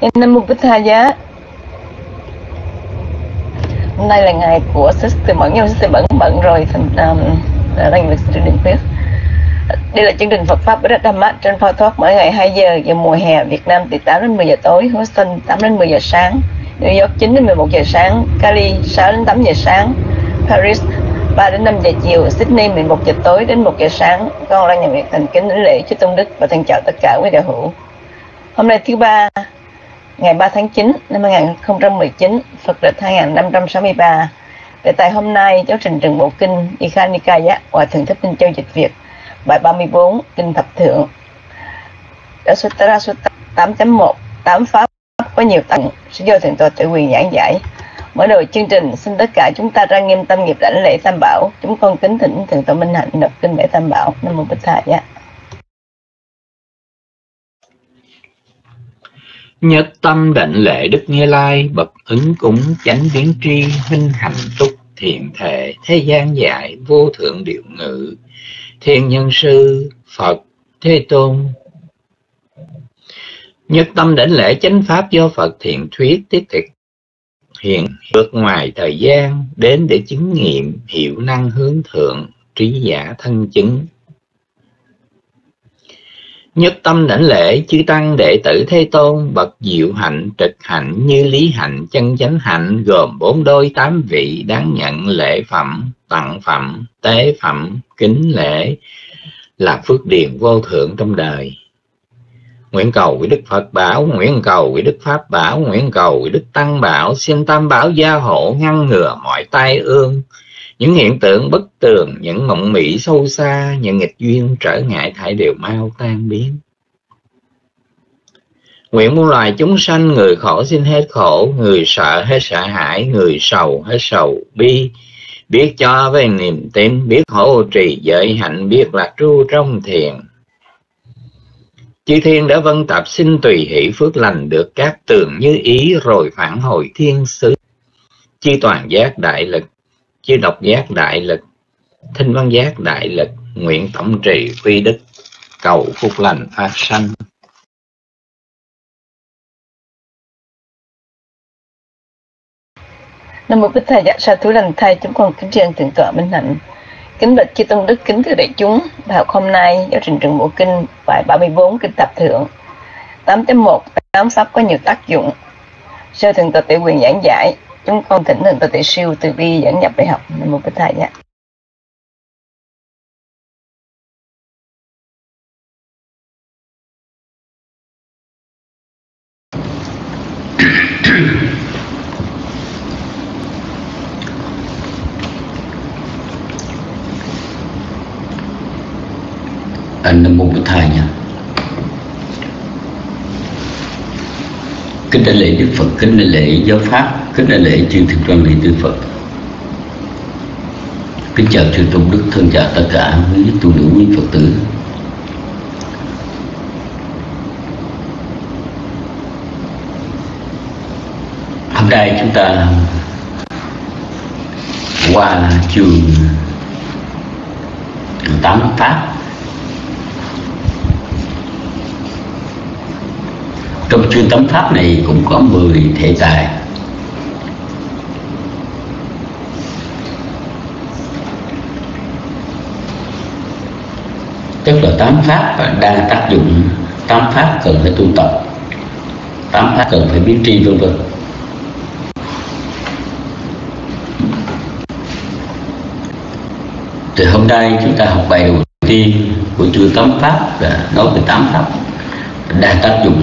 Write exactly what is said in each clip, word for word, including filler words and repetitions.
Nam Mô Bích Tha Giá. Hôm nay là ngày của Sister Mẫn, nhưng Sister Mẫn bận rồi, thành um, đang việc Sister Định Tuyết. Đây là chương trình Phật Pháp Bích Dhamma trên Phao Thoát mỗi ngày hai giờ vào mùa hè Việt Nam từ tám đến mười giờ tối, Houston tám đến mười giờ sáng, New York chín đến mười một giờ sáng, Cali sáu đến tám giờ sáng, Paris ba đến năm giờ chiều, Sydney mười một giờ tối đến một giờ sáng. Con là nhà Việt thành kính đảnh lễ Chúa Tôn Đức và thân chào tất cả quý đạo hữu. Hôm nay thứ ba, ngày ba tháng chín năm hai nghìn không trăm mười chín, Phật lịch hai nghìn năm trăm sáu mươi ba. Về tại hôm nay, giáo trình Trần Bộ Kinh Dikha Nikaya Hòa Thượng Thích Minh Châu dịch Việt, bài ba mươi bốn, Kinh Thập Thượng, Suttara Sutta tám chấm một, tám pháp có nhiều tầng, sẽ do Thượng Tọa tự quyền giảng giải. Mở đầu chương trình, xin tất cả chúng ta ra nghiêm tâm nghiệp đảnh lễ Tam Bảo. Chúng con kính thỉnh Thượng Tọa Minh Hạnh đọc kinh lễ Tam Bảo. Nam Mô Bích Tha Giá. Nhất tâm đảnh lễ Đức Như Lai, bậc ứng cúng chánh biến tri, minh hạnh túc thiện thể, thế gian dạy vô thượng điệu ngữ, thiên nhân sư Phật Thế Tôn. Nhất tâm đảnh lễ chánh pháp do Phật thiện thuyết tiết thực hiện vượt ngoài thời gian, đến để chứng nghiệm hiệu năng hướng thượng, trí giả thân chứng. Nhất tâm đảnh lễ chư tăng đệ tử Thế Tôn, bậc diệu hạnh trực hạnh như lý hạnh chân chánh hạnh, gồm bốn đôi tám vị, đáng nhận lễ phẩm, tặng phẩm, tế phẩm, kính lễ, là phước điền vô thượng trong đời. Nguyện cầu với Đức Phật bảo, nguyện cầu với Đức Pháp bảo, nguyện cầu với Đức Tăng bảo, xin Tam Bảo gia hộ ngăn ngừa mọi tai ương, những hiện tượng bất tường, những mộng mị sâu xa, những nghịch duyên trở ngại thải đều mau tan biến. Nguyện muôn loài chúng sanh, người khổ xin hết khổ, người sợ hết sợ hãi, người sầu hết sầu bi, biết cho với niềm tin, biết hộ trì giới hạnh, biết lạc tru trong thiền. Chư thiên đã vân tập xin tùy hỷ phước lành, được các tường như ý rồi phản hồi thiên xứ. Chư toàn giác đại lực, chư độc giác đại lực, thinh văn giác đại lực, nguyện tổng trì quy đức, cầu phúc lành phát sanh. Nam Mô Bích Tha Giá. Sa thú lành thay, chúng con kính tri ân Thượng Tọa Minh Hạnh, kính bạch chư tôn đức, kính thưa đại chúng. Bài học hôm nay, giáo trình Trần Bộ Kinh bài ba mươi bốn, Kinh Thập Thượng tám chấm một, tám pháp có nhiều tác dụng, do Thượng Tọa tự quyền giảng giải. Chúng con thỉnh Thượng Tọa Tỳ Siêu từ bi dẫn nhập bài học. Nam Mô Bích Tha Giá. Nam Mô Bích Tha nha. Kính đảnh lễ Đức Phật, kính đảnh lễ giáo pháp, kính đảnh lễ chư thực văn lý tư Phật. Kính chào chư tôn đức, thân chào tất cả quý tu nữ, quý Phật tử. Hôm nay chúng ta qua chương tám pháp. Trong chương tám pháp này cũng có mười thể tài. Tức là tám pháp đa tác dụng, tám pháp cần phải tu tập, tám pháp cần phải biết tri, vân vân. Thì hôm nay chúng ta học bài đầu tiên của chương tám pháp là nói về tám pháp đa tác dụng.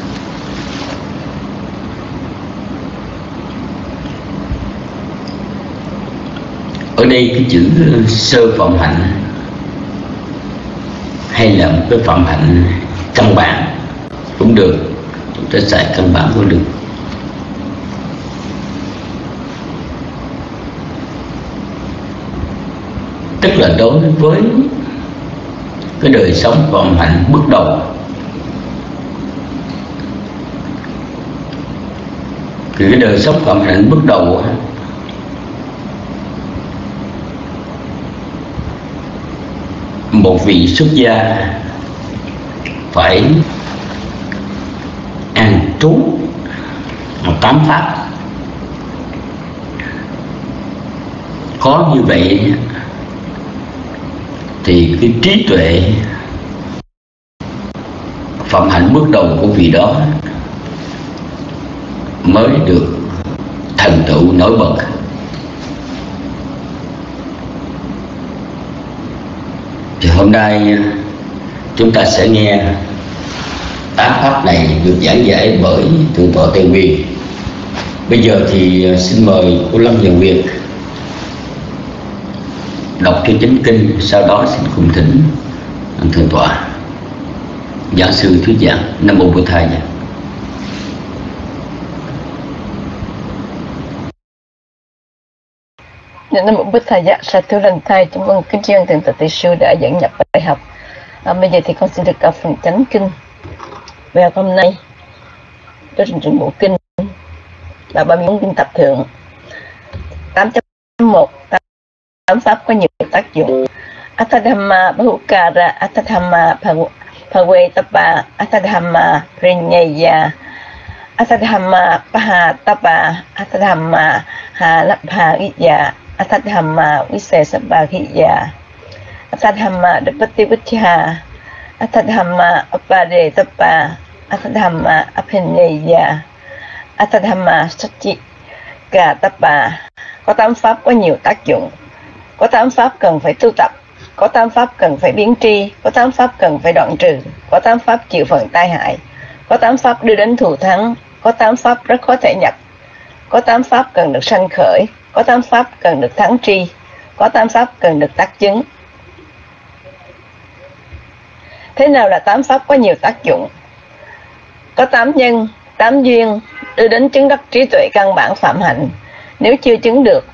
Ở đây cái chữ sơ phạm hạnh hay là một cái phạm hạnh căn bản cũng được, chúng ta xài căn bản cũng được. Tức là đối với cái đời sống phạm hạnh bước đầu, thì cái đời sống phạm hạnh bước đầu một vị xuất gia phải an trú tám pháp. Có như vậy thì cái trí tuệ phẩm hạnh bước đầu của vị đó mới được thành tựu nổi bật. Thì hôm nay chúng ta sẽ nghe tám pháp này được giảng giải bởi Thượng tọa Tây Nguyên. Bây giờ thì xin mời cô Lâm Nhật Việt đọc cho chính kinh, sau đó xin cùng thỉnh Thượng tọa giảng sư thuyết giảng. Nam mô Bổn Thầy. Nam mô Bổn Thầy. Sa thú lành thai, chúng con kính tri ân Thượng tọa Tỷ Sư đã dẫn nhập bài học. À, bây giờ thì con xin được đọc phần chánh kinh. Bài học hôm nay đó trình trình bộ kinh là ba mươi bốn kinh tập thượng. tám chấm một, tám pháp có nhiều tác dụng. Atthadhamma bahukara, Atthadhamma bhavetapa, Atthadhamma rinyaya, Atthadhamma pahatapa, Atthadhamma hanabhariya, Atthadhamma visesabhahiya, Atthadhamma dapativichha, Atthadhamma apadetapa, Atthadhamma aphinyaya, Atthadhamma satchikatapa. Có tám pháp có nhiều tác dụng. Có tám pháp cần phải tu tập. Có tám pháp cần phải biến tri. Có tám pháp cần phải đoạn trừ. Có tám pháp chịu phần tai hại. Có tám pháp đưa đến thù thắng. Có tám pháp rất khó thể nhập. Có tám pháp cần được sanh khởi. Có tám pháp cần được thắng tri. Có tám pháp cần được tác chứng. Thế nào là tám pháp có nhiều tác dụng? Có tám nhân, tám duyên đưa đến chứng đắc trí tuệ căn bản phạm hạnh nếu chưa chứng được,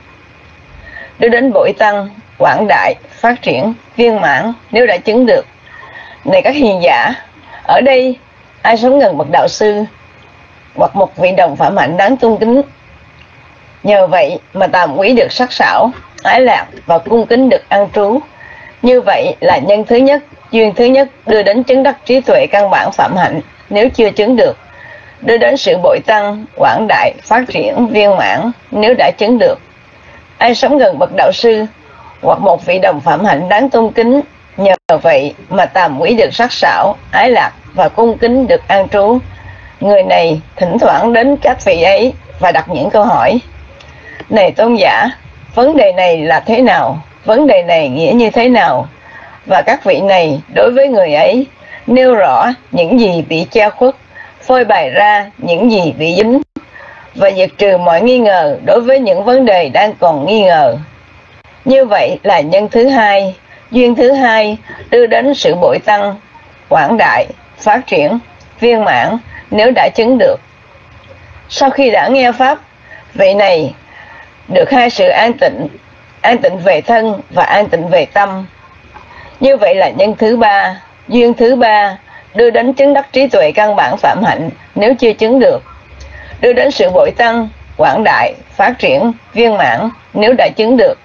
đưa đến bội tăng, quảng đại, phát triển, viên mãn nếu đã chứng được. Này các hiền giả, ở đây ai sống gần bậc đạo sư hoặc một vị đồng phạm hạnh đáng tôn kính, nhờ vậy mà tàm quý được sắc sảo, ái lạc và cung kính được an trú. Như vậy là nhân thứ nhất, duyên thứ nhất đưa đến chứng đắc trí tuệ căn bản phạm hạnh nếu chưa chứng được, đưa đến sự bội tăng, quảng đại, phát triển, viên mãn nếu đã chứng được. Ai sống gần bậc đạo sư hoặc một vị đồng phạm hạnh đáng tôn kính, nhờ vậy mà tàm quý được sắc sảo, ái lạc và cung kính được an trú. Người này thỉnh thoảng đến các vị ấy và đặt những câu hỏi: này tôn giả, vấn đề này là thế nào? Vấn đề này nghĩa như thế nào? Và các vị này đối với người ấy nêu rõ những gì bị che khuất, phơi bày ra những gì bị dính, và diệt trừ mọi nghi ngờ đối với những vấn đề đang còn nghi ngờ. Như vậy là nhân thứ hai, duyên thứ hai đưa đến sự bội tăng, quảng đại, phát triển, viên mãn nếu đã chứng được. Sau khi đã nghe pháp, vị này được hai sự an tịnh, an tịnh về thân và an tịnh về tâm. Như vậy là nhân thứ ba, duyên thứ ba đưa đến chứng đắc trí tuệ căn bản phạm hạnh nếu chưa chứng được, đưa đến sự bội tăng, quảng đại, phát triển, viên mãn nếu đã chứng được.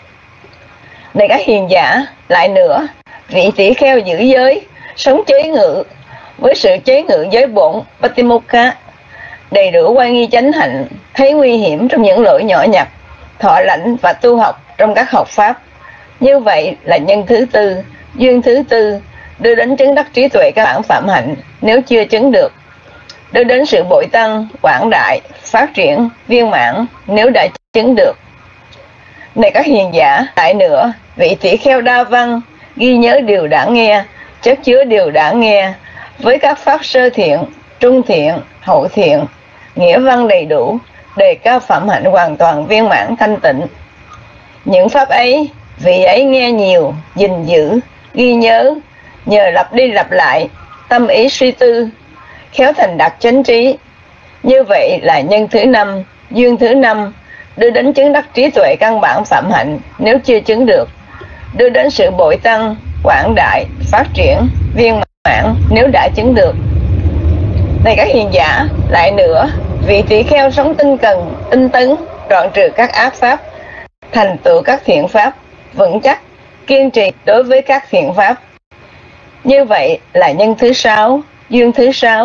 Này các hiền giả, lại nữa, vị tỷ kheo giữ giới, sống chế ngự với sự chế ngự giới bổn Patimokha, đầy đủ quan nghi chánh hạnh, thấy nguy hiểm trong những lỗi nhỏ nhặt, thọ lãnh và tu học trong các học pháp. Như vậy là nhân thứ tư, duyên thứ tư đưa đến chứng đắc trí tuệ các bản phạm hạnh nếu chưa chứng được, đưa đến sự bội tăng, quảng đại, phát triển, viên mãn nếu đã chứng được. Này các hiền giả, lại nữa, vị tỷ kheo đa văn, ghi nhớ điều đã nghe, chất chứa điều đã nghe, với các pháp sơ thiện, trung thiện, hậu thiện, nghĩa văn đầy đủ, đề cao phạm hạnh hoàn toàn viên mãn thanh tịnh. Những pháp ấy, vị ấy nghe nhiều, gìn giữ, ghi nhớ, nhờ lặp đi lặp lại, tâm ý suy tư, khéo thành đạt chánh trí. Như vậy là nhân thứ năm, duyên thứ năm đưa đến chứng đắc trí tuệ căn bản phạm hạnh nếu chưa chứng được, đưa đến sự bội tăng, quảng đại, phát triển, viên mãn nếu đã chứng được. Này các hiền giả, lại nữa, vị tỷ kheo sống tinh cần, tinh tấn, đoạn trừ các ác pháp, thành tựu các thiện pháp, vững chắc, kiên trì đối với các thiện pháp. Như vậy là nhân thứ sáu, duyên thứ sáu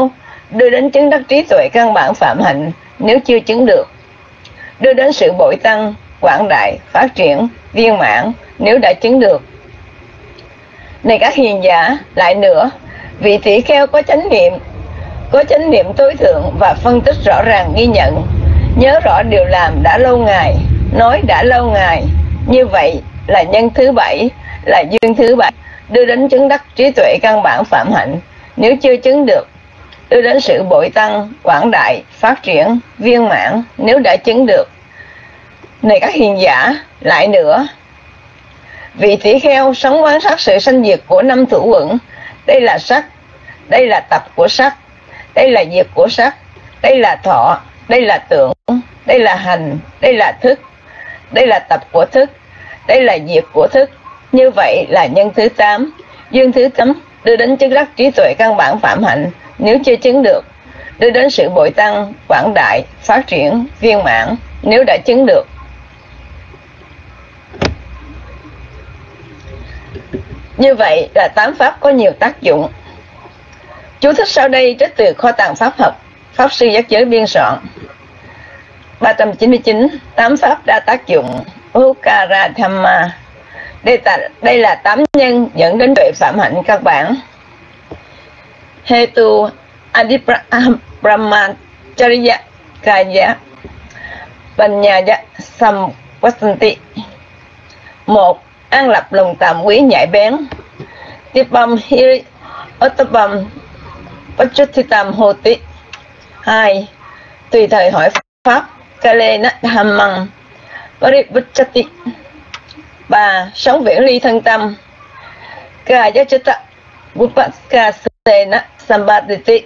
đưa đến chứng đắc trí tuệ căn bản phạm hạnh nếu chưa chứng được, đưa đến sự bội tăng, quảng đại, phát triển, viên mãn nếu đã chứng được. Này các hiền giả, lại nữa, vị tỷ kheo có chánh niệm, có chánh niệm tối thượng và phân tích rõ ràng ghi nhận, nhớ rõ điều làm đã lâu ngày, nói đã lâu ngày, như vậy là nhân thứ bảy, là duyên thứ bảy, đưa đến chứng đắc trí tuệ căn bản phạm hạnh nếu chưa chứng được, đưa đến sự bội tăng, quảng đại, phát triển, viên mãn nếu đã chứng được. Này các hiền giả, lại nữa, vị tỷ kheo sống quan sát sự sanh diệt của năm thủ uẩn. Đây là sắc, đây là tập của sắc, đây là diệt của sắc, đây là thọ, đây là tưởng, đây là hành, đây là thức, đây là tập của thức, đây là diệt của thức. Như vậy là nhân thứ tám, duyên thứ tám, đưa đến chứng đắc trí tuệ căn bản phạm hạnh nếu chưa chứng được, đưa đến sự bội tăng, quảng đại, phát triển, viên mãn nếu đã chứng được. Như vậy là tám pháp có nhiều tác dụng. Chú thích sau đây trích từ kho tàng pháp học, Pháp sư Giác Giới biên soạn. ba trăm chín mươi chín. Tám pháp đa tác dụng, Ukara Dhamma. Đây, đây là tám nhân dẫn đến tuệ phạm hạnh các bản. Hetu Adibrahmacharya Kaya Panyaya Samvasanti. Một, an lập lòng tạm quý nhạy bén. Tipam hiri otapam pachutitam hoti. Hai, tùy thời hỏi pháp. Kalena dhammang parivachati. Ba, sống viễn ly thân tâm. Kayachita vupasena sambaditi.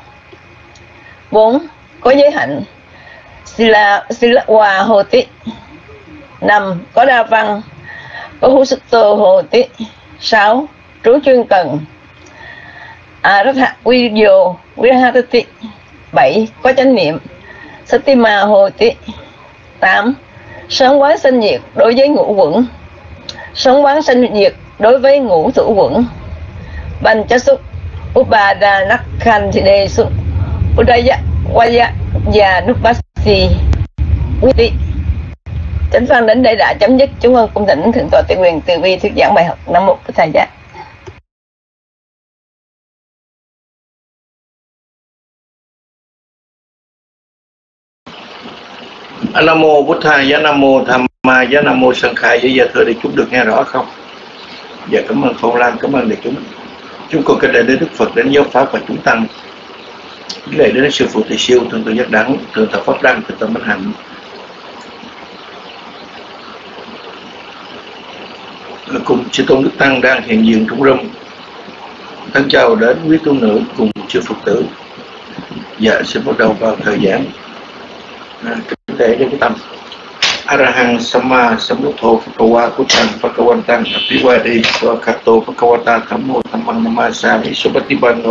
Bốn, có giới hạnh. Sila silawa hoti. Năm, có đa văn. Pahusuto hoti. Sáu, trú chuyên cần. Aratha video vihatati. Bảy, có chánh niệm. Satima hoti. Tám, sống quán sanh diệt đối với ngũ uẩn. Sống quán sanh diệt đối với ngũ thủ uẩn. Panchasuk upadanakkhantidesu udaya vaya và nupasi uti. Chánh văn đến đây đã chấm dứt. Chúng con cung thỉnh thượng tọa Tây Quyền từ bi thuyết giảng bài học. Nam mô Bổn Thầy Giác. Nam mô Bổn Thầy Giác, Nam mô Tham Ma Giác, Nam mô Sanh Khai. Với giờ thưa để chúng được nghe rõ không? Dạ cảm ơn Phong Lan, cảm ơn đại chúng. Chúng con kính lễ đến Đức Phật, đến giáo pháp và chúng tăng. Kính lễ đến sư phụ Thầy Siêu, thượng tọa Giác Đẳng, thượng tọa Pháp Đăng, thượng tọa Minh Hạnh. Cùng chư tôn đức tăng đang hiện diện trong rung. Thân chào đến quý tu nữ cùng chư Phật tử. Dạ xin bắt đầu vào thời giảng. À, kính lễ đến cái tâm. Arahang Sama Sambuddho Phakawa Kuttang Phakawantang Apivadi Swakato Phakawata Thammo Thammang Namasami Subhatipano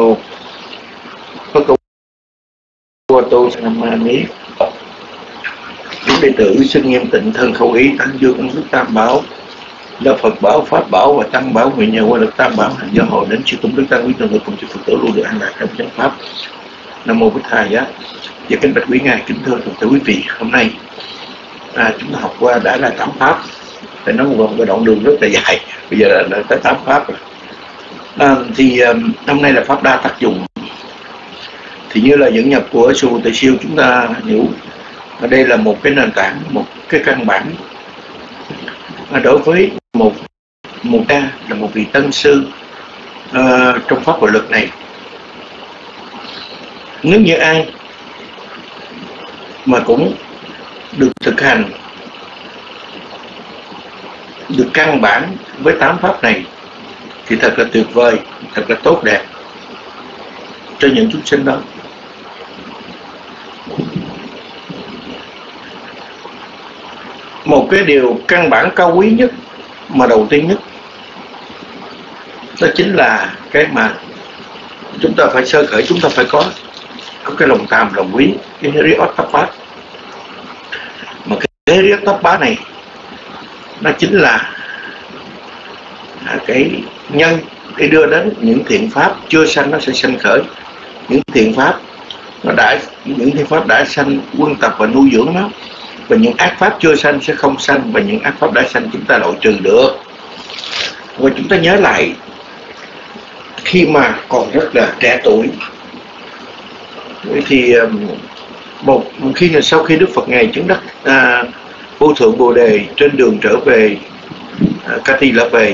Phakawato Sanamani. Những đệ tử xin nghiêm tịnh thân khẩu ý tán dương ân đức tam bảo là Phật bảo, Pháp bảo và Tăng bảo, nguyện nhờ qua được tam bảo hành do hội đến chư tôn đức tăng quý tôn người cùng chư Phật tử luôn được an lạc trong chánh pháp. Nam mô Bổn Thầy Giác. Và kính bạch quý ngài, kính thưa toàn thể quý vị, hôm nay à, chúng ta học qua đã là tám pháp, phải nói một cái đoạn đường rất là dài, bây giờ là, là tới tám pháp rồi. À, thì um, hôm nay là pháp đa tác dụng. Thì như là dẫn nhập của sư Thầy Siêu chúng ta hiểu, ở đây là một cái nền tảng, một cái căn bản à, đối với một một ca là một vị tân sư uh, trong pháp hội lực này. Nếu như ai mà cũng được thực hành được căn bản với tám pháp này thì thật là tuyệt vời, thật là tốt đẹp cho những chúng sinh đó. Một cái điều căn bản cao quý nhất mà đầu tiên nhất đó chính là cái mà chúng ta phải sơ khởi, chúng ta phải có có cái lòng tham, lòng quý, cái Hiriyottappa. Mà cái Hiriyottappa này nó chính là cái nhân để đưa đến những thiện pháp chưa sanh nó sẽ sanh khởi, những thiện pháp nó đã những thiện pháp đã sanh quân tập và nuôi dưỡng nó, và những ác pháp chưa sanh sẽ không sanh, và những ác pháp đã sanh chúng ta loại trừ được. Và chúng ta nhớ lại khi mà còn rất là trẻ tuổi thì một khi sau khi Đức Phật ngài chứng đắc à, vô thượng Bồ đề trên đường trở về à, Kati La về,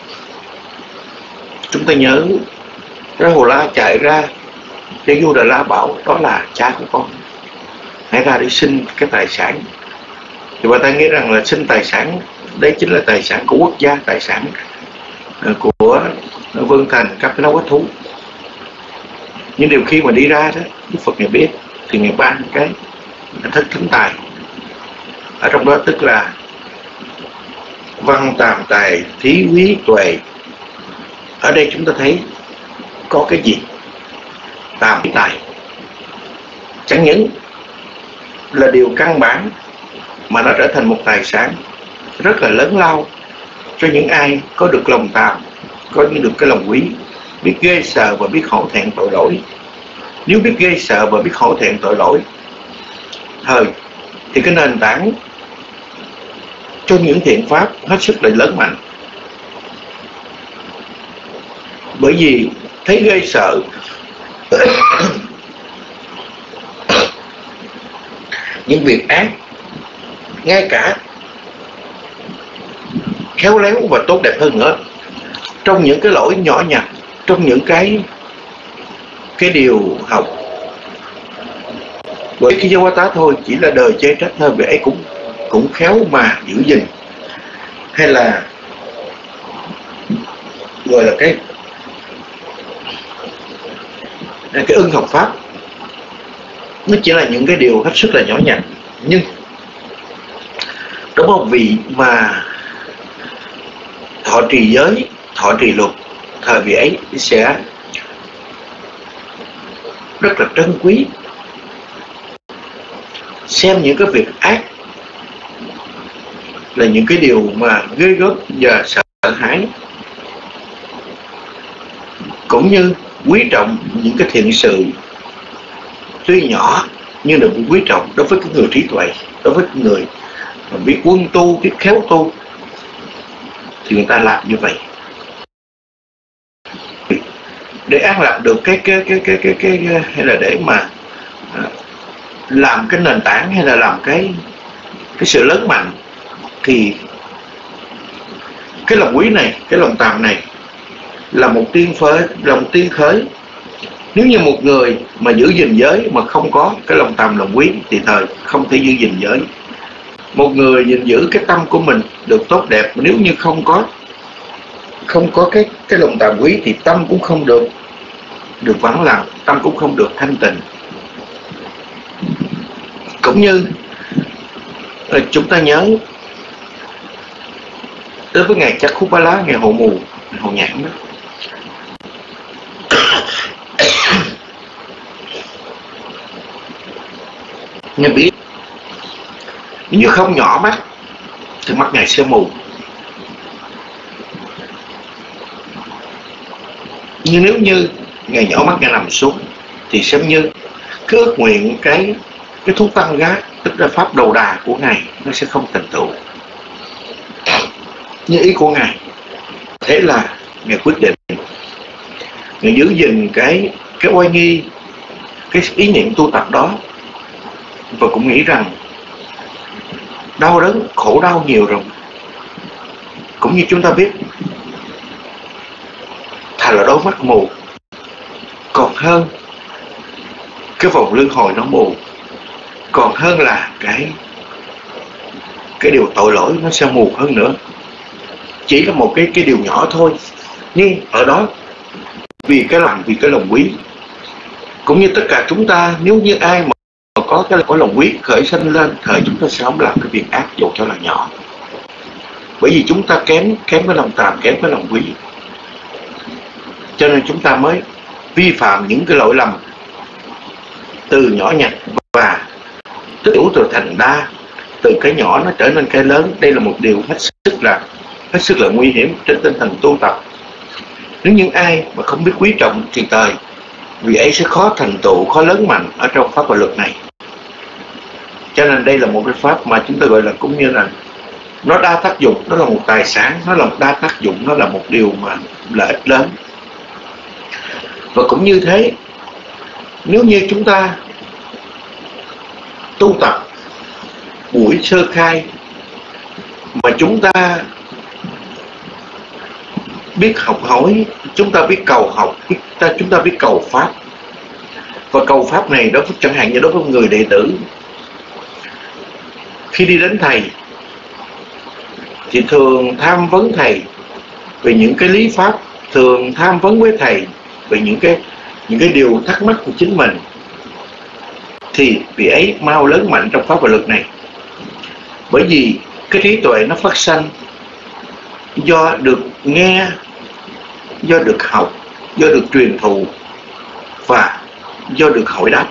chúng ta nhớ Ra Hồ La chạy ra để vua Đà La bảo đó là cha của con, hãy ra để xin cái tài sản. Thì bà ta nghĩ rằng là xin tài sản đấy chính là tài sản của quốc gia, tài sản của vương thành Kapilavatthu. Nhưng điều khi mà đi ra đó, Đức Phật ngài biết thì ngài ban cái thất thánh tài, ở trong đó tức là văn tàm tài thí quý tuệ. Ở đây chúng ta thấy có cái gì? Tàm tài chẳng những là điều căn bản mà nó trở thành một tài sản rất là lớn lao cho những ai có được lòng tàm, có được cái lòng quý, biết ghê sợ và biết hổ thẹn tội lỗi. Nếu biết ghê sợ và biết hổ thẹn tội lỗi thời thì cái nền tảng cho những thiện pháp hết sức là lớn mạnh. Bởi vì thấy ghê sợ những việc ác, ngay cả khéo léo và tốt đẹp hơn nữa, trong những cái lỗi nhỏ nhặt, trong những cái cái điều học. Bởi khi Giáo Tá thôi chỉ là đời chê trách thôi, vì ấy cũng cũng khéo mà giữ gìn, hay là gọi là cái cái ưng học pháp, nó chỉ là những cái điều hết sức là nhỏ nhặt. Nhưng đúng không, vị mà thọ trì giới, thọ trì luật, thời vị ấy sẽ rất là trân quý, xem những cái việc ác là những cái điều mà ghê gớm và sợ hãi, cũng như quý trọng những cái thiện sự tuy nhỏ nhưng được quý trọng đối với cái người trí tuệ, đối với cái người biết quân tu, biết khéo tu, thì người ta làm như vậy để an lạc được cái cái cái cái cái cái, cái hay là để mà làm cái nền tảng, hay là làm cái cái sự lớn mạnh. Thì cái lòng quý này, cái lòng tàm này là một tiên phơi, lòng tiên khởi. Nếu như một người mà giữ gìn giới mà không có cái lòng tàm lòng quý thì thời không thể giữ gìn giới. Một người gìn giữ cái tâm của mình được tốt đẹp, nếu như không có không có cái cái lòng tàm quý thì tâm cũng không được được vắng lặng, tâm cũng không được thanh tịnh. Cũng như chúng ta nhớ đối với ngài Chakkupala, ngài hộ mù, ngài hộ nhãn đó, ngài biết nếu như không nhỏ mắt thì mắt ngài sẽ mù. Nhưng nếu như ngài nhỏ mắt, ngài nằm xuống thì xem như cái ước nguyện, cái cái thúc tăng gác, tức là pháp đầu đà của ngài nó sẽ không thành tựu như ý của ngài. Thế là ngài quyết định ngài giữ gìn cái cái oai nghi, cái ý niệm tu tập đó, và cũng nghĩ rằng đau đớn, khổ đau nhiều rồi, cũng như chúng ta biết, thà là đôi mắt mù còn hơn cái vòng luân hồi nó mù, còn hơn là cái cái điều tội lỗi nó sẽ mù hơn nữa. Chỉ là một cái cái điều nhỏ thôi, nhưng ở đó vì cái lòng, vì cái lòng quý, cũng như tất cả chúng ta, nếu như ai mà có cái có lòng quý khởi sanh lên, thời chúng ta sẽ không làm cái việc ác dù cho là nhỏ, bởi vì chúng ta kém kém cái lòng tàm, kém cái lòng quý, cho nên chúng ta mới vi phạm những cái lỗi lầm từ nhỏ nhặt và tích đủ từ thành đa, từ cái nhỏ nó trở nên cái lớn. Đây là một điều hết sức là hết sức là nguy hiểm trên tinh thần tu tập. Nếu những ai mà không biết quý trọng trì tời vì ấy sẽ khó thành tựu, khó lớn mạnh ở trong pháp và luật này. Cho nên đây là một cái pháp mà chúng ta gọi là cũng như là nó đa tác dụng, nó là một tài sản, nó là một đa tác dụng, nó là một điều mà lợi ích lớn. Và cũng như thế, nếu như chúng ta tu tập buổi sơ khai mà chúng ta biết học hỏi, chúng ta biết cầu học, biết ta chúng ta biết cầu pháp, và cầu pháp này đối với chẳng hạn như đối với người đệ tử, khi đi đến thầy thì thường tham vấn thầy về những cái lý pháp, thường tham vấn với thầy về những cái những cái điều thắc mắc của chính mình, thì vị ấy mau lớn mạnh trong pháp và luật này. Bởi vì cái trí tuệ nó phát sanh do được nghe, do được học, do được truyền thụ và do được hỏi đáp.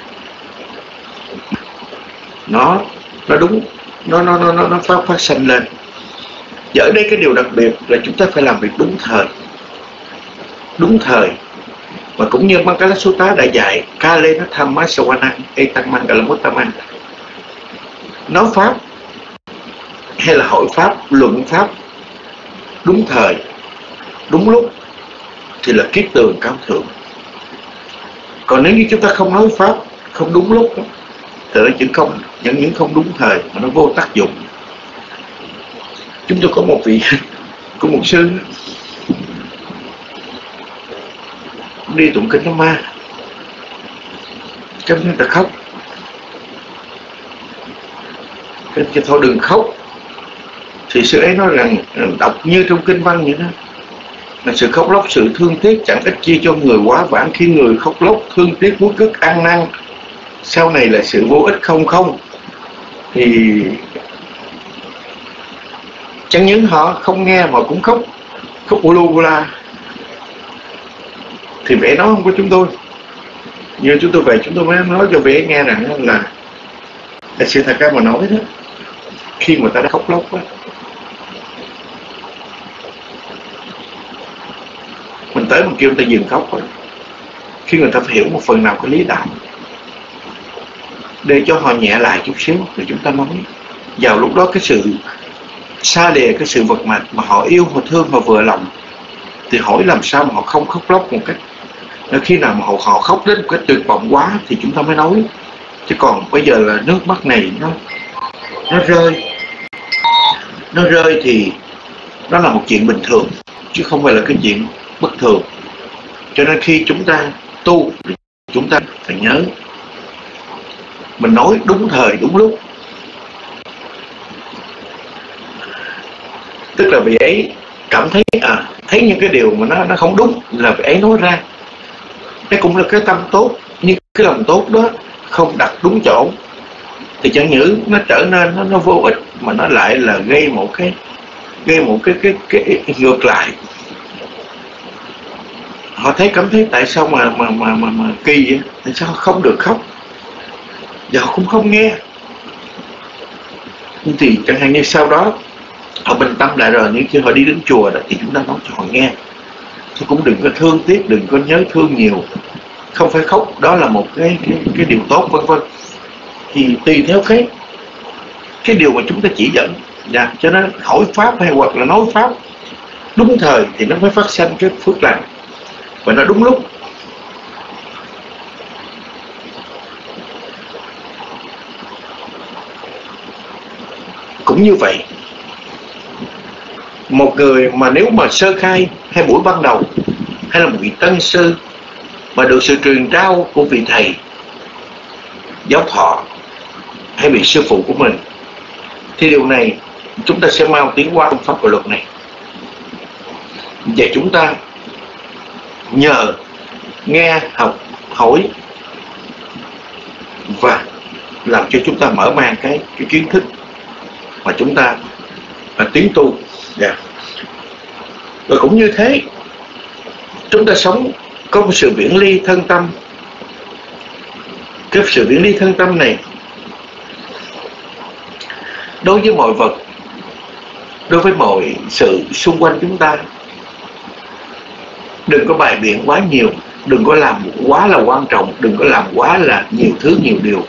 Nó nó đúng, nó nó nó nó phát phát sanh lên. Và ở đây cái điều đặc biệt là chúng ta phải làm việc đúng thời, đúng thời. Và cũng như Mangala Sutta đã dạy, Kale nó tham má sawanang, etang mangalamuttaman. Nói pháp hay là hội pháp, luận pháp đúng thời, đúng lúc thì là kiết tường cao thượng. Còn nếu như chúng ta không nói pháp, không đúng lúc thì nó chỉ không, những những không đúng thời mà nó vô tác dụng. Chúng tôi có một vị, có một sư đi tụng kinh Nam Ma, trong người ta khóc, cái thôi đừng khóc. Thì sư ấy nói rằng đọc như trong kinh văn vậy đó, là sự khóc lóc, sự thương tiếc chẳng ích chi cho người quá vãng. Khi người khóc lóc, thương tiếc, muốn cất ăn năn, sau này là sự vô ích không không. Thì chẳng những họ không nghe mà cũng khóc, khóc bù lu bù la. Thì vẻ nói không có chúng tôi, nhưng chúng tôi về chúng tôi mới nói cho vẻ nghe rằng là là sự thật ra mà nói đó, khi mà ta đã khóc lóc đó, mình tới mình kêu người ta dừng khóc rồi, khi người ta phải hiểu một phần nào cái lý đạo để cho họ nhẹ lại chút xíu rồi chúng ta nói. Vào lúc đó cái sự xa lìa, cái sự vật mạch mà họ yêu, họ thương, họ vừa lòng, thì hỏi làm sao mà họ không khóc lóc một cách, khi nào mà họ, họ khóc đến một cái tuyệt vọng quá thì chúng ta mới nói. Chứ còn bây giờ là nước mắt này nó nó rơi, nó rơi thì nó là một chuyện bình thường chứ không phải là cái chuyện bất thường. Cho nên khi chúng ta tu, chúng ta phải nhớ mình nói đúng thời đúng lúc. Tức là vị ấy cảm thấy à, thấy những cái điều mà nó nó không đúng là vị ấy nói ra. Cái cũng là cái tâm tốt, nhưng cái lòng tốt đó không đặt đúng chỗ thì chẳng những nó trở nên nó, nó vô ích mà nó lại là gây một cái gây một cái cái cái, cái ngược lại. Họ thấy cảm thấy tại sao mà mà mà mà, mà kỳ vậy? Tại sao không được khóc? Và họ cũng không nghe. Nhưng thì chẳng hạn như sau đó họ bình tâm lại rồi, nhưng khi họ đi đến chùa đó, thì chúng ta nói cho họ nghe. Thì cũng đừng có thương tiếc, đừng có nhớ thương nhiều, không phải khóc, đó là một cái cái, cái điều tốt vân vân. Thì tùy theo cái cái điều mà chúng ta chỉ dẫn. Dạ, cho nên hỏi pháp hay hoặc là nói pháp đúng thời thì nó mới phát sinh cái phước lành và nó đúng lúc. Cũng như vậy, một người mà nếu mà sơ khai hay buổi ban đầu hay là một vị tân sư mà được sự truyền trao của vị thầy giáo thọ hay vị sư phụ của mình, thì điều này chúng ta sẽ mau tiến qua pháp và luật này. Và chúng ta nhờ nghe, học, hỏi và làm cho chúng ta mở mang cái, cái kiến thức mà chúng ta là tiến tu. Yeah. Rồi cũng như thế, chúng ta sống có một sự viễn ly thân tâm. Cái sự viễn ly thân tâm này đối với mọi vật, đối với mọi sự xung quanh chúng ta, đừng có bày biện quá nhiều, đừng có làm quá là quan trọng, đừng có làm quá là nhiều thứ nhiều điều.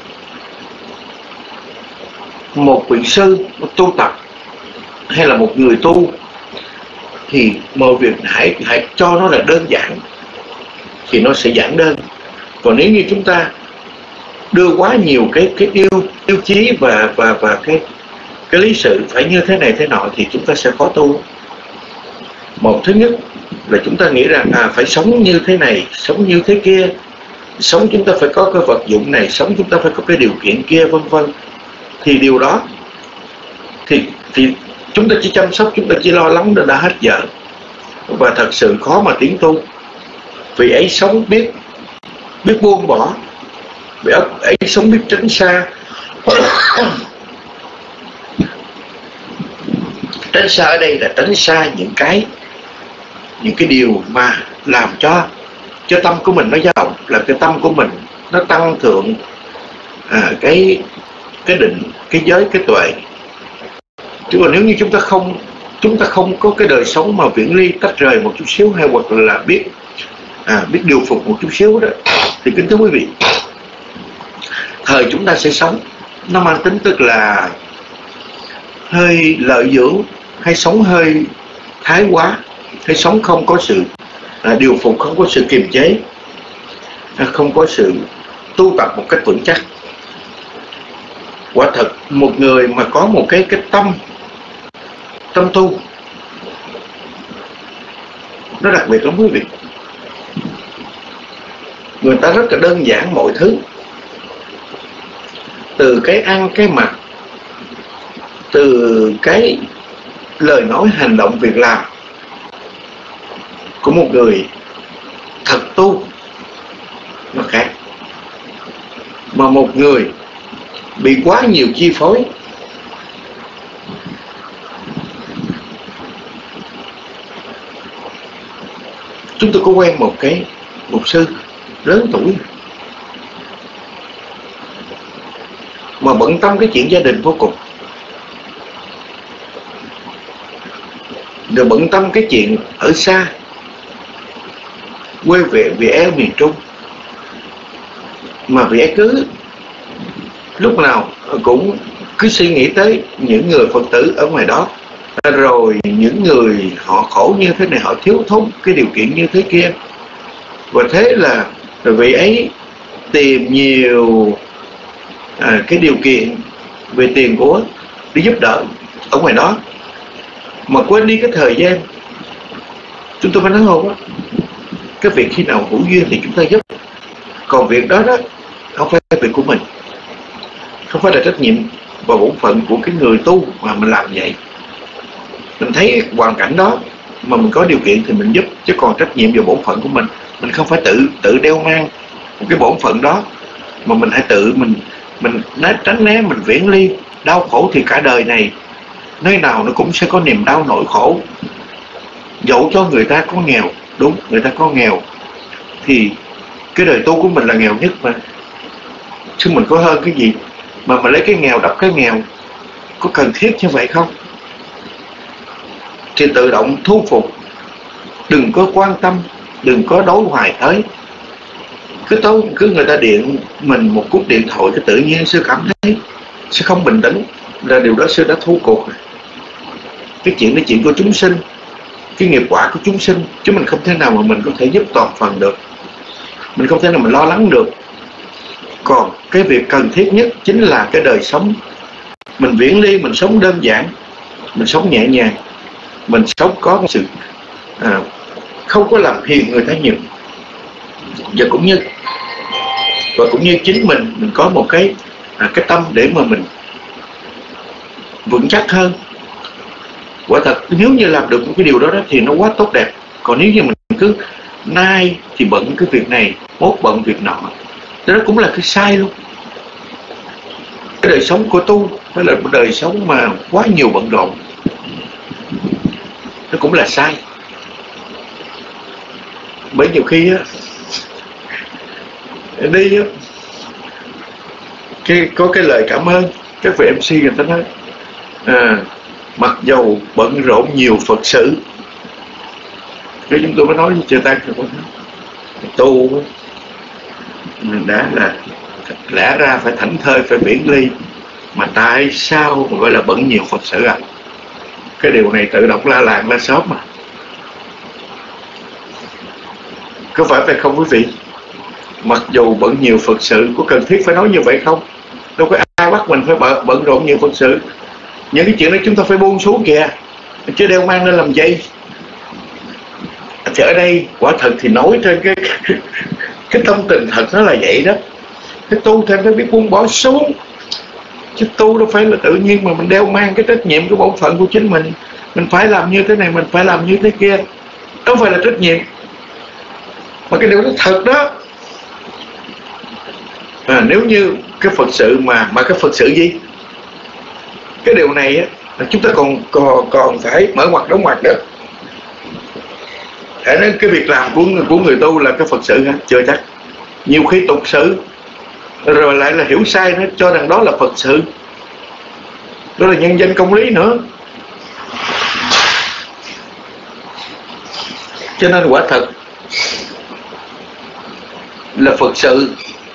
Một vị sư, một tu tập hay là một người tu thì mọi việc hãy hãy cho nó là đơn giản thì nó sẽ giản đơn. Còn nếu như chúng ta đưa quá nhiều cái cái tiêu tiêu chí và và và cái cái lý sự phải như thế này thế nọ thì chúng ta sẽ khó tu. Một thứ nhất là chúng ta nghĩ rằng à, phải sống như thế này, sống như thế kia, sống chúng ta phải có cái vật dụng này, sống chúng ta phải có cái điều kiện kia, vân vân. Thì điều đó thì thì chúng ta chỉ chăm sóc, chúng ta chỉ lo lắng đã, đã hết giờ, và thật sự khó mà tiến tu. Vì ấy sống biết biết buông bỏ, vì ấy sống biết tránh xa. Tránh xa ở đây là tránh xa những cái những cái điều mà làm cho cho tâm của mình nó dao động, là cái tâm của mình nó tăng thượng à, cái cái định, cái giới, cái tuệ. Chứ còn nếu như chúng ta không chúng ta không có cái đời sống mà viễn ly, tách rời một chút xíu, hay hoặc là biết à, biết điều phục một chút xíu đó, thì kính thưa quý vị, thời chúng ta sẽ sống nó mang tính tức là hơi lợi dưỡng, hay sống hơi thái quá, hay sống không có sự à, điều phục, không có sự kiềm chế, không có sự tu tập một cách vững chắc. Quả thật một người mà có một cái cái tâm tâm tu nó đặc biệt lắm quý vị. Người ta rất là đơn giản mọi thứ, từ cái ăn cái mặc, từ cái lời nói, hành động, việc làm của một người thật tu nó khác. Mà một người bị quá nhiều chi phối, chúng tôi có quen một cái mục sư lớn tuổi mà bận tâm cái chuyện gia đình vô cùng, rồi bận tâm cái chuyện ở xa, quê về vị ấy ở miền Trung, mà vị ấy cứ lúc nào cũng cứ suy nghĩ tới những người Phật tử ở ngoài đó, rồi những người họ khổ như thế này, họ thiếu thốn cái điều kiện như thế kia. Và thế là vị ấy tìm nhiều à, cái điều kiện về tiền của để giúp đỡ ở ngoài đó, mà quên đi cái thời gian. Chúng tôi phải nói không á, cái việc khi nào hữu duyên thì chúng ta giúp, còn việc đó đó không phải việc của mình, không phải là trách nhiệm và bổn phận của cái người tu mà mình làm vậy. Mình thấy hoàn cảnh đó mà mình có điều kiện thì mình giúp, chứ còn trách nhiệm và bổn phận của mình, mình không phải tự tự đeo mang một cái bổn phận đó, mà mình hãy tự mình mình né tránh né, mình viễn ly. Đau khổ thì cả đời này nơi nào nó cũng sẽ có niềm đau nỗi khổ, dẫu cho người ta có nghèo, đúng, người ta có nghèo thì cái đời tu của mình là nghèo nhất mà, chứ mình có hơn cái gì mà mình lấy cái nghèo đập cái nghèo, có cần thiết như vậy không? Thì tự động thu phục, đừng có quan tâm, đừng có đối hoài tới. Cứ tối cứ người ta điện mình một cú điện thoại, cái tự nhiên sư cảm thấy sư không bình tĩnh, là điều đó sư đã thu cuộc. Cái chuyện là chuyện của chúng sinh, cái nghiệp quả của chúng sinh, chứ mình không thể nào mà mình có thể giúp toàn phần được, mình không thể nào mình lo lắng được. Còn cái việc cần thiết nhất chính là cái đời sống mình viễn ly, mình sống đơn giản, mình sống nhẹ nhàng, mình sống có một sự à, không có làm phiền người ta nhiều, và cũng như và cũng như chính mình mình có một cái à, cái tâm để mà mình vững chắc hơn. Quả thật nếu như làm được một cái điều đó, đó thì nó quá tốt đẹp. Còn nếu như mình cứ nay thì bận cái việc này, mốt bận việc nọ, đó cũng là cái sai luôn. Cái đời sống của tu phải là một đời sống mà quá nhiều bận rộn, nó cũng là sai. Bởi nhiều khi á, đi á, cái, có cái lời cảm ơn các vị em xê, người ta nói à, mặc dầu bận rộn nhiều Phật sự, cái chúng tôi mới nói với Chư Tăng, tu đã là lẽ ra phải thảnh thơi, phải viễn ly, mà tại sao mà gọi là bận nhiều Phật sự à? Cái điều này tự động la làng la xóm mà, có phải phải không quý vị? Mặc dù bận nhiều Phật sự, có cần thiết phải nói như vậy không? Đâu có ai bắt mình phải bận, bận rộn nhiều Phật sự. Những cái chuyện đó chúng ta phải buông xuống kìa, chứ đeo mang lên làm gì. Thì ở đây quả thật thì nói trên cái cái tâm tình thật nó là vậy đó. Cái tu thêm phải biết buông bỏ xuống, chứ tu đâu phải là tự nhiên mà mình đeo mang cái trách nhiệm, cái bổn phận của chính mình. Mình phải làm như thế này, mình phải làm như thế kia, đâu phải là trách nhiệm. Mà cái điều đó thật đó. À, nếu như cái Phật sự mà mà cái Phật sự gì, cái điều này á, chúng ta còn còn còn phải mở ngoặt đóng ngoặt nữa. Để nên cái việc làm của người, của người tu là cái Phật sự hả? Chưa chắc. Nhiều khi tục sự rồi lại là hiểu sai, nó cho rằng đó là Phật sự, đó là nhân danh công lý nữa. Cho nên quả thật là Phật sự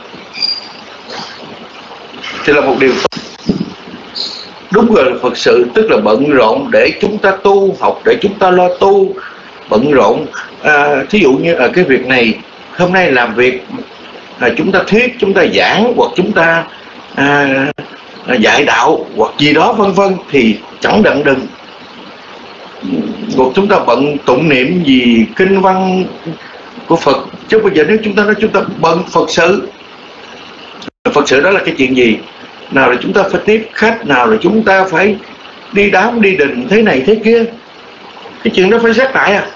thì là một điều tốt. Đúng rồi, là Phật sự tức là bận rộn để chúng ta tu học, để chúng ta lo tu, bận rộn. À, thí dụ như ở cái việc này hôm nay làm việc, à, chúng ta thuyết, chúng ta giảng, hoặc chúng ta à, dạy đạo hoặc gì đó vân vân, thì chẳng đặng đừng. Hoặc chúng ta bận tụng niệm gì kinh văn của Phật, chứ bây giờ nếu chúng ta nói chúng ta bận Phật sự, Phật sự đó là cái chuyện gì? Nào là chúng ta phải tiếp khách, nào là chúng ta phải đi đám đi đình thế này thế kia. Cái chuyện đó phải xét lại à.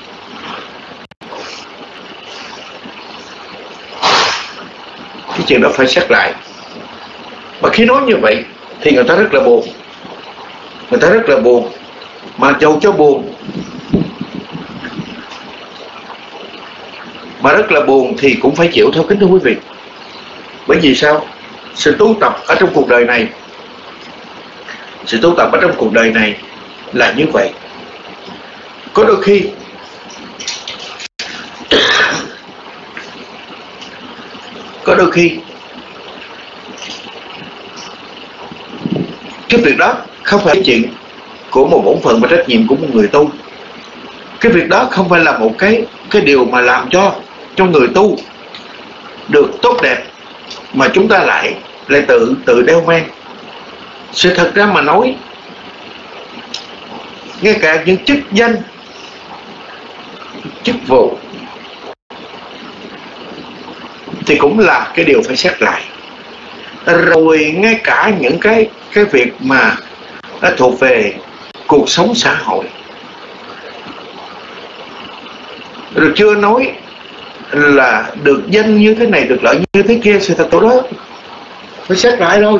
Cái chuyện đó phải xét lại. Mà khi nói như vậy thì người ta rất là buồn. Người ta rất là buồn. Mà dầu cho buồn, mà rất là buồn thì cũng phải chịu thôi, kính thưa quý vị. Bởi vì sao? Sự tu tập ở trong cuộc đời này, sự tu tập ở trong cuộc đời này là như vậy. Có đôi khi Có đôi khi cái việc đó không phải chuyện của một bổn phận và trách nhiệm của một người tu. Cái việc đó không phải là một cái cái điều mà làm cho cho người tu được tốt đẹp, mà chúng ta lại lại tự tự đeo mang. Sự thật ra mà nói, ngay cả những chức danh, chức vụ thì cũng là cái điều phải xét lại. Rồi ngay cả những cái cái việc mà nó thuộc về cuộc sống xã hội, rồi chưa nói là được danh như thế này, được lợi như thế kia, sự thật tổ đó phải xét lại thôi.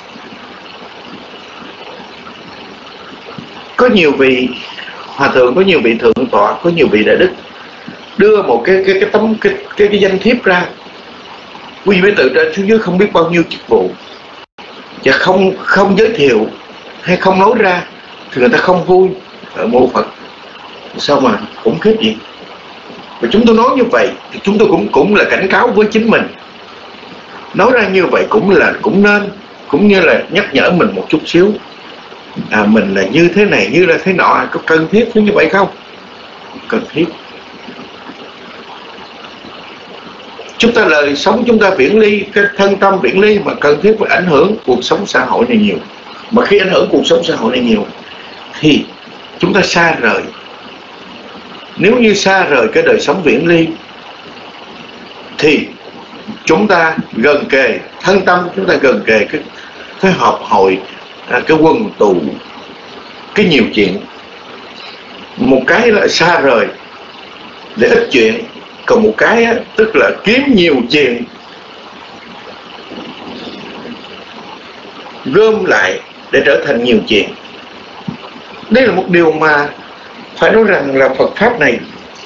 Có nhiều vị hòa thượng, có nhiều vị thượng tọa, có nhiều vị đại đức đưa một cái cái cái tấm cái cái, cái danh thiếp ra, quý vị từ trên xuống dưới không biết bao nhiêu chức vụ, và không không giới thiệu hay không nói ra thì người ta không vui ở mô Phật. Sao mà khủng khiếp vậy? Và chúng tôi nói như vậy thì chúng tôi cũng cũng là cảnh cáo với chính mình. Nói ra như vậy cũng là cũng nên, cũng như là nhắc nhở mình một chút xíu. À, mình là như thế này, như là thế nọ, có cần thiết như vậy không? Cần thiết. Chúng ta lời sống chúng ta viễn ly, cái thân tâm viễn ly mà cần thiết phải ảnh hưởng cuộc sống xã hội này nhiều. Mà khi ảnh hưởng cuộc sống xã hội này nhiều thì chúng ta xa rời. Nếu như xa rời cái đời sống viễn ly thì chúng ta gần kề, thân tâm chúng ta gần kề cái, cái họp hội, cái quần tụ, cái nhiều chuyện. Một cái là xa rời để ít chuyện, còn một cái á, tức là kiếm nhiều chuyện gom lại để trở thành nhiều chuyện. Đây là một điều mà phải nói rằng là Phật Pháp này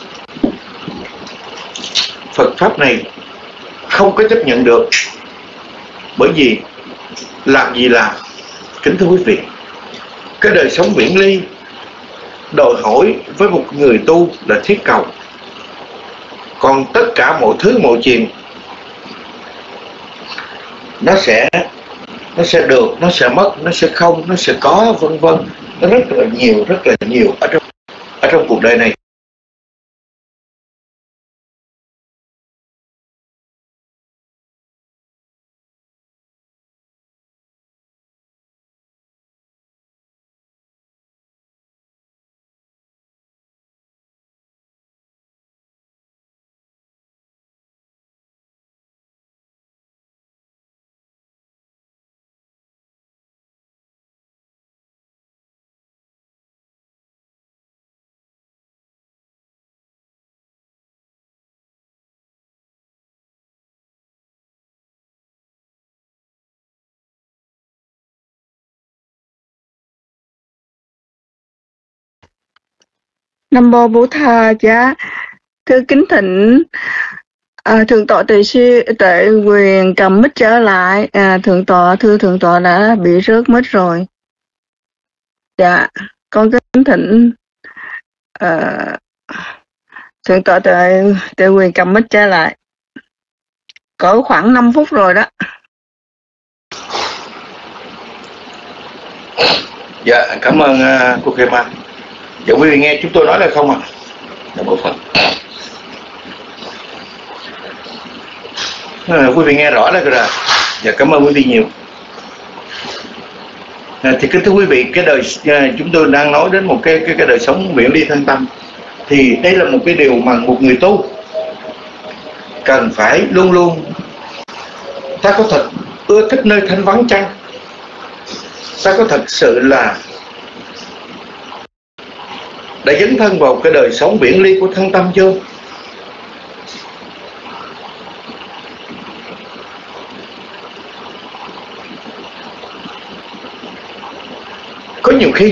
Phật Pháp này không có chấp nhận được. Bởi vì làm gì làm, kính thưa quý vị, cái đời sống viễn ly đòi hỏi với một người tu là thiết cầu. Còn tất cả mọi thứ mọi chuyện nó sẽ nó sẽ được, nó sẽ mất, nó sẽ không, nó sẽ có, vân vân. Nó rất là nhiều, rất là nhiều ở trong ở trong cuộc đời này. Nam mô Bố Tha Giá. Thưa kính thỉnh à, thượng tọa Tề Si Tệ Quyền cầm mic trở lại. À, thượng tọa thưa thượng tọa đã bị rớt mic rồi. Dạ, con kính thỉnh à, thượng tọa Tề Tề Quyền cầm mic trở lại. Có khoảng năm phút rồi đó. Dạ, cảm ơn uh, cô Khê Ma. Dạ, quý vị nghe chúng tôi nói là không ạ? À? Dạ, bộ phận. À, quý vị nghe rõ là rồi. Dạ, cảm ơn quý vị nhiều. À, thì kính thưa quý vị, cái đời à, chúng tôi đang nói đến một cái cái, cái đời sống viễn ly thân tâm. Thì đây là một cái điều mà một người tu cần phải luôn luôn. Ta có thật ưa thích nơi thanh vắng chăng? Ta có thật sự là đã dấn thân vào cái đời sống viễn ly của thân tâm chưa? Có nhiều khi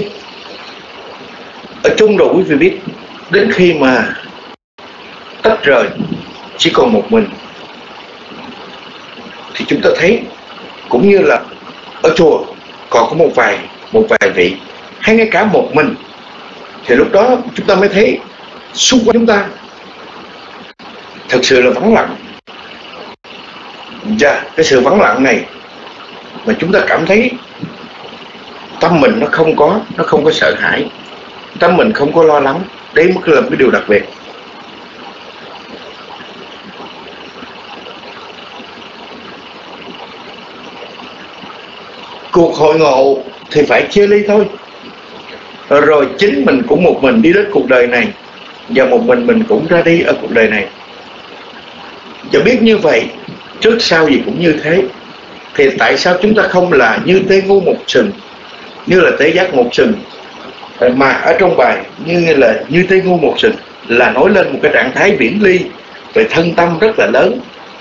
ở chung rồi quý vị biết, đến khi mà tách rời chỉ còn một mình thì chúng ta thấy cũng như là ở chùa còn có một vài một vài vị, hay ngay cả một mình, thì lúc đó chúng ta mới thấy xung quanh chúng ta thật sự là vắng lặng. Và cái sự vắng lặng này mà chúng ta cảm thấy tâm mình nó không có nó không có sợ hãi, tâm mình không có lo lắng, đấy mới là một cái điều đặc biệt. Cuộc hội ngộ thì phải chia ly thôi, rồi chính mình cũng một mình đi đến cuộc đời này, và một mình mình cũng ra đi ở cuộc đời này. Và biết như vậy, trước sau gì cũng như thế, thì tại sao chúng ta không là như Tế Ngu một sừng, như là Tế Giác một sừng, mà ở trong bài như là như Tế Ngu một sừng là nói lên một cái trạng thái viễn ly về thân tâm rất là lớn.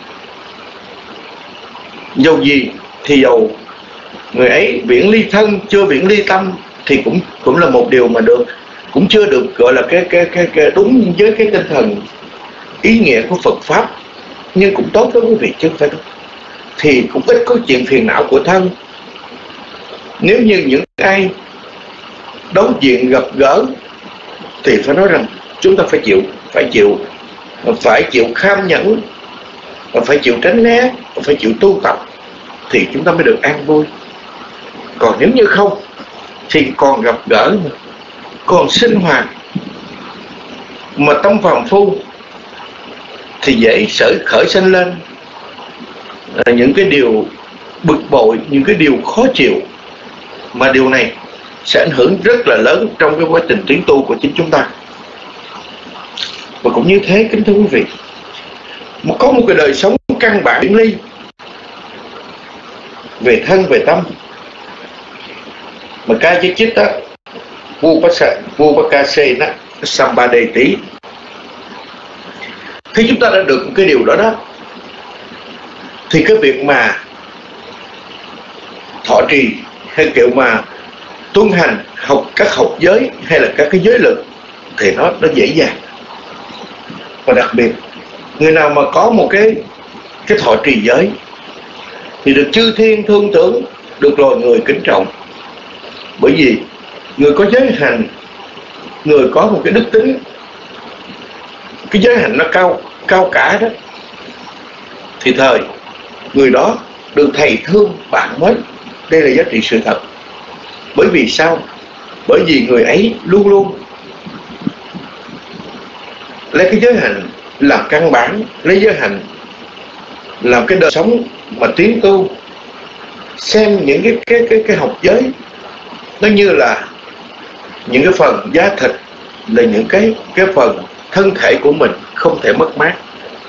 Dầu gì thì dầu người ấy viễn ly thân chưa viễn ly tâm thì cũng cũng là một điều mà được, cũng chưa được gọi là cái cái cái, cái đúng với cái tinh thần ý nghĩa của Phật pháp, nhưng cũng tốt đó quý vị, chứ không phải đâu. Thì cũng ít có chuyện phiền não của thân. Nếu như những ai đối diện gặp gỡ thì phải nói rằng chúng ta phải chịu phải chịu phải chịu kham nhẫn, phải chịu tránh né, phải chịu tu tập thì chúng ta mới được an vui. Còn nếu như không thì còn gặp gỡ, còn sinh hoạt mà tâm phàm phu thì dễ sở khởi sanh lên những cái điều bực bội, những cái điều khó chịu, mà điều này sẽ ảnh hưởng rất là lớn trong cái quá trình tiến tu của chính chúng ta. Và cũng như thế, kính thưa quý vị, có một cái đời sống căn bản viễn ly về thân về tâm mà ca chích chích đó Vupakase đó Sambade tí, khi chúng ta đã được một cái điều đó đó thì cái việc mà thọ trì hay kiểu mà tuân hành học các học giới hay là các cái giới lực thì nó nó dễ dàng. Và đặc biệt người nào mà có một cái cái thọ trì giới thì được chư thiên thương tưởng, được loài người kính trọng. Bởi vì người có giới hành, người có một cái đức tính, cái giới hành nó cao cao cả đó, thì thời người đó được thầy thương bạn mến. Đây là giá trị sự thật. Bởi vì sao? Bởi vì người ấy luôn luôn lấy cái giới hạnh làm căn bản, lấy giới hạnh làm cái đời sống mà tiến tu. Xem những cái cái cái cái học giới nó như là những cái phần da thịt, là những cái cái phần thân thể của mình không thể mất mát.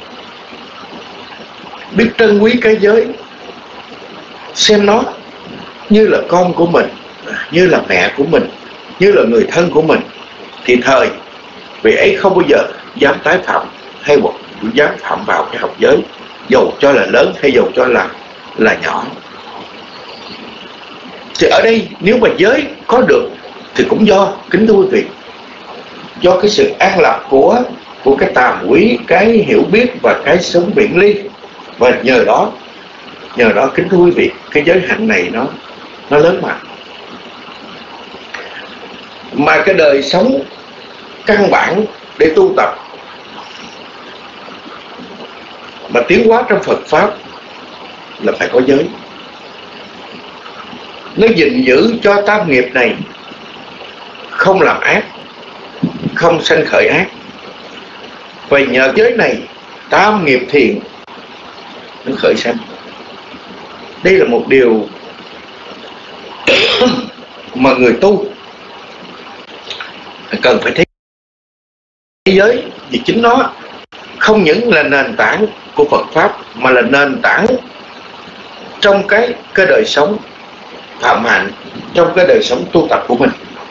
Biết trân quý cái giới, xem nó như là con của mình, như là mẹ của mình, như là người thân của mình, thì thời vị ấy không bao giờ dám tái phạm hay một dám phạm vào cái học giới, dầu cho là lớn hay dầu cho là là nhỏ. Thì ở đây nếu mà giới có được thì cũng do, kính thưa quý vị, do cái sự an lạc của của cái tàm quý, cái hiểu biết và cái sống biện ly. Và nhờ đó, nhờ đó kính thưa quý vị, cái giới hạnh này nó nó lớn mạnh. Mà cái đời sống căn bản để tu tập mà tiến hóa trong Phật Pháp là phải có giới. Nó gìn giữ cho tam nghiệp này không làm ác, không sanh khởi ác. Và nhờ giới này tam nghiệp thiện nó khởi sanh. Đây là một điều mà người tu cần phải thấy giới, vì chính nó không những là nền tảng của Phật Pháp mà là nền tảng trong cái cái đời sống phạm hạnh, trong cái đời sống tu tập của mình.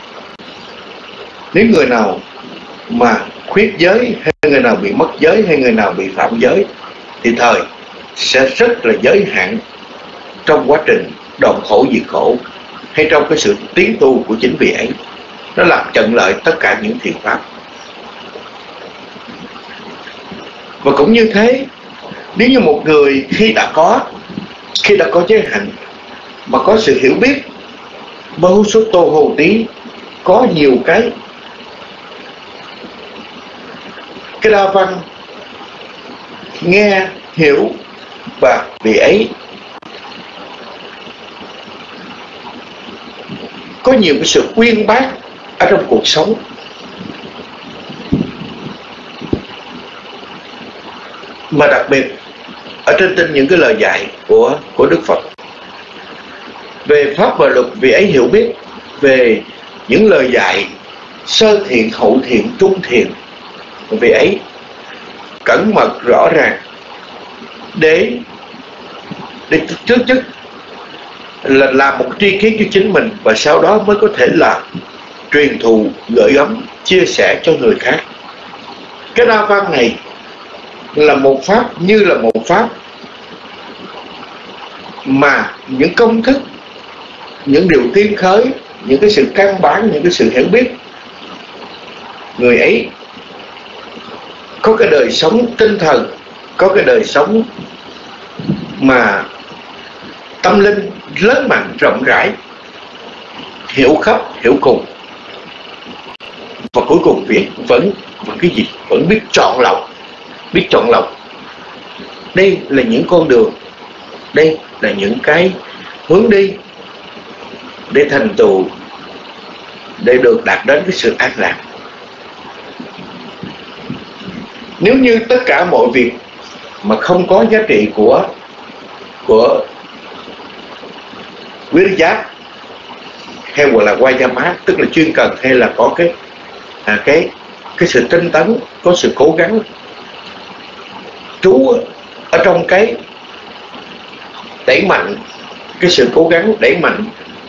Nếu người nào mà khuyết giới, hay người nào bị mất giới, hay người nào bị phạm giới, thì thời sẽ rất là giới hạn trong quá trình đoạn khổ diệt khổ, hay trong cái sự tiến tu của chính vị ấy. Nó làm chận lợi tất cả những thiện pháp. Và cũng như thế, nếu như một người khi đã có khi đã có giới hạnh mà có sự hiểu biết, bố số tô hồ tí, có nhiều cái cái đa văn nghe hiểu, và vị ấy có nhiều cái sự uyên bác ở trong cuộc sống. Mà đặc biệt ở trên tin những cái lời dạy của của Đức Phật về pháp và luật, vị ấy hiểu biết về những lời dạy sơ thiện, hậu thiện, trung thiện. Vị ấy cẩn mật rõ ràng để để trước nhất là làm một tri kiến cho chính mình, và sau đó mới có thể là truyền thụ, gửi gắm, chia sẻ cho người khác. Cái đa văn này là một pháp, như là một pháp mà những công thức, những điều tiên khởi, những cái sự căn bản, những cái sự hiểu biết, người ấy có cái đời sống tinh thần, có cái đời sống mà tâm linh lớn mạnh, rộng rãi, hiểu khắp, hiểu cùng. Và cuối cùng việc vẫn vẫn cái gì? Vẫn biết chọn lọc, biết chọn lọc. Đây là những con đường, đây là những cái hướng đi để thành tựu, để được đạt đến cái sự an lạc. Nếu như tất cả mọi việc mà không có giá trị của của quý giác hay gọi là Vajama, tức là chuyên cần, hay là có cái à, cái cái sự tinh tấn, có sự cố gắng trú ở trong cái đẩy mạnh, cái sự cố gắng đẩy mạnh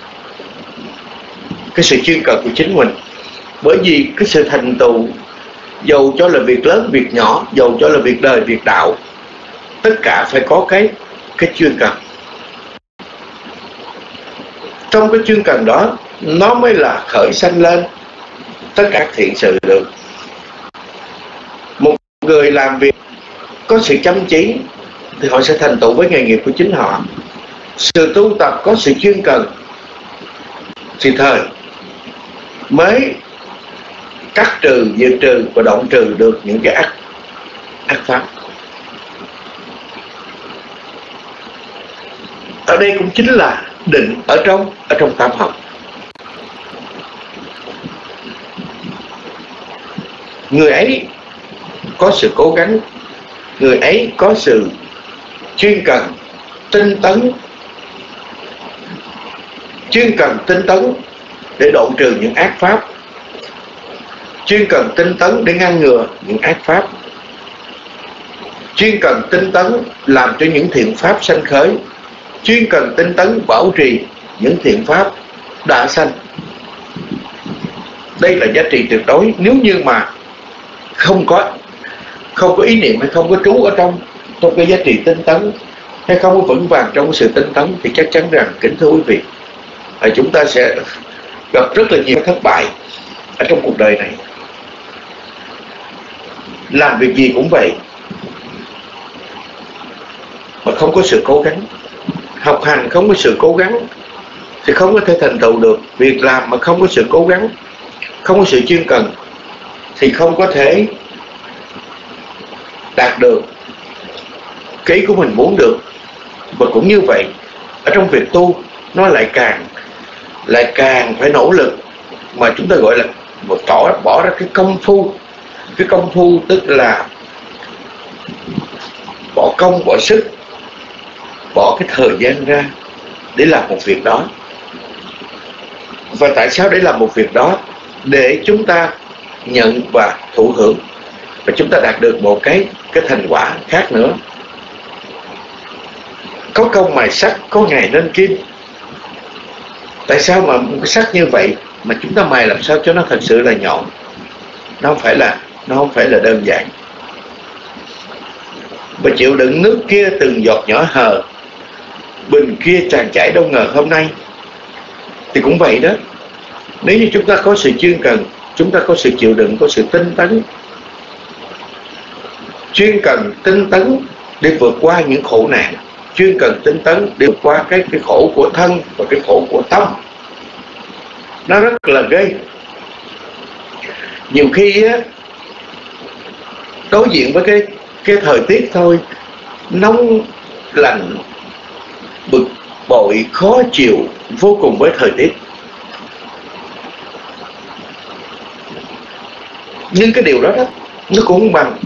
cái sự chuyên cần của chính mình. Bởi vì cái sự thành tựu, dầu cho là việc lớn, việc nhỏ, dầu cho là việc đời, việc đạo, tất cả phải có cái cái chuyên cần. Trong cái chuyên cần đó, nó mới là khởi sanh lên tất cả thiện sự được. Một người làm việc có sự chăm chỉ thì họ sẽ thành tựu với nghề nghiệp của chính họ. Sự tu tập có sự chuyên cần thì thời mới cắt trừ, diệt trừ và đoạn trừ được những cái ác ác pháp. Ở đây cũng chính là định ở trong ở trong tam học. Người ấy có sự cố gắng, người ấy có sự chuyên cần, tinh tấn, chuyên cần tinh tấn để độ trừ những ác pháp, chuyên cần tinh tấn để ngăn ngừa những ác pháp, chuyên cần tinh tấn làm cho những thiện pháp sanh khởi, chuyên cần tinh tấn bảo trì những thiện pháp đã sanh. Đây là giá trị tuyệt đối. Nếu như mà không có không có ý niệm hay không có trú ở trong trong cái giá trị tinh tấn, hay không có vững vàng trong sự tinh tấn, thì chắc chắn rằng, kính thưa quý vị, là chúng ta sẽ gặp rất là nhiều thất bại ở trong cuộc đời này. Làm việc gì cũng vậy, mà không có sự cố gắng. Học hành không có sự cố gắng thì không có thể thành tựu được. Việc làm mà không có sự cố gắng, không có sự chuyên cần, thì không có thể đạt được cái ý của mình muốn được. Và cũng như vậy, ở trong việc tu, nó lại càng lại càng phải nỗ lực, mà chúng ta gọi là một tỏ bỏ ra cái công phu. Cái công phu tức là bỏ công, bỏ sức, bỏ cái thời gian ra để làm một việc đó. Và tại sao để làm một việc đó? Để chúng ta nhận và thụ hưởng, và chúng ta đạt được một cái cái thành quả khác nữa. Có công mài sắt, có ngày nên kim. Tại sao mà một cái sắt như vậy mà chúng ta mài làm sao cho nó thật sự là nhọn? Nó không phải là nó không phải là đơn giản. Và chịu đựng nước kia từng giọt nhỏ hờ, bình kia tràn chảy đâu ngờ hôm nay. Thì cũng vậy đó. Nếu như chúng ta có sự chuyên cần, chúng ta có sự chịu đựng, có sự tinh tấn, chuyên cần tinh tấn để vượt qua những khổ nạn, chuyên cần tinh tấn để vượt qua cái, cái khổ của thân và cái khổ của tâm. Nó rất là ghê. Nhiều khi á, đối diện với cái, cái thời tiết thôi, nóng lạnh, bực bội, khó chịu vô cùng với thời tiết, nhưng cái điều đó đó nó cũng không bằng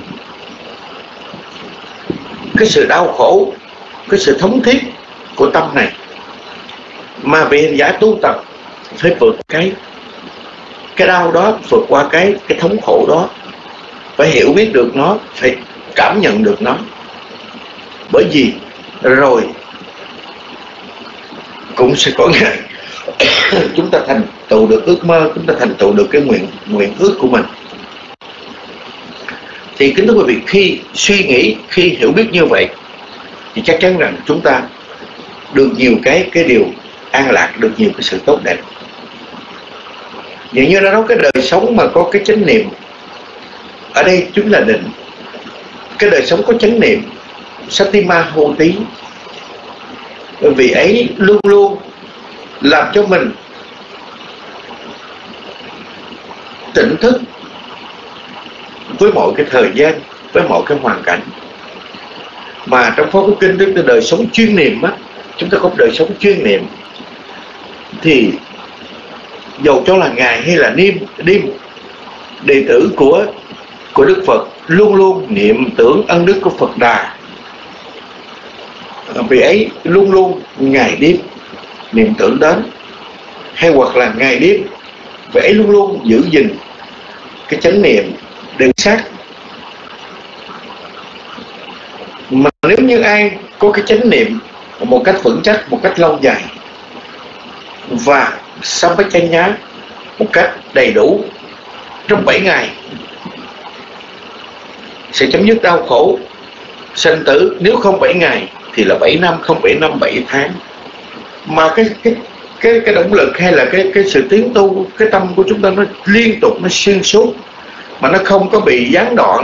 cái sự đau khổ, cái sự thống thiết của tâm này. Mà vị hành giả tu tập phải vượt cái cái đau đó, vượt qua cái cái thống khổ đó, phải hiểu biết được nó, phải cảm nhận được nó. Bởi vì rồi cũng sẽ có ngày chúng ta thành tựu được ước mơ, chúng ta thành tựu được cái nguyện nguyện ước của mình. Thì kính thưa quý vị, khi suy nghĩ, khi hiểu biết như vậy, thì chắc chắn rằng chúng ta được nhiều cái cái điều an lạc, được nhiều cái sự tốt đẹp. Vậy như đã nói, cái đời sống mà có cái chánh niệm, ở đây chính là định. Cái đời sống có chánh niệm, Satima Hoti, vì ấy luôn luôn làm cho mình tỉnh thức với mọi cái thời gian, với mọi cái hoàn cảnh. Mà trong Pháp Quốc Kinh tức là đời sống chuyên niệm á, chúng ta có đời sống chuyên niệm, thì dầu cho là ngày hay là đêm, đêm đệ tử của của Đức Phật luôn luôn niệm tưởng ân đức của Phật Đà. Vì ấy luôn luôn ngày đêm niệm tưởng đến, hay hoặc là ngày đêm, vì ấy luôn luôn giữ gìn cái chánh niệm định sát. Mà nếu như ai có cái chánh niệm một cách vững chắc, một cách lâu dài, và Sampachanya một cách đầy đủ trong bảy ngày, sẽ chấm dứt đau khổ sanh tử. Nếu không bảy ngày thì là bảy năm, không bảy năm bảy tháng. Mà cái cái cái cái động lực hay là cái cái sự tiến tu, cái tâm của chúng ta nó liên tục, nó xuyên suốt, mà nó không có bị gián đoạn,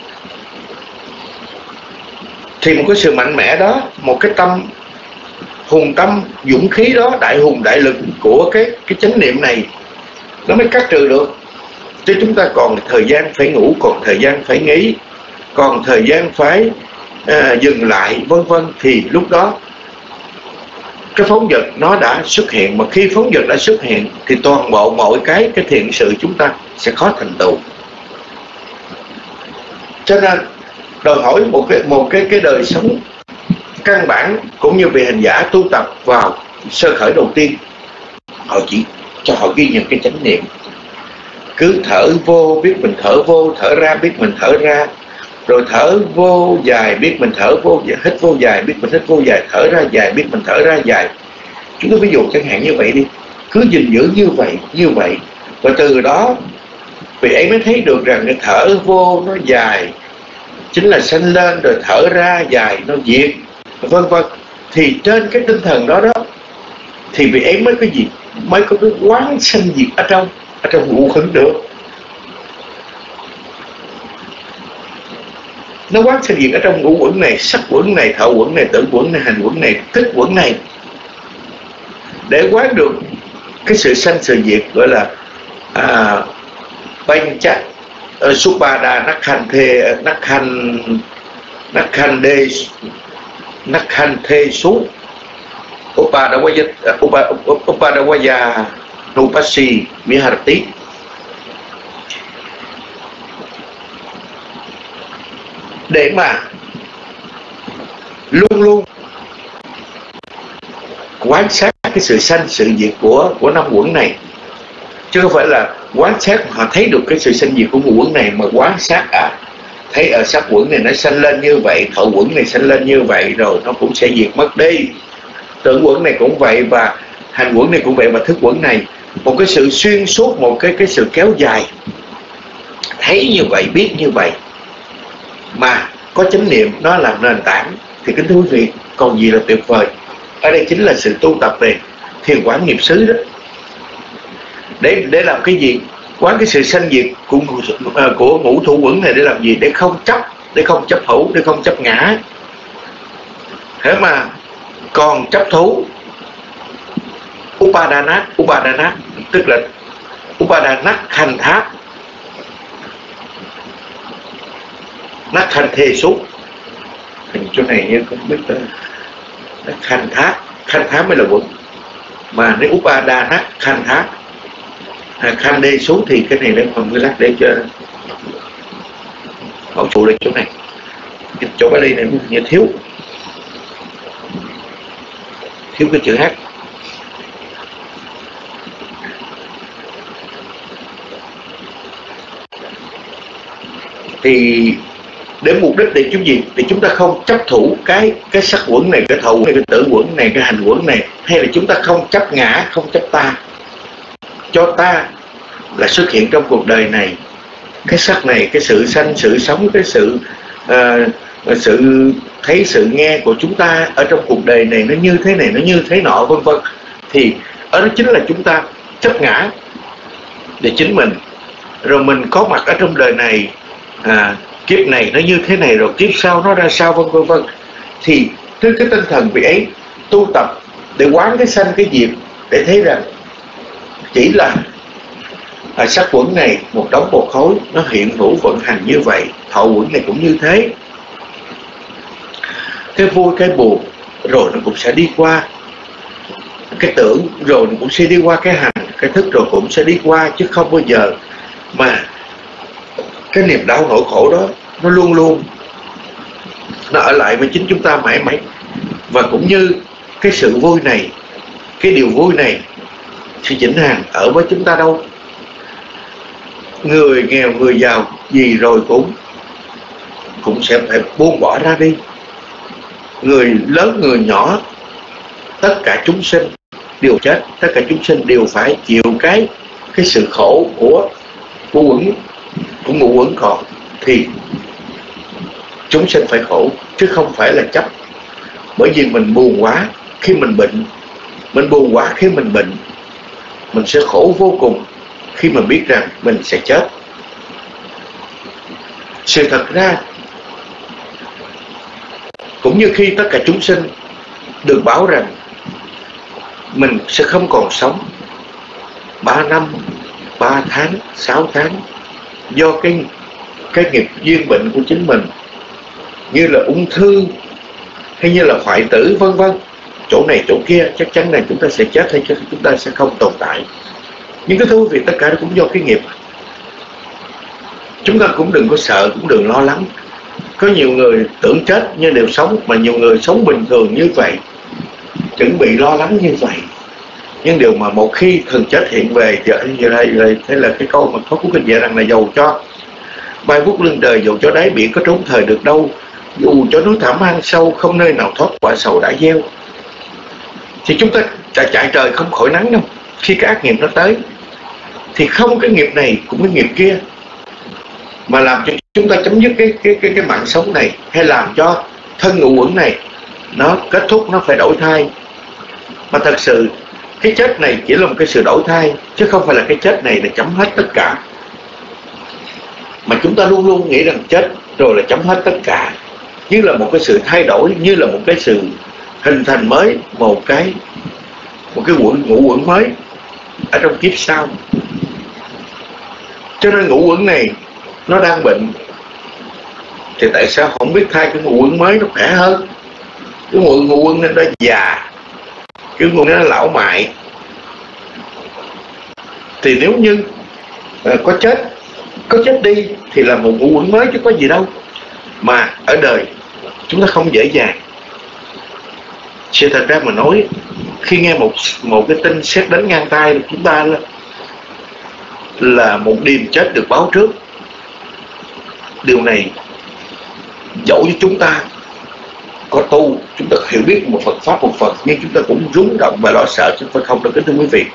thì một cái sự mạnh mẽ đó, một cái tâm hùng tâm dũng khí đó, đại hùng đại lực của cái cái chánh niệm này, nó mới cắt trừ được. Chứ chúng ta còn thời gian phải ngủ, còn thời gian phải nghỉ, còn thời gian phải à, dừng lại vân vân, thì lúc đó cái phóng dật nó đã xuất hiện. Mà khi phóng dật đã xuất hiện thì toàn bộ mọi cái cái thiện sự chúng ta sẽ khó thành tựu. Cho nên đòi hỏi một cái một cái cái đời sống căn bản cũng như vị hành giả tu tập vào sơ khởi đầu tiên, họ chỉ cho họ ghi nhận cái chánh niệm, cứ thở vô biết mình thở vô, thở ra biết mình thở ra, rồi thở vô dài biết mình thở vô, hít vô dài biết mình hít vô dài, thở ra dài biết mình thở ra dài. Chúng tôi ví dụ chẳng hạn như vậy đi, cứ gìn giữ như vậy như vậy, và từ đó vị ấy mới thấy được rằng cái thở vô nó dài chính là sanh lên, rồi thở ra dài nó diệt, vân vân. Thì trên cái tinh thần đó đó thì vị ấy mới có gì, mới có cái quán sanh diệt ở trong ở trong ngũ uẩn được. Nó quán sanh diệt ở trong ngũ uẩn này, sắc uẩn này, thọ uẩn này, tưởng uẩn này, hành uẩn này, thức uẩn này. Để quán được cái sự sanh sự diệt gọi là à, banh chắc uh, Supada Nakhan Thê Nakhan Nakhan Đê Nakhan Thê Sú Upadawaya Upadawaya Nupasi Miharati. Để mà luôn luôn quán sát cái sự sanh sự diệt của của năm uẩn này, chứ không phải là quán sát họ thấy được cái sự sanh diệt của ngũ uẩn này mà quán sát à thấy ở sắc uẩn này nó sanh lên như vậy, thọ uẩn này sanh lên như vậy rồi nó cũng sẽ diệt mất đi, tưởng uẩn này cũng vậy và hành uẩn này cũng vậy và thức uẩn này. Một cái sự xuyên suốt, một cái cái sự kéo dài, thấy như vậy biết như vậy mà có chánh niệm nó làm nền tảng thì kính thưa quý vị còn gì là tuyệt vời. Ở đây chính là sự tu tập về thiền quán nghiệp xứ đó. Để để làm cái gì? Quán cái sự sanh diệt của, của ngũ thủ uẩn này để làm gì? Để không chấp, để không chấp hữu, để không chấp ngã. Thế mà còn chấp thú Upadanat, Upadanat tức là Upadanat hành thác, nát hành thê xúc. Hình chỗ này như không biết tới nát hành thác, khanh thác mới là uẩn, mà nếu Upadanat khanh thác à, khanh đê xúc thì cái này lên phần mười lát để cho hỗ trụ lên chỗ này. Cái chỗ cái ly này như thiếu thiếu cái chữ H. Thì để mục đích để chúng gì? Để chúng ta không chấp thủ cái cái sắc uẩn này, cái thọ uẩn này, cái tử uẩn này, cái hành uẩn này, hay là chúng ta không chấp ngã, không chấp ta. Cho ta là xuất hiện trong cuộc đời này cái sắc này, cái sự sanh, sự sống, cái sự uh, sự thấy, sự nghe của chúng ta ở trong cuộc đời này nó như thế này, nó như thế nọ, vân vân. Thì ở đó chính là chúng ta chấp ngã để chính mình, rồi mình có mặt ở trong đời này, à, kiếp này nó như thế này, rồi kiếp sau nó ra sao, vân vân vân. Thì trên cái tinh thần vị ấy tu tập để quán cái sanh cái diệt, để thấy rằng chỉ là à, sắc uẩn này một đống bột khối nó hiện hữu vận hành như vậy, thọ uẩn này cũng như thế, cái vui cái buồn rồi nó cũng sẽ đi qua, cái tưởng rồi nó cũng sẽ đi qua, cái hành cái thức rồi cũng sẽ đi qua, chứ không bao giờ mà cái niềm đau nỗi khổ đó nó luôn luôn nó ở lại với chính chúng ta mãi mãi. Và cũng như cái sự vui này, cái điều vui này sự chỉnh hàng ở với chúng ta đâu. Người nghèo người giàu gì rồi cũng cũng sẽ phải buông bỏ ra đi. Người lớn người nhỏ, tất cả chúng sinh đều chết, tất cả chúng sinh đều phải chịu cái cái sự khổ của của uẩn, của ngũ uẩn còn, thì chúng sinh phải khổ chứ không phải là chấp. Bởi vì mình buồn quá khi mình bệnh, mình buồn quá khi mình bệnh, mình sẽ khổ vô cùng khi mà biết rằng mình sẽ chết. Sự thật ra cũng như khi tất cả chúng sinh được bảo rằng mình sẽ không còn sống ba năm, ba tháng, sáu tháng do cái cái nghiệp duyên bệnh của chính mình, như là ung thư hay như là hoại tử vân vân, chỗ này chỗ kia, chắc chắn là chúng ta sẽ chết hay chúng ta sẽ không tồn tại. Nhưng cái thú vị tất cả cũng do cái nghiệp. Chúng ta cũng đừng có sợ, cũng đừng lo lắng. Có nhiều người tưởng chết nhưng đều sống, mà nhiều người sống bình thường như vậy, chuẩn bị lo lắng như vậy. Nhưng điều mà một khi thần chết hiện về, giờ đây thế là cái câu mà có cuốn kinh dạy rằng là dầu cho bay vút lưng trời, dầu cho đáy biển có trốn thời được đâu, dù cho núi thẳm hang sâu không nơi nào thoát quả sầu đã gieo. Thì chúng ta chạy, chạy trời không khỏi nắng đâu. Khi cái ác nghiệp nó tới thì không cái nghiệp này cũng cái nghiệp kia mà làm cho chúng ta chấm dứt cái cái cái cái mạng sống này, hay làm cho thân ngũ uẩn này nó kết thúc, nó phải đổi thai. Mà thật sự cái chết này chỉ là một cái sự đổi thai, chứ không phải là cái chết này là chấm hết tất cả. Mà chúng ta luôn luôn nghĩ rằng chết rồi là chấm hết tất cả, như là một cái sự thay đổi, như là một cái sự hình thành mới, một cái một cái quẩn ngũ uẩn mới ở trong kiếp sau. Cho nên ngũ uẩn này nó đang bệnh, thì tại sao không biết thay cái ngũ uẩn mới nó khỏe hơn? Cái ngũ ngũ uẩn nên nó già, cái ngũ uẩn nó lão mại. Thì nếu như à, có chết có chết đi thì là một ngũ uẩn mới chứ có gì đâu. Mà ở đời chúng ta không dễ dàng. Sự thật ra mà nói, khi nghe một một cái tin sét đánh ngang tai chúng ta là, là một điềm chết được báo trước. Điều này dẫu cho chúng ta có tu, chúng ta hiểu biết một Phật pháp một Phật, nhưng chúng ta cũng rúng động và lo sợ, chứ phải không đâu kính thưa quý vị.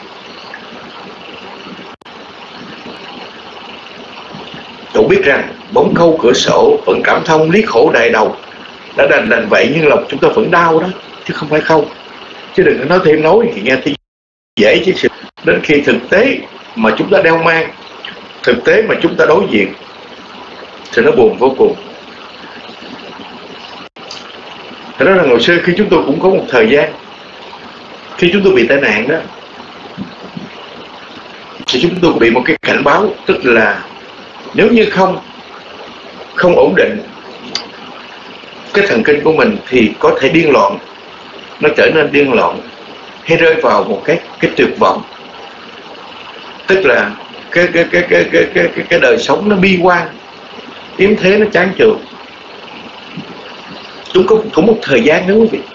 Tôi biết rằng bóng câu cửa sổ vẫn cảm thông lý khổ đại đầu, đã đành đành vậy nhưng lòng chúng ta vẫn đau đó, chứ không phải không. Chứ đừng có nói thêm nói thì nghe thì dễ chứ. Sự đến khi thực tế mà chúng ta đeo mang, thực tế mà chúng ta đối diện thì nó buồn vô cùng. Thế đó là ngày xưa khi chúng tôi cũng có một thời gian, khi chúng tôi bị tai nạn đó, thì chúng tôi bị một cái cảnh báo, tức là nếu như không không ổn định cái thần kinh của mình thì có thể điên loạn, nó trở nên điên loạn hay rơi vào một cái cái tuyệt vọng, tức là cái cái cái cái cái cái cái, cái đời sống nó bi quan, yếm thế, nó chán chường. Chúng có cũng một thời gian đó quý vị,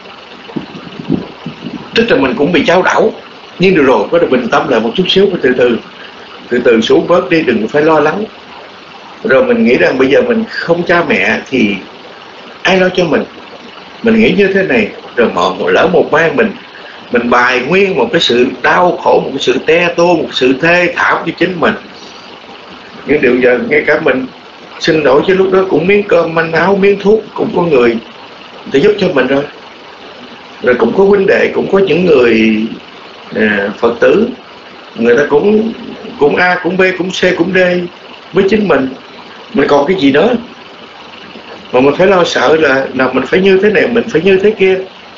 tức là mình cũng bị chao đảo, nhưng được rồi có được bình tâm lại một chút xíu, từ từ từ từ xuống bớt đi, đừng phải lo lắng. Rồi mình nghĩ rằng bây giờ mình không cha mẹ thì ai lo cho mình, mình nghĩ như thế này. Rồi một lỡ một mai mình mình bài nguyên một cái sự đau khổ, một cái sự te tua, một sự thê thảm cho chính mình. Nhưng điều giờ ngay cả mình xin lỗi chứ lúc đó cũng miếng cơm manh áo, miếng thuốc cũng có người để giúp cho mình rồi. Rồi cũng có huynh đệ, cũng có những người à, Phật tử, người ta cũng cũng A, cũng B, cũng C, cũng D với chính mình. Mình còn cái gì nữa mà mình phải lo sợ là, là mình phải như thế này, mình phải như thế kia.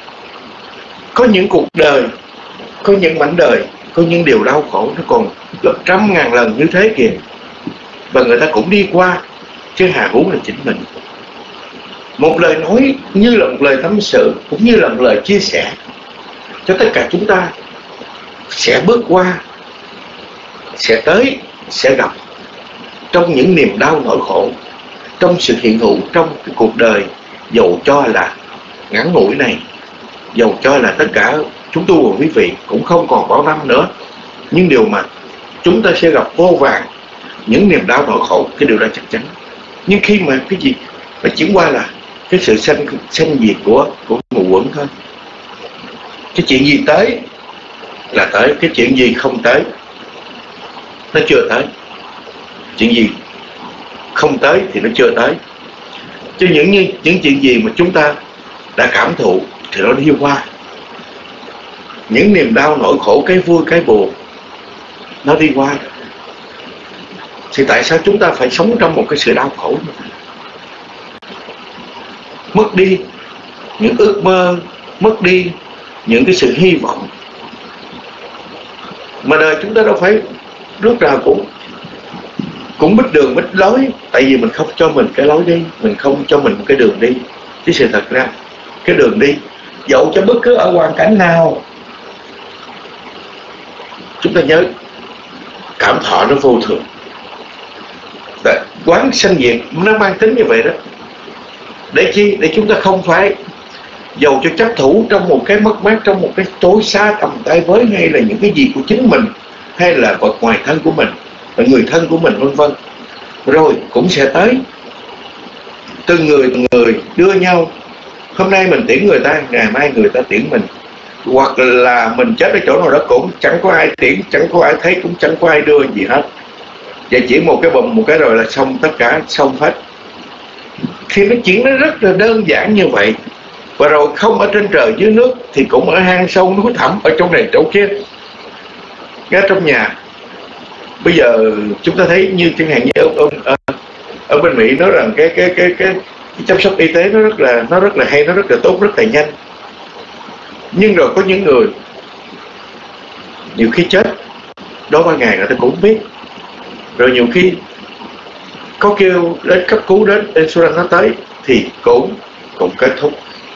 Có những cuộc đời, có những mảnh đời, có những điều đau khổ nó còn gấp trăm ngàn lần như thế kìa. Và người ta cũng đi qua, chứ hà huống là chính mình. Một lời nói như là một lời tâm sự, cũng như là một lời chia sẻ cho tất cả chúng ta sẽ bước qua, sẽ tới, sẽ gặp trong những niềm đau nỗi khổ, trong sự hiện hữu trong cái cuộc đời, dầu cho là ngắn ngủi này, dầu cho là tất cả chúng tôi và quý vị cũng không còn bao năm nữa, nhưng điều mà chúng ta sẽ gặp vô vàn những niềm đau nỗi khổ, cái điều đó chắc chắn. Nhưng khi mà cái gì nó chuyển qua là cái sự sanh sanh diệt của của ngũ uẩn thôi. Cái chuyện gì tới là tới, cái chuyện gì không tới nó chưa tới. Chuyện gì không tới thì nó chưa tới. Chứ những như những chuyện gì mà chúng ta đã cảm thụ thì nó đi qua. Những niềm đau nỗi khổ, cái vui cái buồn nó đi qua. Thì tại sao chúng ta phải sống trong một cái sự đau khổ như vậy? Mất đi những ước mơ, mất đi những cái sự hy vọng. Mà đời chúng ta đâu phải lúc nào cũng cũng biết đường biết lối, tại vì mình không cho mình cái lối đi, mình không cho mình một cái đường đi. Chứ sự thật ra cái đường đi, dẫu cho bất cứ ở hoàn cảnh nào, chúng ta nhớ cảm thọ nó vô thường. Quán sanh diệt nó mang tính như vậy đó. Để chi? Để chúng ta không phải dầu cho chấp thủ trong một cái mất mát, trong một cái tối xa tầm tay với, hay là những cái gì của chính mình, hay là vật ngoài thân của mình, là người thân của mình, vân vân. Rồi cũng sẽ tới, từng người từng người đưa nhau. Hôm nay mình tiễn người ta, ngày mai người ta tiễn mình. Hoặc là mình chết ở chỗ nào đó cũng chẳng có ai tiễn, chẳng có ai thấy, cũng chẳng có ai đưa gì hết. Và chỉ một cái bùm một cái rồi là xong, tất cả xong hết. Khi nó chuyện nó rất là đơn giản như vậy. Và rồi không ở trên trời dưới nước thì cũng ở hang sâu núi thẳm, ở chỗ này chỗ kia, ngay trong nhà. Bây giờ chúng ta thấy như chẳng hạn như ở, ở, ở bên Mỹ nói rằng cái cái cái cái, cái chăm sóc y tế nó rất là nó rất là hay, nó rất là tốt, rất là nhanh. Nhưng rồi có những người nhiều khi chết đó ba ngày người ta cũng không biết. Rồi nhiều khi có kêu đến cấp cứu, đến insurance nó tới thì cũng cũng kết thúc.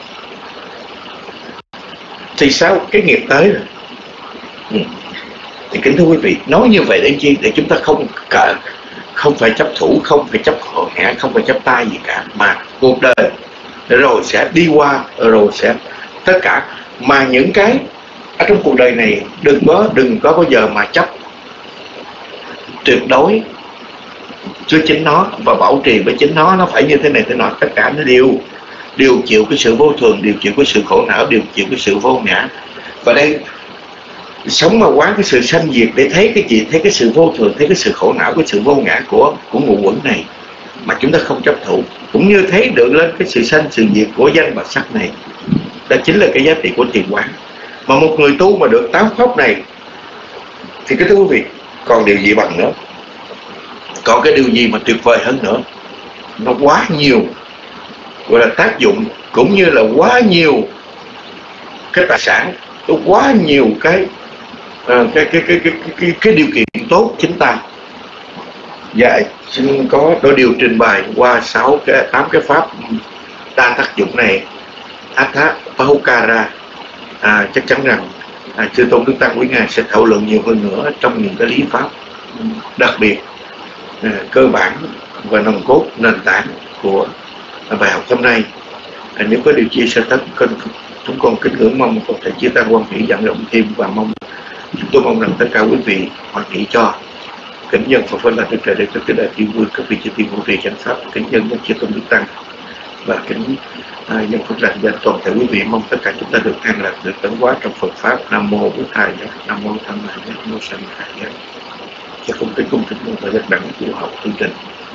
Thì sao? Cái nghiệp tới rồi. Ừ. Thì kính thưa quý vị, nói như vậy để chi? Để chúng ta không cả, không phải chấp thủ, không phải chấp hộ ngã, không phải chấp tay gì cả, mà cuộc đời rồi sẽ đi qua, rồi sẽ tất cả. Mà những cái ở trong cuộc đời này đừng có đừng có bao giờ mà chấp tuyệt đối với chính nó và bảo trì với chính nó, nó phải như thế này thế nọ. Tất cả nó đều đều chịu cái sự vô thường, đều chịu cái sự khổ não, đều chịu cái sự vô ngã. Và đây sống mà quán cái sự sanh diệt để thấy cái gì? Thấy cái sự vô thường, thấy cái sự khổ não, cái sự vô ngã của của ngũ uẩn này mà chúng ta không chấp thủ, cũng như thấy được lên cái sự sanh sự diệt của danh và sắc này. Đó chính là cái giá trị của thiền quán. Mà một người tu mà được tám pháp này thì cái thưa quý vị, còn điều gì bằng nữa? Còn cái điều gì mà tuyệt vời hơn nữa? Nó quá nhiều gọi là tác dụng, cũng như là quá nhiều cái tài sản, có quá nhiều cái, uh, cái, cái, cái, cái, cái cái điều kiện tốt chính ta. Dạ xin có đôi điều trình bày qua sáu cái tám cái pháp đa tác dụng này. Atha Pahukara, à, chắc chắn rằng à, Chư Tôn Đức Tăng quý ngài sẽ thảo luận nhiều hơn nữa trong những cái lý pháp đặc biệt, à, cơ bản và nòng cốt nền tảng của à, bài học hôm nay. À, nếu có điều chia sẻ tất chúng con kính ngưỡng mong có thể chia tăng quan hỷ giảng rộng thêm, và mong chúng tôi mong rằng tất cả quý vị hoan hỷ cho. Kính nhân Phật Pháp là Đức Trời Đệ Tử Kính Đại Thiên Vương các vị chư tiên hộ trì chánh pháp, kính nhân nhất Chư Tôn Đức Tăng và kính à, nhân Phật lành danh toàn thể quý vị. Mong tất cả chúng ta được an lạc, được tấn hóa trong Phật pháp. Nam mô Bổn Thầy, Nam mô Tham Ma, Nam mô Sanh Thầy. Cho công kính cung kính và rất đẳng của học chương trình.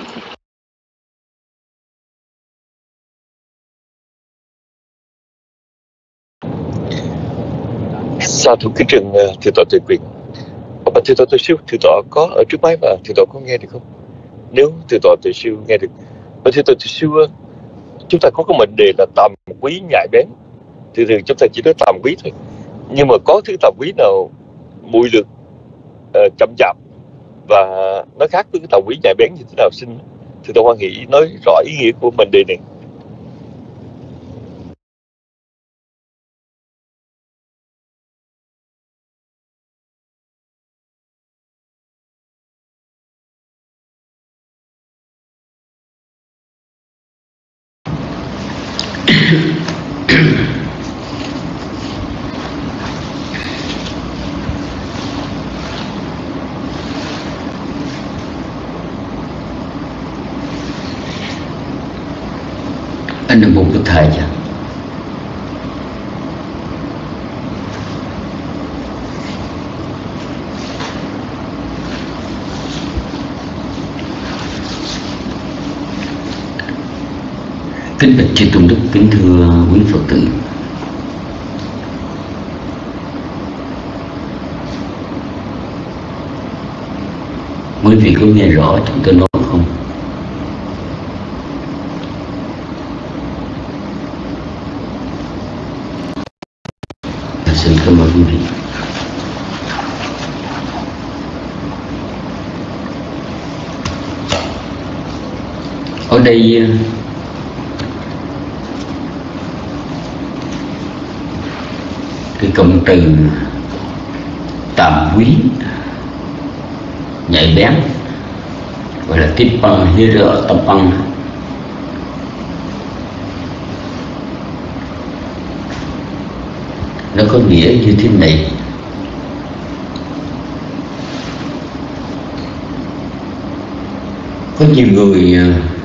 Sa thủ kính trình thưa tọa Tuệ Quyền. Và thưa tọa Tuệ Siêu, thưa tọa có ở trước máy và thưa tọa có nghe được không? Nếu thưa tọa Tuệ Siêu nghe được, và thưa tọa Tuệ Siêu, chúng ta có cái mệnh đề là tàm quý nhạy bén. Thường thường chúng ta chỉ nói tàm quý thôi, nhưng mà có thứ tàm quý nào mùi lược, uh, chậm chạp và nó khác với cái tàm quý nhạy bén như thế nào? Xin thưa tọa hoan hỷ nói rõ ý nghĩa của mệnh đề này. Anh Nam Mô Bổn Thầy. Kính bạch chư tôn đức, kính thưa quý Phật tử. Quý vị có nghe rõ chúng tôi nói không? Xin cảm ơn quý vị. Ở đây cái cụm từ tàm quý, nhạy bén, gọi là tiếp băng hiến rỡ tập băng, nó có nghĩa như thế này. Có nhiều người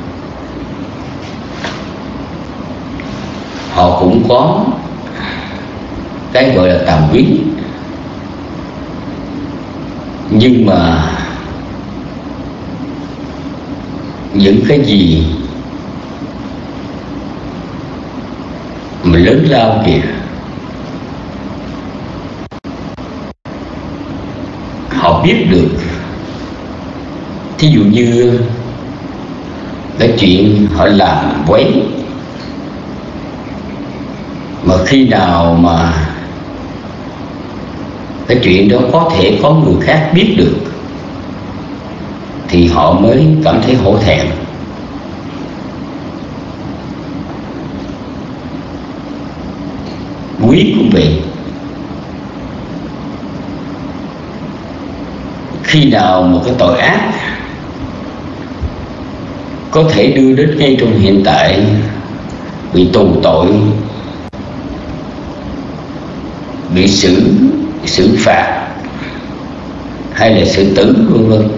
họ cũng có cái gọi là tàm quý, nhưng mà những cái gì mà lớn lao kìa họ biết được. Thí dụ như cái chuyện họ làm quấy, mà khi nào mà cái chuyện đó có thể có người khác biết được thì họ mới cảm thấy hổ thẹn. Quý cũng vậy. Khi nào một cái tội ác có thể đưa đến ngay trong hiện tại bị tù tội, bị xử xử phạt hay là xử tử vân vân,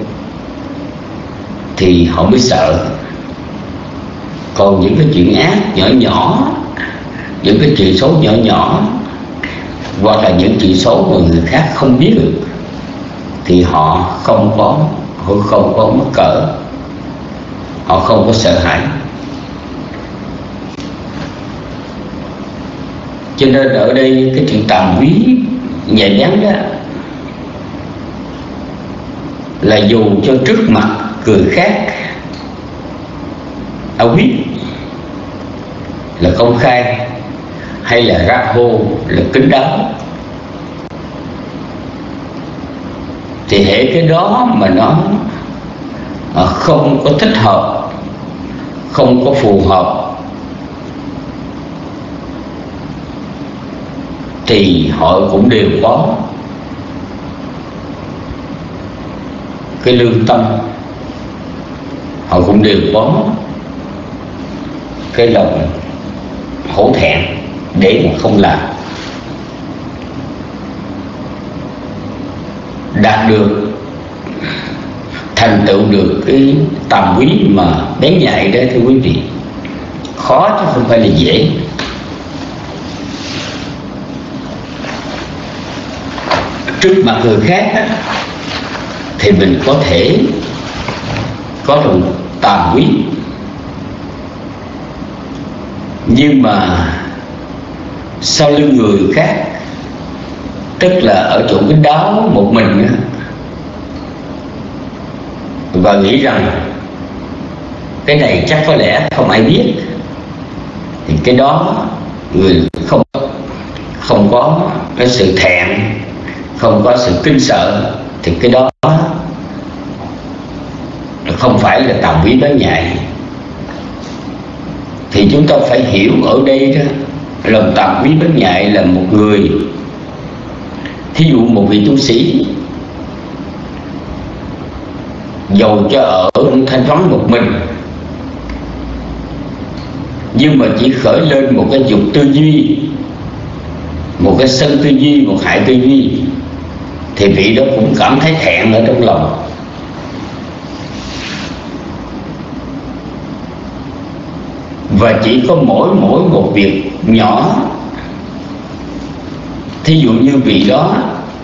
thì họ mới sợ. Còn những cái chuyện ác nhỏ nhỏ, những cái chuyện xấu nhỏ nhỏ, hoặc là những chuyện xấu mà người khác không biết được, thì họ không có họ không có mắc cỡ, họ không có sợ hãi. Cho nên ở đây cái chuyện tàm quý nhẹ nhàng đó là dù cho trước mặt người khác áo biết là công khai, hay là ra hô là kín đáo, thì hệ cái đó mà nó không có thích hợp, không có phù hợp, thì họ cũng đều có cái lương tâm, họ cũng đều có cái lòng hổ thẹn để mà không làm. Đạt được, thành tựu được cái tàm quý mà bén nhạy đó thưa quý vị, khó chứ không phải là dễ. Trước mặt người khác á, thì mình có thể có lòng tàm quý, nhưng mà sau lưng người khác, tức là ở chỗ cái đó một mình á, và nghĩ rằng cái này chắc có lẽ không ai biết, thì cái đó người không không có cái sự thẹn, không có sự kinh sợ, thì cái đó không phải là tàm quý bén nhạy. Thì chúng ta phải hiểu ở đây đó, lòng tàm quý bén nhạy là một người, thí dụ một vị tu sĩ dầu cho ở thanh vắng một mình, nhưng mà chỉ khởi lên một cái dục tư duy, một cái sân tư duy, một hại tư duy, thì vị đó cũng cảm thấy thẹn ở trong lòng. Và chỉ có mỗi mỗi một việc nhỏ, thí dụ như vị đó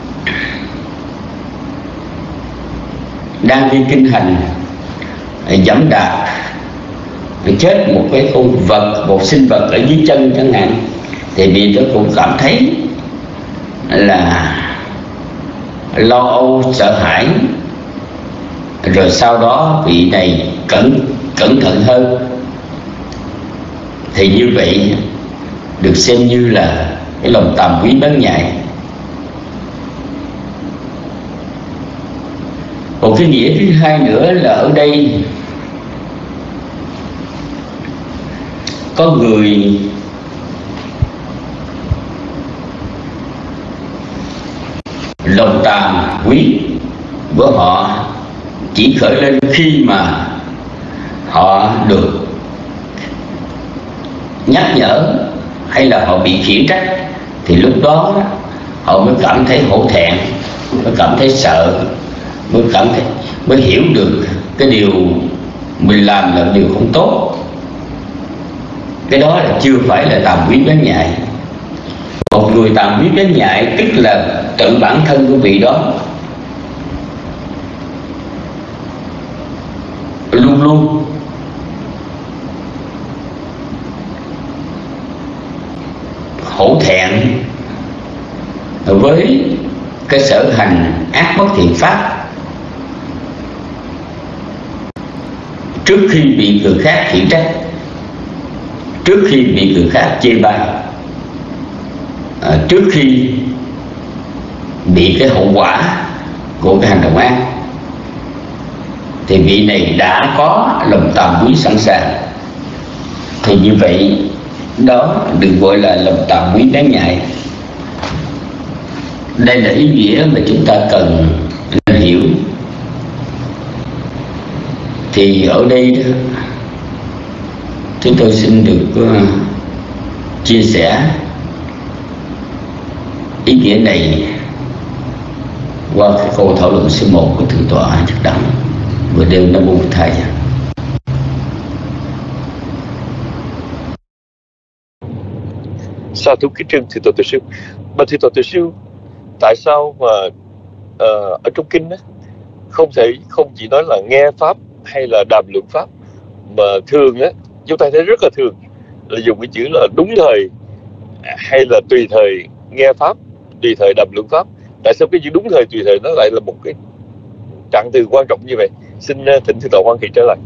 đang đi kinh hành, dẫm đạp chết một cái con vật, một sinh vật ở dưới chân chẳng hạn, thì vị đó cũng cảm thấy là lo âu, sợ hãi. Rồi sau đó vị này cẩn cẩn thận hơn, thì như vậy được xem như là cái lòng tàm quý bén nhạy. Một cái nghĩa thứ hai nữa là ở đây có người lòng tàm quý của họ chỉ khởi lên khi mà họ được nhắc nhở hay là họ bị khiển trách, thì lúc đó họ mới cảm thấy hổ thẹn, mới cảm thấy sợ, mới cảm thấy mới hiểu được cái điều mình làm là điều không tốt. Cái đó là chưa phải là tàm quý bén nhạy. Một người tàm quý bén nhạy tức là tự bản thân của vị đó luôn luôn hổ thẹn với cái sở hành ác bất thiện pháp trước khi bị người khác khiển trách, trước khi bị người khác chê bai, à, trước khi bị cái hậu quả của cái hành động ác, thì vị này đã có lòng tàm quý sẵn sàng. Thì như vậy đó đừng gọi là lòng tàm quý bén nhạy. Đây là ý nghĩa mà chúng ta cần nên hiểu. Thì ở đây đó, chúng tôi xin được uh, chia sẻ ý nghĩa này qua cái câu thảo luận số một của Thượng tọa Nhất Đẳng vừa đều Nam Mô Bổn Thầy. Sa thú kính trân Thượng tọa Từ Siêu. Mà Thượng tọa Từ Siêu, tại sao mà uh, ở trong kinh đó, không thể không chỉ nói là nghe pháp hay là đàm luận pháp, mà thường á chúng ta thấy rất là thường là dùng cái chữ là đúng thời hay là tùy thời nghe pháp, tùy thời đàm luận pháp. Tại sao cái chữ đúng thời tùy thời nó lại là một cái trạng từ quan trọng như vậy? Xin uh, thỉnh Thượng tọa Quan Kỳ trở lại.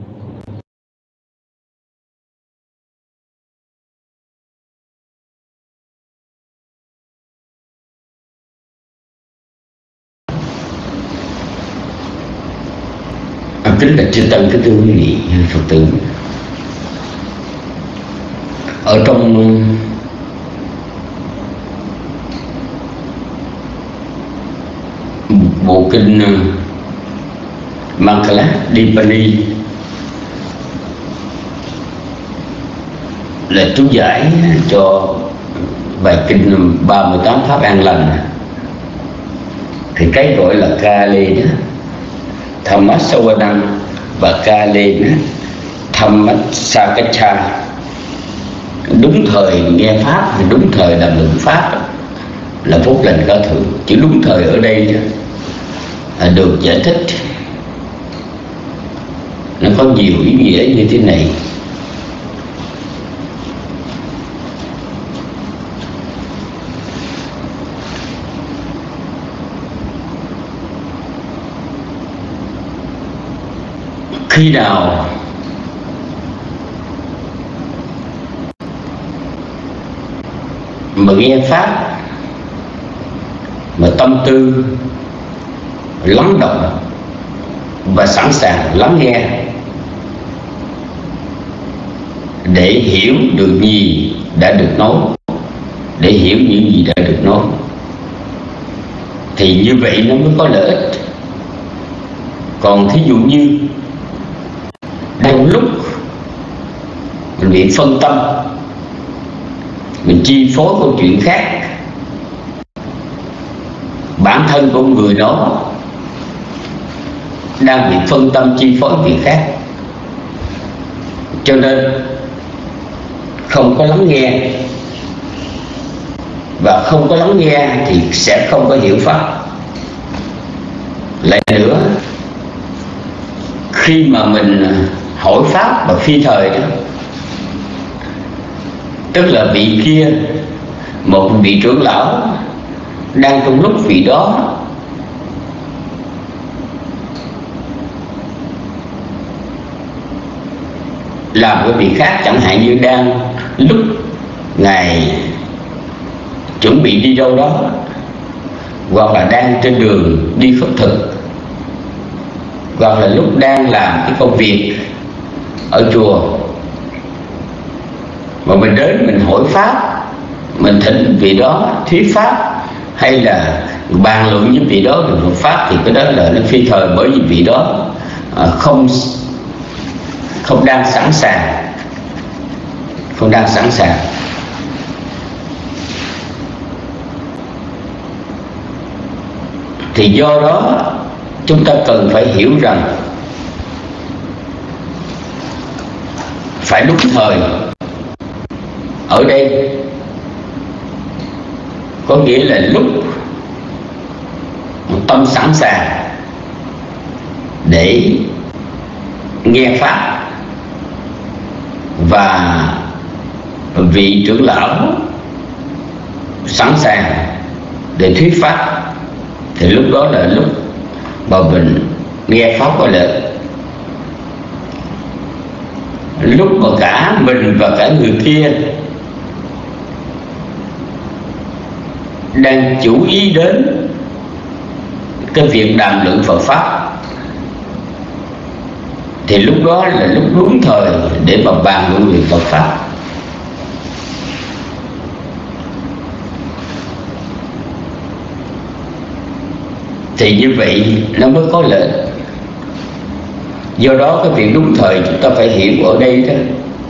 Kính bạch chư tăng, kính thưa quý vị Phật tử, ở trong bộ kinh Mangala Dipani là chú giải cho bài kinh ba mươi tám pháp an lành, thì cái gọi là Kale đó Thammasawadang và Kalena Thammasakacha, đúng thời nghe pháp, đúng thời đàm luận pháp là phúc lành cao thượng. Chữ đúng thời ở đây là được giải thích nó có nhiều ý nghĩa như thế này. Khi nào mà nghe pháp mà tâm tư lắng động và sẵn sàng lắng nghe để hiểu được gì đã được nói, để hiểu những gì đã được nói, thì như vậy nó mới có lợi ích. Còn thí dụ như đang lúc mình bị phân tâm, mình chi phối câu chuyện khác, bản thân của người đó đang bị phân tâm chi phối việc khác, cho nên không có lắng nghe, và không có lắng nghe thì sẽ không có hiểu pháp. Lại nữa, khi mà mình hỏi pháp và phi thời đó, tức là vị kia, một vị trưởng lão đang trong lúc vị đó làm cái việc khác, chẳng hạn như đang lúc ngài chuẩn bị đi đâu đó, hoặc là đang trên đường đi khất thực, hoặc là lúc đang làm cái công việc ở chùa, mà mình đến mình hỏi pháp, mình thỉnh vị đó thuyết pháp, hay là bàn luận với vị đó về Phật pháp, thì cái đó là nó phi thời, bởi vì vị đó à, không không đang sẵn sàng, không đang sẵn sàng. Thì do đó chúng ta cần phải hiểu rằng phải đúng thời. Ở đây có nghĩa là lúc tâm sẵn sàng để nghe pháp, và vị trưởng lão sẵn sàng để thuyết pháp, thì lúc đó là lúc mà mình nghe pháp có lợi. Lúc mà cả mình và cả người kia đang chú ý đến cái việc đàm luận Phật pháp, thì lúc đó là lúc đúng thời để mà bàn luận về Phật pháp. Thì như vậy nó mới có lợi. Do đó cái việc đúng thời chúng ta phải hiểu ở đây đó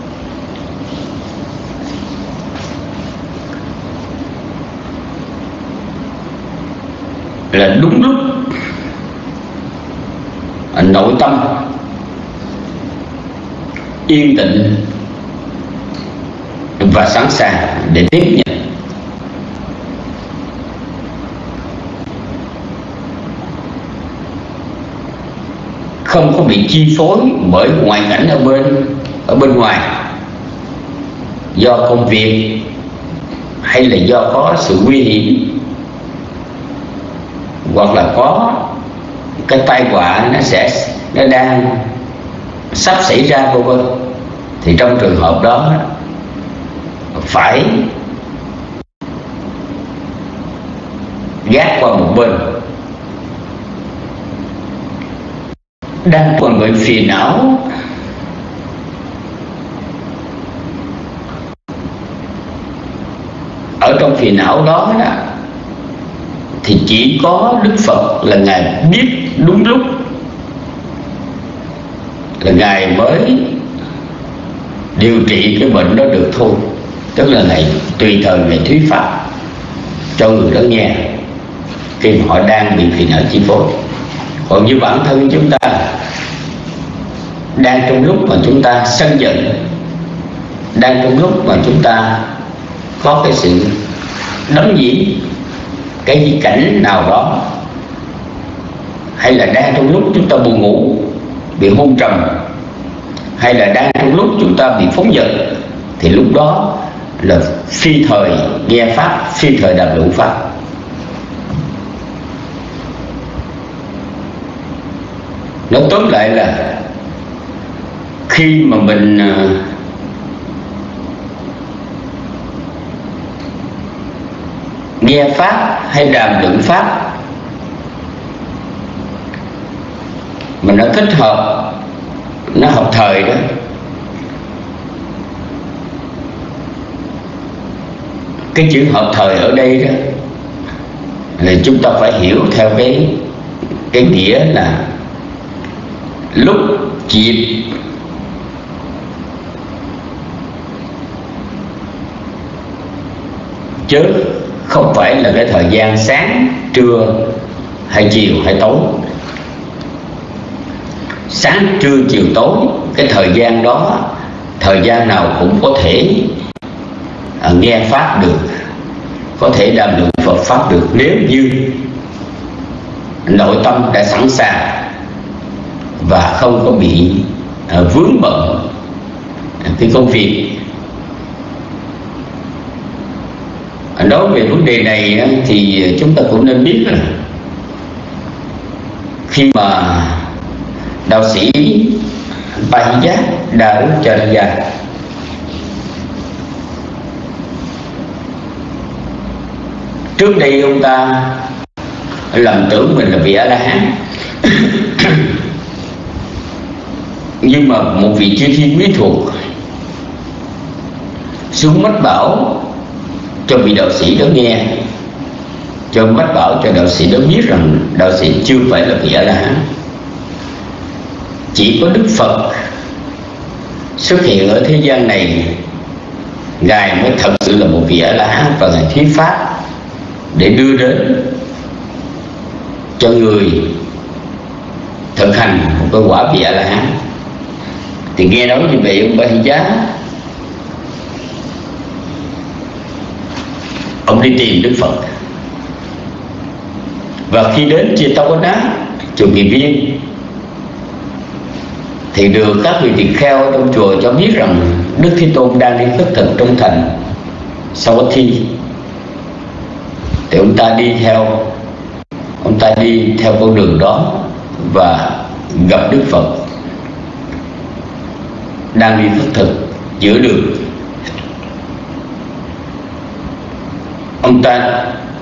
là đúng lúc nội tâm yên tĩnh và sẵn sàng để tiếp nhận. Không có bị chi phối bởi ngoại cảnh ở bên ở bên ngoài, do công việc hay là do có sự nguy hiểm, hoặc là có cái tai họa nó sẽ nó đang sắp xảy ra vân vân. Thì trong trường hợp đó phải gác qua một bên. Đang còn bị phiền não, ở trong phiền não đó, đó thì chỉ có Đức Phật là Ngài biết đúng lúc, là Ngài mới điều trị cái bệnh đó được thôi. Tức là Ngài tùy thời Ngài thuyết pháp cho người đó nghe khi mà họ đang bị phiền não chi phối. Còn như bản thân chúng ta đang trong lúc mà chúng ta sân giận, đang trong lúc mà chúng ta có cái sự đắm nhiễm cái cảnh nào đó, hay là đang trong lúc chúng ta buồn ngủ bị hôn trầm, hay là đang trong lúc chúng ta bị phóng dật, thì lúc đó là phi thời nghe pháp, phi thời đàm luận pháp. Nói tóm lại là khi mà mình nghe pháp hay đàm luận pháp mà nó thích hợp, nó hợp thời đó, cái chữ hợp thời ở đây đó là chúng ta phải hiểu theo cái cái nghĩa là lúc dịp chứ không phải là cái thời gian sáng, trưa hay chiều hay tối. Sáng, trưa, chiều, tối, cái thời gian đó, thời gian nào cũng có thể à, nghe pháp được, có thể đàm luận Phật pháp được, nếu như nội tâm đã sẵn sàng và không có bị à, vướng bận cái công việc. Nói về vấn đề này thì chúng ta cũng nên biết là khi mà đạo sĩ Bahijat Darujaya trước đây ông ta lầm tưởng mình là vị A-la-hán nhưng mà một vị chư thiên quý thuộc xuống mách bảo cho vị đạo sĩ đó nghe, cho mách bảo cho đạo sĩ đó biết rằng đạo sĩ chưa phải là vị A-la-hán. Chỉ có Đức Phật xuất hiện ở thế gian này, Ngài mới thật sự là một vị A-la-hán, và Ngài thuyết pháp để đưa đến cho người thực hành một cái quả vị A-la-hán. Thì nghe nói như vậy, ông Bahija ông đi tìm Đức Phật, và khi đến Jetavana, chùa Kỳ Viên, thì được các vị tỳ kheo trong chùa cho biết rằng Đức Thế Tôn đang đi khất thực trong thành Savatthi. Thì ông ta đi theo ông ta đi theo con đường đó và gặp Đức Phật đang đi khất thực giữa đường. Ông ta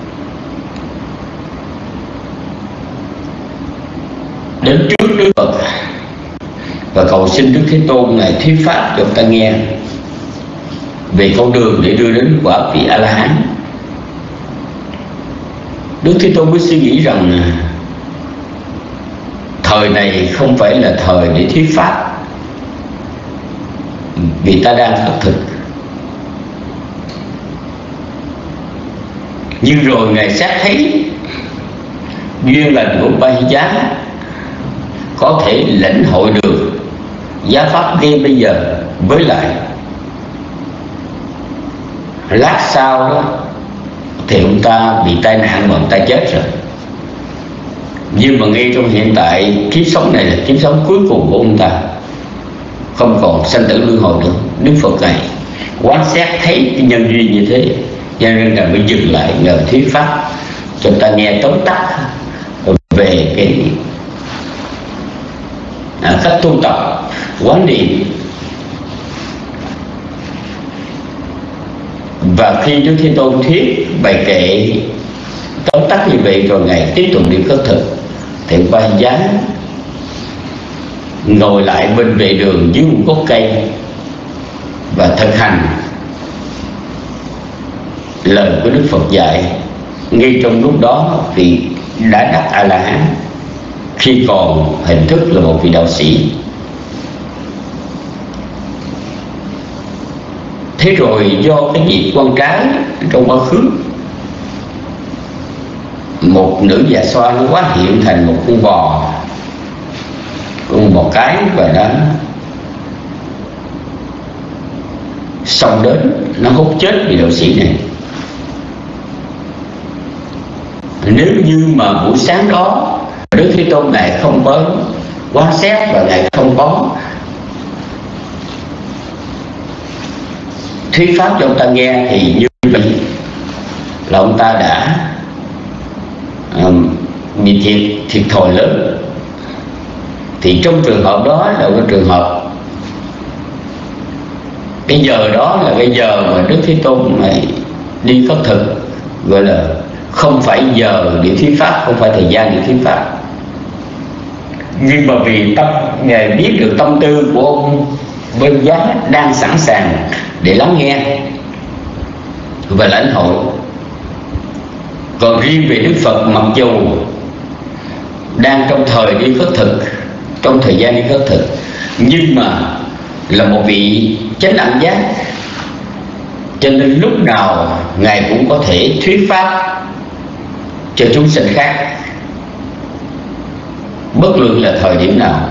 đến trước Đức Phật và cầu xin Đức Thế Tôn Ngài thuyết pháp cho ông ta nghe về con đường để đưa đến quả vị A-la-hán. Đức Thế Tôn mới suy nghĩ rằng thời này không phải là thời để thuyết pháp, vì ta đang khất thực. Nhưng rồi Ngài xét thấy duyên lành của Bahija có thể lãnh hội được giáo pháp ngay bây giờ, với lại lát sau đó thì ông ta bị tai nạn mà ông ta chết rồi. Nhưng mà ngay trong hiện tại, kiếp sống này là kiếp sống cuối cùng của ông ta, không còn sanh tử luân hồi nữa. Đức Phật này quán xét thấy cái nhân duyên như thế, cho nên là mới dừng lại nhờ thuyết pháp cho ta nghe tóm tắt về cái à, cách tu tập quán niệm. Và khi Đức Thế Tôn thuyết bài kệ tóm tắt như vậy rồi, Ngài tiếp tục đi khất thực. Thì Bahija ngồi lại bên vệ đường dưới một gốc cây và thực hành lời của Đức Phật dạy. Ngay trong lúc đó thì đã đắc A-la-hán khi còn hình thức là một vị đạo sĩ. Thế rồi do cái nghiệp quan trái trong quá khứ, một nữ già xoa nó quá hiện thành một con bò, con bò cái, và đã xông đến nó hút chết vị đạo sĩ này. Nếu như mà buổi sáng đó Đức Thế Tôn Ngài không có quan sát và Ngài không có thuyết pháp cho ông ta nghe, thì như vậy là ông ta đã um, bị thiệt thiệt thòi lớn. Thì trong trường hợp đó là cái trường hợp cái giờ đó là cái giờ mà Đức Thế Tôn này đi khất thực, gọi là không phải giờ để thuyết pháp, không phải thời gian để thuyết pháp. Nhưng mà vì tâm Ngài biết được tâm tư của ông bên giá đang sẵn sàng để lắng nghe và lãnh hội. Còn riêng về Đức Phật, mặc dù đang trong thời đi khất thực, trong thời gian đi khất thực, nhưng mà là một vị chánh đẳng giác, cho nên lúc nào Ngài cũng có thể thuyết pháp cho chúng sinh khác, bất luận là thời điểm nào.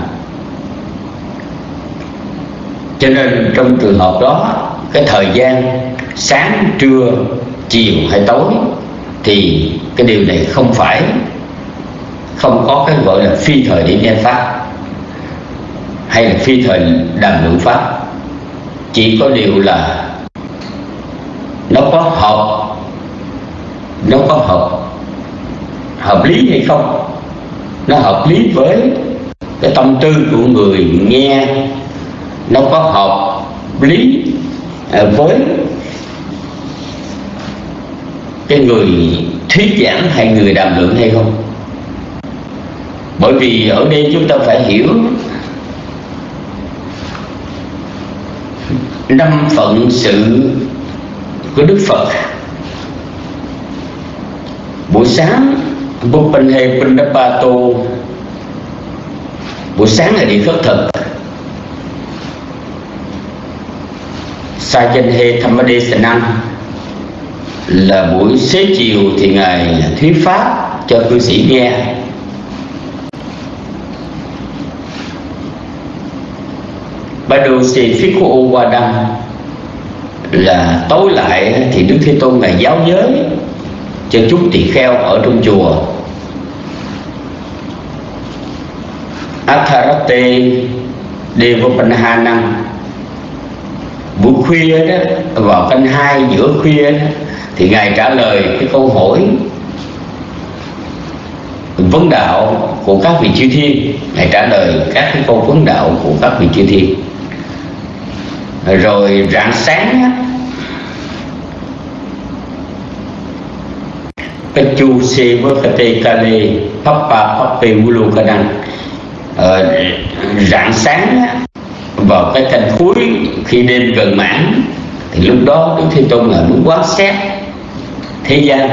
Cho nên trong trường hợp đó, cái thời gian sáng, trưa, chiều hay tối thì cái điều này không phải, không có cái gọi là phi thời để nghe pháp hay là phi thời đàm luận pháp. Chỉ có điều là nó có hợp, nó có hợp hợp lý hay không, nó hợp lý với cái tâm tư của người nghe, nó có hợp lý với cái người thuyết giảng hay người đàm luận hay không. Bởi vì ở đây chúng ta phải hiểu năm phận sự của Đức Phật. Buổi sáng Bupanhe Pundapato, buổi sáng là điện khất thực. Sajanhe Thammadesanam là buổi xế chiều thì ngài thuyết pháp cho cư sĩ nghe. Badosi Phiko Wadam là tối lại thì Đức Thế Tôn ngài giáo giới cho chút tỳ kheo ở trong chùa. Atharate Devapanhanam, buổi khuya đó, vào canh hai giữa khuya đó, thì ngài trả lời cái câu hỏi vấn đạo của các vị chư thiên. Ngài trả lời các cái câu vấn đạo của các vị chư thiên. Rồi rạng sáng Pechu se vakate kale papa pape mulokadang, rạng sáng vào cái canh cuối khi đêm gần mãn thì lúc đó Đức Thế Tôn là muốn quan sát thế gian,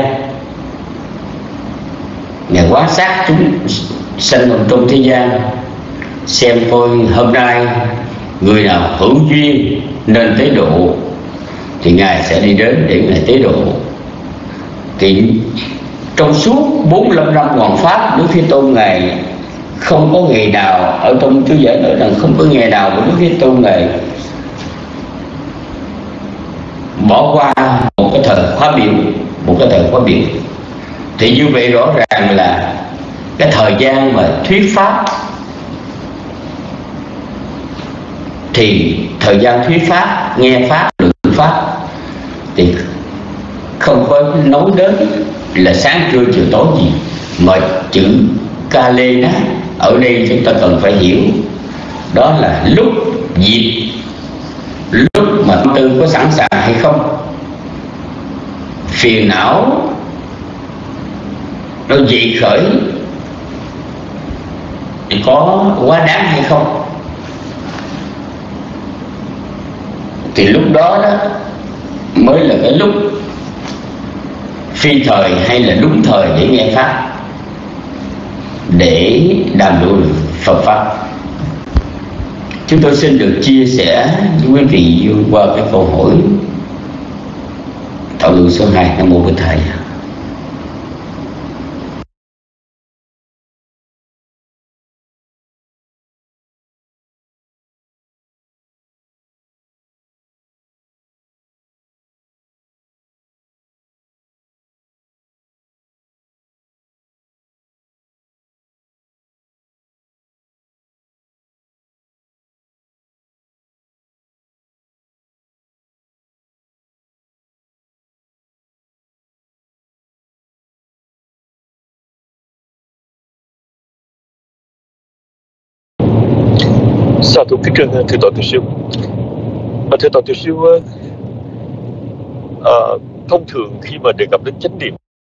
ngài quan sát chúng sanh trong thế gian, xem coi hôm nay người nào hữu duyên nên tế độ thì ngài sẽ đi đến để ngài tế độ. Thì trong suốt bốn mươi lăm năm hoàn pháp, Đức Thế Tôn ngài không có ngày nào, ở trong chú giải nói rằng không có ngày nào của Đức Thế Tôn ngài bỏ qua một cái thời khóa biểu, một cái thời khóa biểu. Thì như vậy rõ ràng là cái thời gian mà thuyết pháp thì thời gian thuyết pháp, nghe pháp, luận pháp thì không có nói đến là sáng trưa chiều tối gì, mà chữ Kale đó ở đây chúng ta cần phải hiểu đó là lúc dịp, lúc mà tâm tư có sẵn sàng hay không, phiền não nó dậy khởi thì có quá đáng hay không, thì lúc đó đó mới là cái lúc phi thời hay là đúng thời để nghe pháp, để đàm luận Phật pháp. Chúng tôi xin được chia sẻ với quý vị qua cái câu hỏi thảo luận số hai. Nam mô Bổn Thầy. Sa thú kính trân thưa tổ Từ Siêu. Và thưa tổ Từ Siêu, à, thông thường khi mà đề cập đến chánh niệm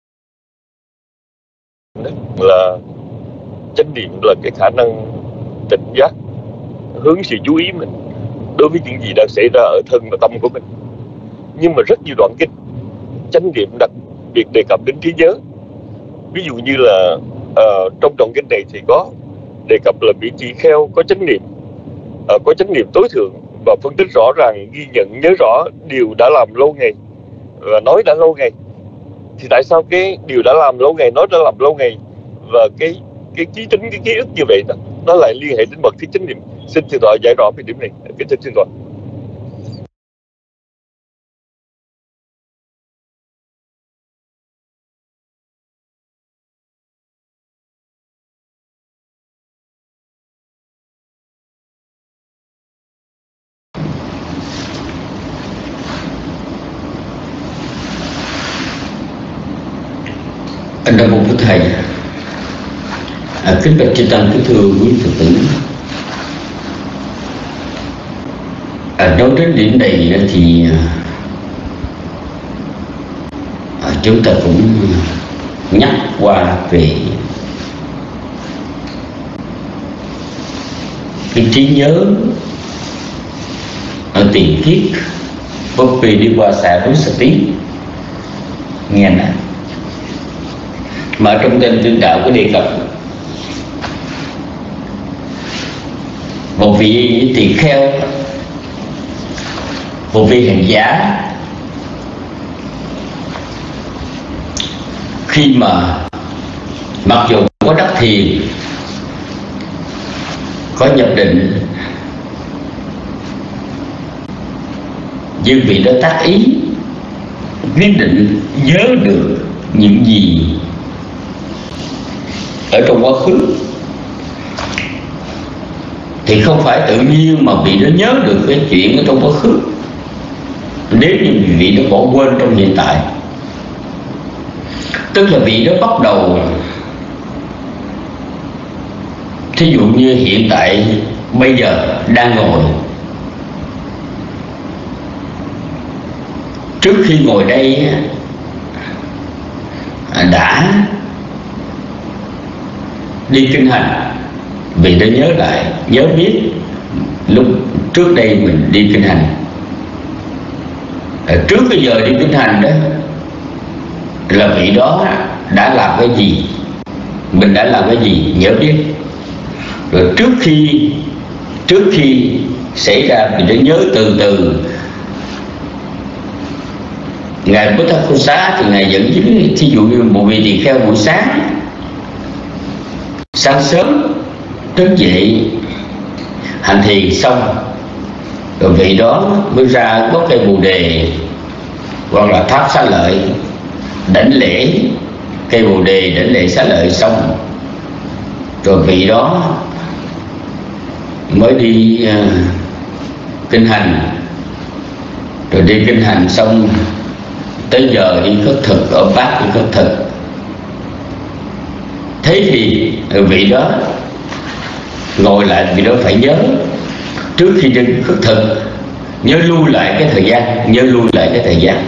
là chánh niệm là cái khả năng tỉnh giác, hướng sự chú ý mình đối với những gì đang xảy ra ở thân và tâm của mình. Nhưng mà rất nhiều đoạn kinh chánh niệm đặc biệt đề cập đến trí nhớ. Ví dụ như là uh, trong đoạn kinh này thì có đề cập là vị tỳ kheo có chánh niệm, uh, có chánh niệm tối thượng và phân tích rõ ràng, ghi nhận, nhớ rõ điều đã làm lâu ngày và nói đã lâu ngày. Thì tại sao cái điều đã làm lâu ngày, nói đã làm lâu ngày và cái cái trí tính, cái ký ức như vậy đó, nó lại liên hệ đến mật thiết chánh niệm? Xin thưa tọa giải rõ về điểm này. Kính thưa thưa tọa. Nam mô Bổn Thầy. À, kính bạch chư tăng, kính thưa quý Phật tử. À, nói đến điểm này thì à, chúng ta cũng nhắc qua về cái trí nhớ ở tiền kiếp Poppy đi qua xã Rusati nghe nè. Mà trong kinh Tuyên Đạo có đề cập một vị tỳ kheo, một vị hành giả, khi mà mặc dù có đắc thiền, có nhập định, nhưng vị đó tác ý quyết định nhớ được những gì ở trong quá khứ, thì không phải tự nhiên mà vị đó nhớ được cái chuyện ở trong quá khứ, nếu như vị đó bỏ quên trong hiện tại. Tức là vị đó bắt đầu, thí dụ như hiện tại bây giờ đang ngồi, trước khi ngồi đây đã đi kinh hành, vì đã nhớ lại, nhớ biết lúc trước đây mình đi kinh hành, trước cái giờ đi kinh hành đó là vị đó đã làm cái gì, mình đã làm cái gì nhớ biết. Rồi trước khi trước khi xảy ra mình đã nhớ từ từ. Ngài Bố Tát Phổ Xá thì Ngài dẫn chứng, thí dụ như một vị tỳ kheo buổi sáng sáng sớm thức dậy hành thiền xong, rồi vị đó mới ra có cây bồ đề hoặc là tháp xá lợi, đảnh lễ cây bồ đề, đảnh lễ xá lợi xong, rồi vị đó mới đi uh, kinh hành. Rồi đi kinh hành xong tới giờ đi khất thực, ở bát đi khất thực. Thế thì vị đó ngồi lại, vị đó phải nhớ trước khi đi khất thực, nhớ lui lại cái thời gian, nhớ lui lại cái thời gian.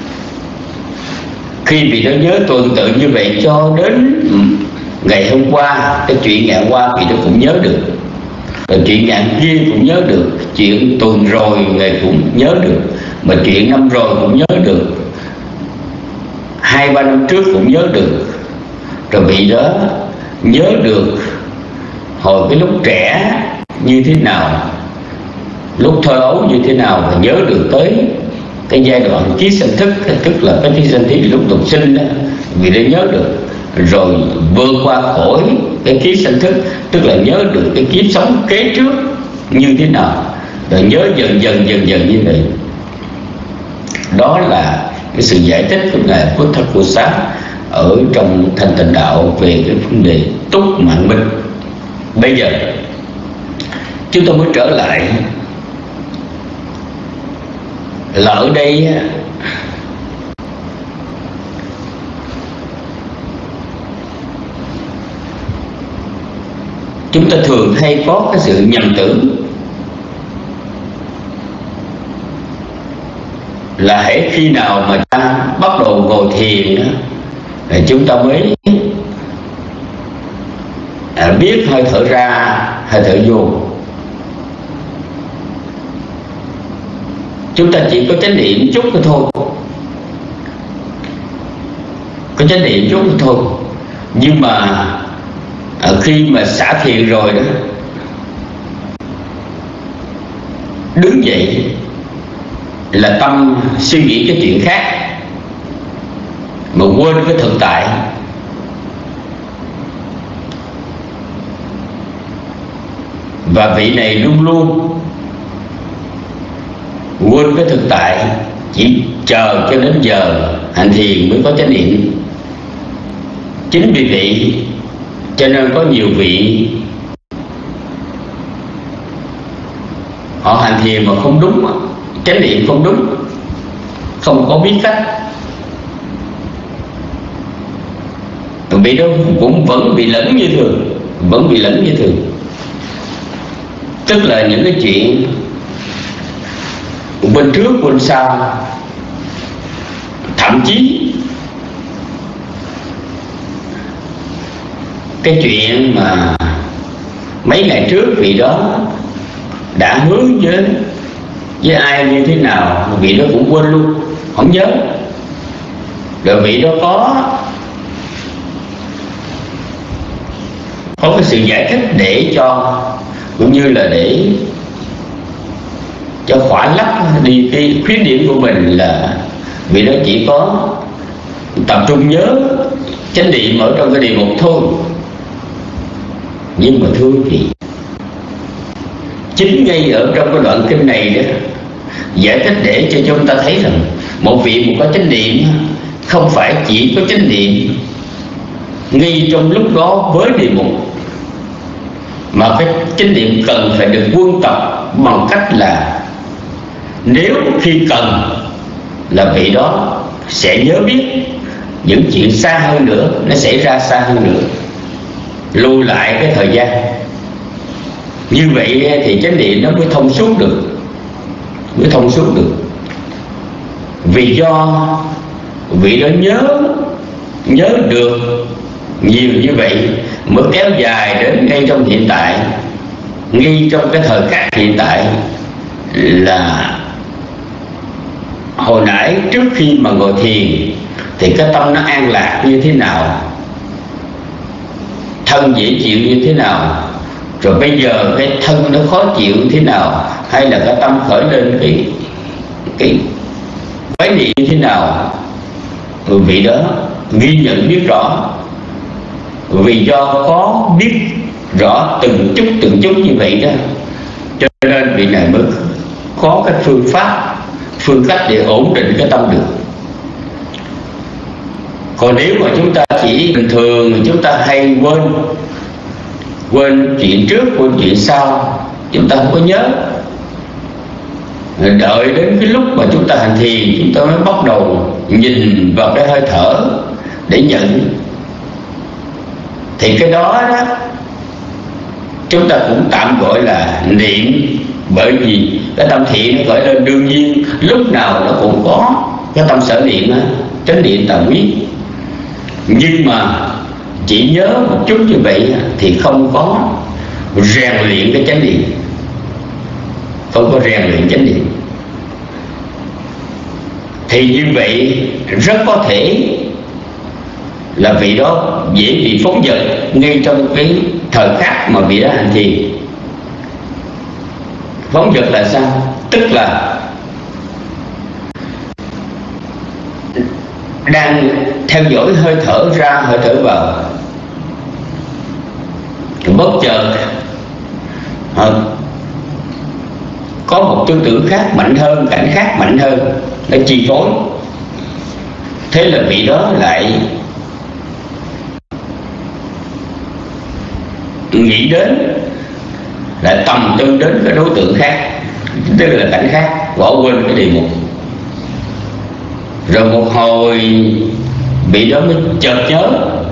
Khi vị đó nhớ tuần tự như vậy cho đến ngày hôm qua, cái chuyện ngày hôm qua vị đó cũng nhớ được, rồi chuyện ngày kia cũng nhớ được, chuyện tuần rồi ngày cũng nhớ được, mà chuyện năm rồi cũng nhớ được, hai ba năm trước cũng nhớ được. Rồi vị đó nhớ được hồi cái lúc trẻ như thế nào, lúc thơ ấu như thế nào, và nhớ được tới cái giai đoạn ký sinh thức, tức là cái ký sinh thí lúc tục sinh đó, vị đó nhớ được. Rồi vượt qua khỏi cái ký sinh thức, tức là nhớ được cái kiếp sống kế trước như thế nào, rồi nhớ dần dần dần dần như vậy. Đó là cái sự giải thích của Ngài Bố Tát Phổ Xá ở trong Thanh Tịnh Đạo về cái vấn đề túc mạng minh. Bây giờ chúng ta mới trở lại là ở đây chúng ta thường hay có cái sự nhầm tưởng là hễ khi nào mà ta bắt đầu ngồi thiền thì chúng ta mới à, biết hơi thở ra, hơi thở vô. Chúng ta chỉ có chánh niệm chút thôi, có chánh niệm chút thôi. Nhưng mà à, khi mà xả thiền rồi đó, đứng dậy là tâm suy nghĩ cái chuyện khác, mà quên cái thực tại. Và vị này luôn luôn quên cái thực tại, chỉ chờ cho đến giờ hành thiền mới có chánh niệm. Chính vì vậy cho nên có nhiều vị họ hành thiền mà không đúng, chánh niệm không đúng, không có biết cách, vị đó cũng vẫn bị lẫn như thường, vẫn bị lẫn như thường. Tức là những cái chuyện bên trước bên sau, thậm chí cái chuyện mà mấy ngày trước vị đó đã hướng với với ai như thế nào, vị đó cũng quên luôn, không nhớ. Rồi vị đó có có cái sự giải thích để cho, cũng như là để cho khỏa lấp đi cái khuyết điểm của mình, là vị đó chỉ có tập trung nhớ chánh niệm ở trong cái đề mục thôi. Nhưng mà thưa vị, chính ngay ở trong cái đoạn kinh này đó giải thích để cho chúng ta thấy rằng một vị một có chánh niệm không phải chỉ có chánh niệm ngay trong lúc đó với đề mục, mà cái chánh niệm cần phải được quân tập bằng cách là nếu khi cần là vị đó sẽ nhớ biết những chuyện xa hơn nữa, nó xảy ra xa hơn nữa, lùi lại cái thời gian. Như vậy thì chánh niệm nó mới thông suốt được, mới thông suốt được. Vì do vị đó nhớ nhớ được nhiều như vậy mới kéo dài đến ngay trong hiện tại, ngay trong cái thời khắc hiện tại. Là hồi nãy trước khi mà ngồi thiền thì cái tâm nó an lạc như thế nào, thân dễ chịu như thế nào, rồi bây giờ cái thân nó khó chịu như thế nào, hay là cái tâm khởi lên cái cái khái niệm như thế nào, người vị đó ghi nhận biết rõ. Vì do có biết rõ từng chút từng chút như vậy đó, cho nên vị này mới có cái phương pháp, phương cách để ổn định cái tâm được. Còn nếu mà chúng ta chỉ bình thường, chúng ta hay quên quên chuyện trước, quên chuyện sau, chúng ta không có nhớ. Đợi đến cái lúc mà chúng ta hành thiền, chúng ta mới bắt đầu nhìn vào cái hơi thở để nhận. Thì cái đó đó chúng ta cũng tạm gọi là niệm. Bởi vì cái tâm thiện nó khởi lên, đương nhiên lúc nào nó cũng có cái tâm sở niệm, chánh niệm tà quyết. Nhưng mà chỉ nhớ một chút như vậy thì không có rèn luyện cái chánh niệm, không có rèn luyện chánh niệm. Thì như vậy rất có thể là vị đó dễ bị phóng dật ngay trong cái thời khắc mà vị đó hành thiền. Phóng dật là sao? Tức là đang theo dõi hơi thở ra, hơi thở vào, bất chợt có một tư tưởng khác mạnh hơn, cảnh khác mạnh hơn nó chi phối. Thế là vị đó lại nghĩ đến, lại tầm tư đến cái đối tượng khác, tức là cảnh khác, bỏ quên cái đề mục. Rồi một hồi vị đó mới chợt nhớ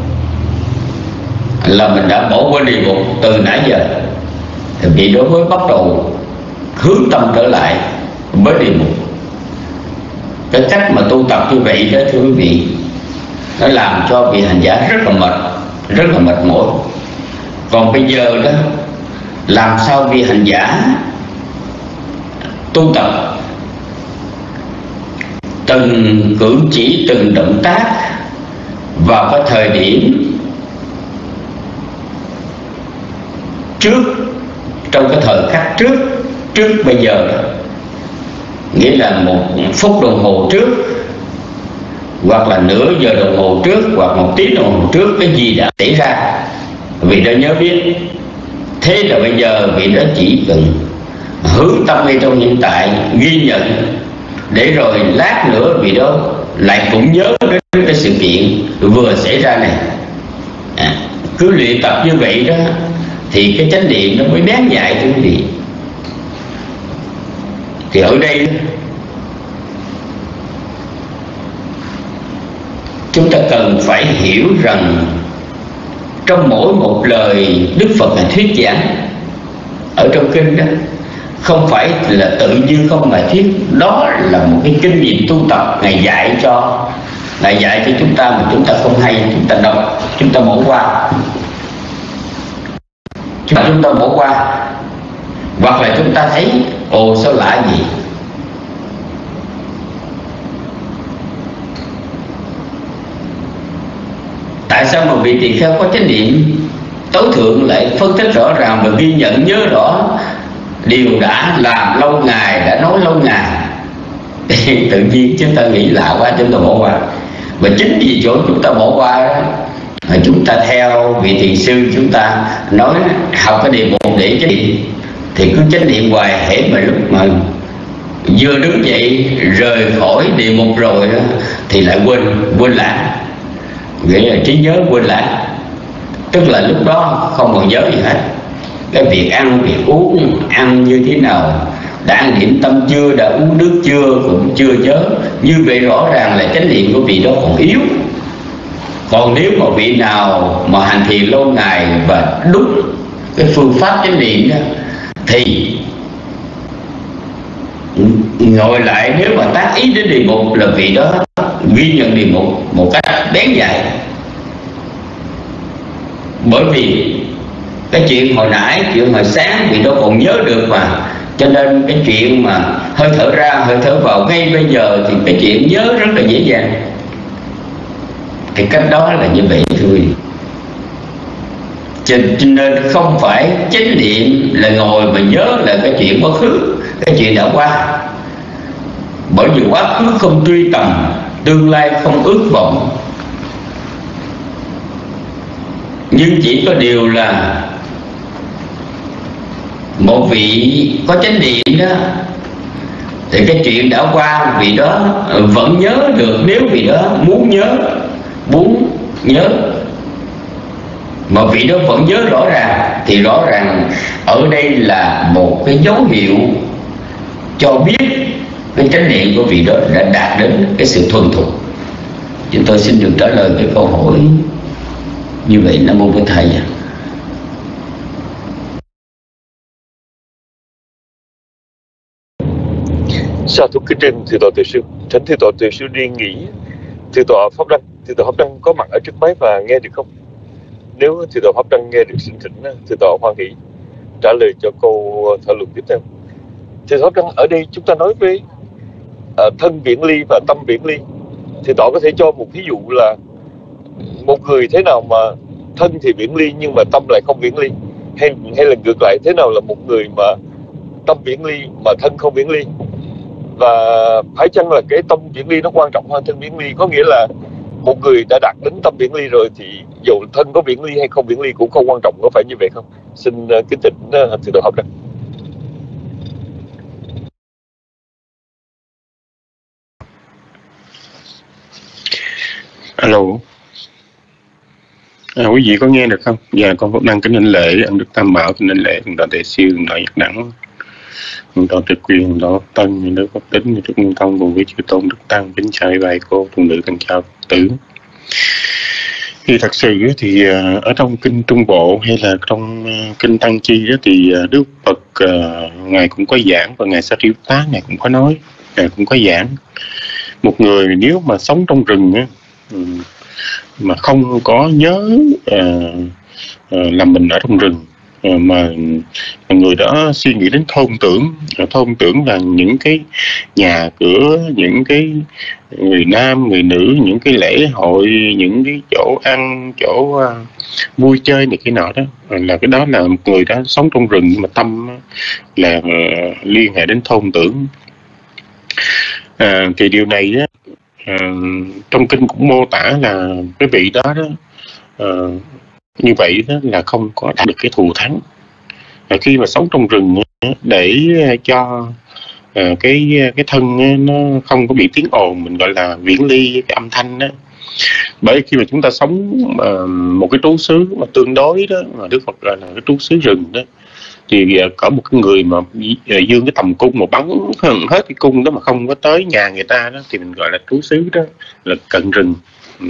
là mình đã bỏ quên đề mục từ nãy giờ, thì vị đó mới bắt đầu hướng tâm trở lại với đề mục. Cái cách mà tu tập như vậy đó thưa quý vị, nó làm cho vị hành giả rất là mệt, rất là mệt mỏi. Còn bây giờ đó, làm sao vị hành giả tu tập từng cử chỉ, từng động tác vào cái thời điểm trước, trong cái thời khắc trước, trước bây giờ đó, nghĩa là một phút đồng hồ trước, hoặc là nửa giờ đồng hồ trước, hoặc một tiếng đồng hồ trước, cái gì đã xảy ra vị đó nhớ biết. Thế là bây giờ vị đó chỉ cần hướng tâm ngay trong hiện tại, ghi nhận, để rồi lát nữa vị đó lại cũng nhớ đến cái sự kiện vừa xảy ra này. À, cứ luyện tập như vậy đó thì cái chánh niệm nó mới bén nhạy thưa quý vị. Thì ở đây chúng ta cần phải hiểu rằng trong mỗi một lời Đức Phật là thuyết giảng ở trong kinh đó, không phải là tự nhiên không mà thuyết. Đó là một cái kinh nghiệm tu tập Ngài dạy cho, Ngài dạy cho chúng ta mà chúng ta không hay, chúng ta đọc, chúng ta bỏ qua, chúng ta, chúng ta bỏ qua, hoặc là chúng ta thấy ồ sao lạ gì, sao mà vị tỳ kheo có chánh niệm tối thượng lại phân tích rõ ràng và ghi nhận nhớ rõ điều đã làm lâu ngày, đã nói lâu ngày? Thì tự nhiên chúng ta nghĩ lạ quá, chúng ta bỏ qua. Và chính vì chỗ chúng ta bỏ qua đó, chúng ta theo vị thiền sư chúng ta nói học cái đề mục để chánh niệm, thì cứ chánh niệm hoài, hễ mà lúc mà vừa đứng dậy rời khỏi đề mục rồi đó, thì lại quên quên lãng, nghĩa là trí nhớ quên lãng, tức là lúc đó không còn nhớ gì hết. Cái việc ăn, việc uống, ăn như thế nào, đã ăn điểm tâm chưa, đã uống nước chưa, cũng chưa nhớ. Như vậy rõ ràng là chánh niệm của vị đó còn yếu. Còn nếu mà vị nào mà hành thiền lâu ngày và đúng cái phương pháp chánh niệm đó, thì ngồi lại, nếu mà tác ý đến đề mục là vị đó ghi nhận đề mục một cách bén nhạy. Bởi vì cái chuyện hồi nãy, chuyện hồi sáng vị đó còn nhớ được mà, cho nên cái chuyện mà hơi thở ra, hơi thở vào ngay bây giờ thì cái chuyện nhớ rất là dễ dàng. Thì cách đó là như vậy thôi. Cho nên không phải chánh niệm là ngồi mà nhớ là cái chuyện quá khứ, cái chuyện đã qua. Bởi vì quá khứ không truy tầm, tương lai không ước vọng. Nhưng chỉ có điều là một vị có chánh niệm đó, thì cái chuyện đã qua vị đó vẫn nhớ được, nếu vị đó muốn nhớ, muốn nhớ mà vị đó vẫn nhớ rõ ràng, thì rõ ràng ở đây là một cái dấu hiệu cho biết cái chánh niệm của vị đó đã đạt đến cái sự thuần thục. Chúng tôi xin được trả lời cái câu hỏi như vậy. Nam mô Bổn Thầy. Sa thú kính trình thưa tọa Từ sư, thỉnh thưa tọa Từ sư đi nghỉ. Thưa tọa Pháp Đăng, thưa tọa Pháp Đăng có mặt ở trước máy và nghe được không? Nếu thưa tọa Pháp Đăng nghe được, xin thỉnh thưa tọa hoan hỷ trả lời cho câu thảo luận tiếp theo. Thưa Pháp Đăng, ở đây chúng ta nói với uh, thân viễn ly và tâm viễn ly. Thì tọa có thể cho một ví dụ là một người thế nào mà thân thì viễn ly nhưng mà tâm lại không viễn ly, hay hay là ngược lại, thế nào là một người mà tâm viễn ly mà thân không viễn ly? Và phải chăng là cái tâm viễn ly nó quan trọng hơn thân viễn ly? Có nghĩa là một người đã đạt đến tâm viễn ly rồi thì dù thân có viễn ly hay không viễn ly cũng không quan trọng, có phải như vậy không? Xin uh, kính thỉnh uh, thưa tọa Pháp Đăng. Alo, à, quý vị có nghe được không? Dạ, con Pháp Đăng kính đảnh lễ ân đức Tam Bảo, kính đảnh lễ thượng tọa Tề Siêu, thượng tọa Nhật Đẳng, thượng tọa Trực Quyền, thượng tọa Tân, như Đức Pháp Tính, như Đức Nguyên Thông cùng với chư tôn Đức Tăng, kính chào bài cô tôn nữ, kính chào Phật tử. Thì thật sự thì ở trong kinh Trung Bộ hay là trong kinh Tăng Chi đó thì Đức Phật ngài cũng có giảng, và ngài Sariputta ngài cũng có nói, ngài cũng có giảng. Một người nếu mà sống trong rừng á, mà không có nhớ uh, uh, là mình ở trong rừng, uh, mà người đó suy nghĩ đến thôn tưởng, uh, thôn tưởng là những cái nhà cửa, những cái người nam, người nữ, những cái lễ hội, những cái chỗ ăn, chỗ uh, vui chơi này kia nọ đó, uh, là cái đó là một người đó sống trong rừng, nhưng mà tâm uh, là uh, liên hệ đến thôn tưởng. Uh, thì điều này đó, À, trong kinh cũng mô tả là cái vị đó, đó à, như vậy đó là không có đạt được cái thù thắng. À, khi mà sống trong rừng để cho à, cái cái thân nó không có bị tiếng ồn, mình gọi là viễn ly cái âm thanh đó. Bởi khi mà chúng ta sống à, một cái trú xứ mà tương đối đó, mà Đức Phật gọi là cái trú xứ rừng đó, thì có một cái người mà dương cái tầm cung mà bắn hết cái cung đó mà không có tới nhà người ta đó, thì mình gọi là trú xứ, đó là cận rừng. Ừ.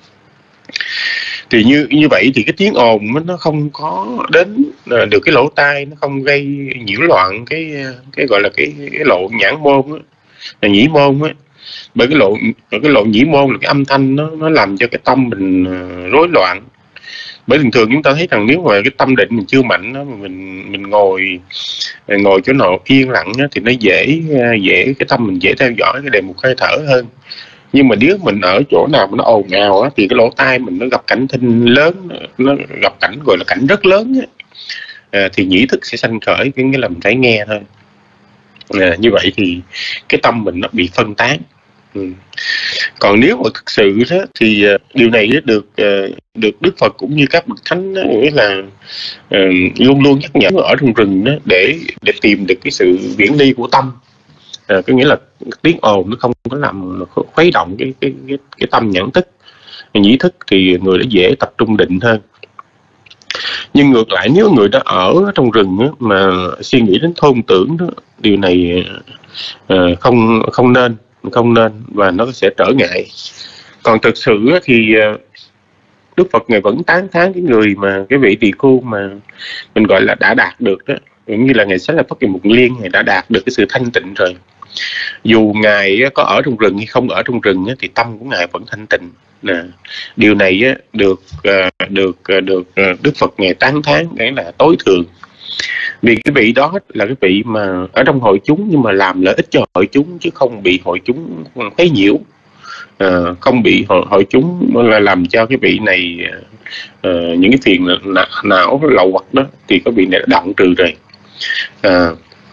Thì như như vậy thì cái tiếng ồn nó không có đến được cái lỗ tai, nó không gây nhiễu loạn cái cái gọi là cái cái lộ nhãn môn đó, là nhĩ môn á. Bởi cái lộ cái lộ nhĩ môn là cái âm thanh nó nó làm cho cái tâm mình rối loạn. Bởi thường thường chúng ta thấy rằng nếu mà cái tâm định mình chưa mạnh đó, mà mình mình ngồi ngồi chỗ nào yên lặng đó, thì nó dễ dễ cái tâm mình dễ theo dõi cái đề mục hơi thở hơn. Nhưng mà nếu mình ở chỗ nào mà nó ồn ào á, thì cái lỗ tai mình nó gặp cảnh thinh lớn, nó gặp cảnh gọi là cảnh rất lớn á, à, thì nhĩ thức sẽ sanh khởi, cái nghĩa là mình phải nghe thôi. À, như vậy thì cái tâm mình nó bị phân tán. Ừ. Còn nếu mà thực sự đó thì uh, điều này được uh, được Đức Phật cũng như các bậc thánh đó, nghĩa là uh, luôn luôn nhắc nhở ở trong rừng đó để để tìm được cái sự viễn ly của tâm. À, có nghĩa là tiếng ồn nó không có làm khuấy động cái cái cái, cái tâm nhãn thức, nhĩ thức, thì người đã dễ tập trung định hơn. Nhưng ngược lại, nếu người đó ở trong rừng đó, mà suy nghĩ đến thôn tưởng đó, điều này uh, không không nên không nên và nó sẽ trở ngại. Còn thực sự đó, thì uh, Đức Phật ngài vẫn tán thán cái người mà cái vị tỳ khưu mà mình gọi là đã đạt được đó, cũng như là ngài Xá Lợi Phất Kỳ Mục Liên, ngài đã đạt được cái sự thanh tịnh rồi. Dù ngài có ở trong rừng hay không ở trong rừng thì tâm của ngài vẫn thanh tịnh. Điều này được được được Đức Phật ngài tán thán, đấy là tối thượng. Vì cái vị đó là cái vị mà ở trong hội chúng nhưng mà làm lợi ích cho hội chúng, chứ không bị hội chúng khuấy nhiễu, à, không bị hội, hội chúng là làm cho cái vị này à, những cái phiền não lậu hoặc đó thì cái vị này đã đoạn trừ rồi. À,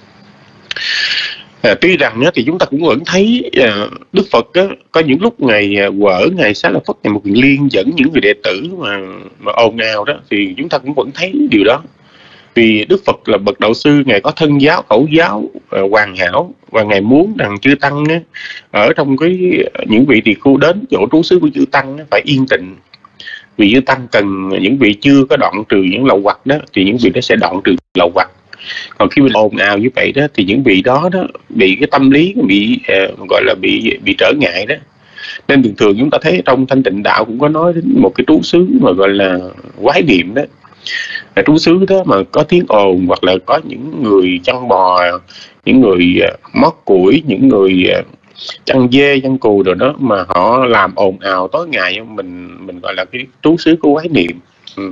À, tuy rằng á, thì chúng ta cũng vẫn thấy à, Đức Phật á, có những lúc ngài à, quở ngài Xá Lợi Phất Kỳ Mục Liên dẫn những người đệ tử mà mà ồn ào đó, thì chúng ta cũng vẫn thấy điều đó. Vì Đức Phật là bậc đạo sư, ngài có thân giáo khẩu giáo à, hoàn hảo, và ngài muốn rằng chư tăng á, ở trong cái những vị tỳ khưu đến chỗ trú xứ của chư tăng á, phải yên tịnh. Vì chư tăng cần những vị chưa có đoạn trừ những lậu hoặc đó, thì những vị đó sẽ đoạn trừ lậu hoặc. Còn khi mình ồn ào như vậy đó thì những vị đó đó bị cái tâm lý bị uh, gọi là bị bị trở ngại đó. Nên thường thường chúng ta thấy trong Thanh Tịnh Đạo cũng có nói đến một cái trú xứ mà gọi là quái niệm đó. Là trú xứ đó mà có tiếng ồn, hoặc là có những người chăn bò, những người uh, mót củi, những người uh, chăn dê, chăn cừu rồi đó, mà họ làm ồn ào tối ngày, mình mình gọi là cái trú xứ của quái niệm. Ừ.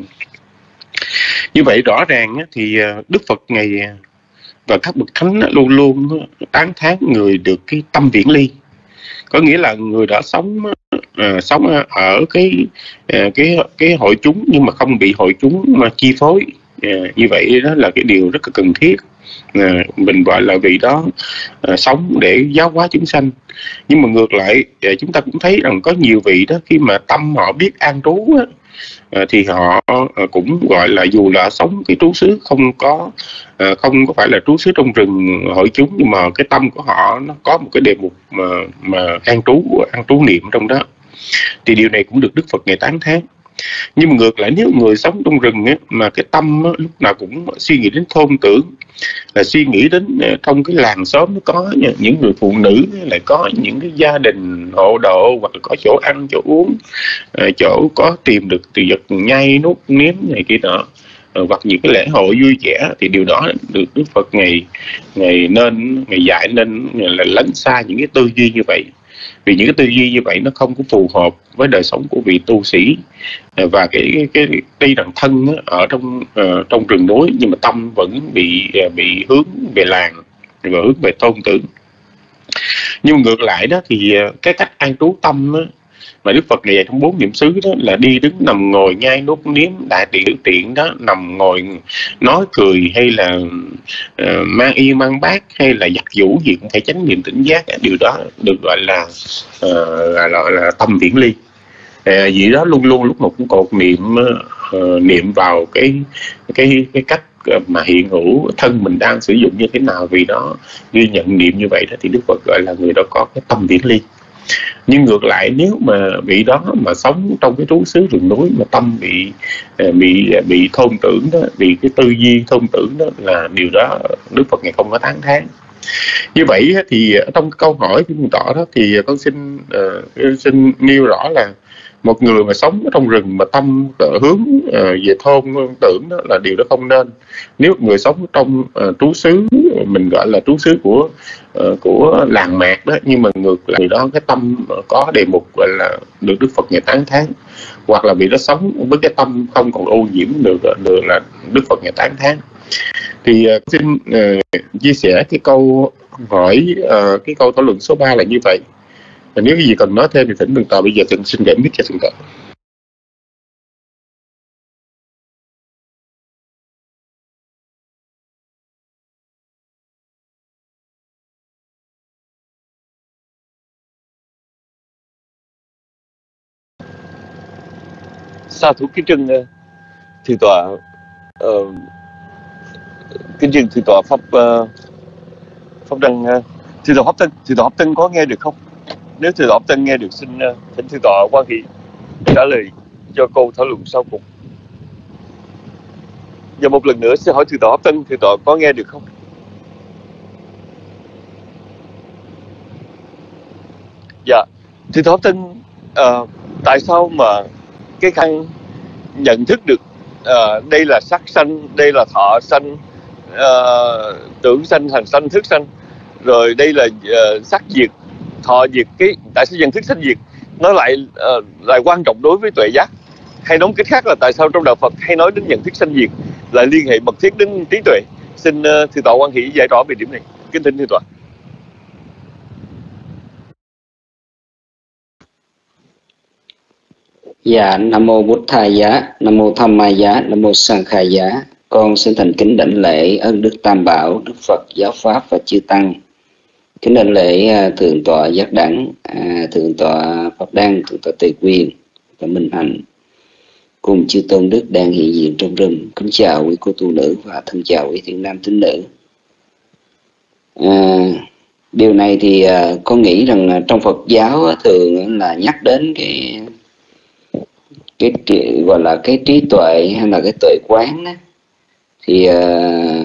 Như vậy rõ ràng thì Đức Phật ngày và các bậc thánh luôn luôn tán thán người được cái tâm viễn ly, có nghĩa là người đã sống uh, sống ở cái uh, cái cái hội chúng nhưng mà không bị hội chúng mà chi phối. Uh, như vậy đó là cái điều rất là cần thiết. Uh, mình gọi là vị đó uh, sống để giáo hóa chúng sanh. Nhưng mà ngược lại uh, chúng ta cũng thấy rằng có nhiều vị đó khi mà tâm họ biết an trú uh, À, thì họ à, cũng gọi là dù là sống cái trú xứ không có à, không có phải là trú xứ trong rừng hội chúng, nhưng mà cái tâm của họ nó có một cái đề mục mà mà an trú an trú niệm trong đó, thì điều này cũng được Đức Phật ngài tán thán. Nhưng mà ngược lại, nếu người sống trong rừng ấy, mà cái tâm ấy, lúc nào cũng suy nghĩ đến thôn tưởng, là suy nghĩ đến trong cái làng xóm nó có những người phụ nữ, lại có những cái gia đình hộ độ, hoặc là có chỗ ăn chỗ uống, chỗ có tìm được từ vật nhai nuốt nếm này kia nọ, hoặc những cái lễ hội vui vẻ, thì điều đó được Đức Phật ngày ngày nên ngày dạy nên là lánh xa những cái tư duy như vậy. Vì những cái tư duy như vậy nó không có phù hợp với đời sống của vị tu sĩ, và cái cái tuy rằng thân ở trong uh, trong rừng núi nhưng mà tâm vẫn bị uh, bị hướng về làng và hướng về tôn tưởng. Nhưng ngược lại đó thì uh, cái cách an trú tâm đó, mà Đức Phật ngày dạy trong bốn niệm xứ đó là đi đứng nằm ngồi nhai nuốt nếm đại tiện tiện đó, nằm ngồi nói cười hay là uh, mang y mang bát hay là giặt giũ gì cũng phải chánh niệm tỉnh giác. Điều đó được gọi là uh, là, là, là tâm viễn ly. Uh, vì đó luôn luôn lúc nào cũng cột niệm uh, niệm vào cái cái cái cách mà hiện hữu thân mình đang sử dụng như thế nào, vì đó ghi nhận niệm như vậy đó thì Đức Phật gọi là người đó có cái tâm viễn ly. Nhưng ngược lại, nếu mà vị đó mà sống trong cái trú xứ rừng núi mà tâm bị bị bị thôn tưởng đó, bị cái tư duy thôn tưởng đó, là điều đó Đức Phật ngài không có tán thán. Như vậy thì trong câu hỏi của tỏ đó thì con xin uh, xin nêu rõ là một người mà sống ở trong rừng mà tâm hướng uh, về thôn tưởng đó là điều đó không nên. Nếu người sống trong uh, trú xứ, mình gọi là trú xứ của uh, của làng mạc đó, nhưng mà ngược lại đó cái tâm có đề mục gọi là được Đức Phật ngài tán thán, hoặc là vì đó sống với cái tâm không còn ô nhiễm được, được là Đức Phật ngài tán thán. Thì uh, xin uh, chia sẻ cái câu hỏi uh, cái câu thảo luận số ba là như vậy. Và nếu cái gì cần nói thêm thì thỉnh Thượng tọa bây giờ thỉnh xin gửi mic cho Thượng tọa. Sa thú kính trân Thượng tọa, uh, kính trân Thượng tọa pháp uh, pháp đăng uh, Thượng tọa Pháp Tân, Thượng tọa Pháp Tân có nghe được không? Nếu Thượng tọa Pháp Tân nghe được, xin uh, thỉnh Thượng tọa Quan Hỷ trả lời cho câu thảo luận sau cùng. Và một lần nữa xin hỏi Thượng tọa Pháp Tân, Thượng tọa có nghe được không? Dạ, Thượng tọa Pháp Tân, uh, tại sao mà cái khăn nhận thức được uh, đây là sắc sanh, đây là thọ sanh, uh, tưởng sanh, hành sanh, thức sanh, rồi đây là uh, sắc diệt, thọ diệt, cái tại sao nhận thức sanh diệt nó lại uh, lại quan trọng đối với tuệ giác? Hay nói cách khác là tại sao trong đạo Phật hay nói đến nhận thức sanh diệt lại liên hệ mật thiết đến trí tuệ? Xin uh, Thượng tọa Quan Hỷ giải rõ về điểm này. Kính thỉnh Thượng tọa. Dạ, Nam Mô Bụt Thầy Giá, Nam Mô Tham Ma Giá, Nam Mô Sang Khai Giá. Con xin thành kính đảnh lễ ơn Đức Tam Bảo, Đức Phật, Giáo Pháp và Chư Tăng. Kính đảnh lễ uh, Thượng tọa Giác Đẳng, uh, Thượng tọa Pháp Đăng, Thượng tọa Tề Quyền và Minh Hạnh, cùng chư tôn đức đang hiện diện trong rừng. Kính chào quý cô tu nữ và thân chào quý thiện nam tín nữ. Uh, điều này thì uh, con nghĩ rằng uh, trong Phật giáo uh, thường là nhắc đến cái cái trí, gọi là cái trí tuệ hay là cái tuệ quán đó, thì uh,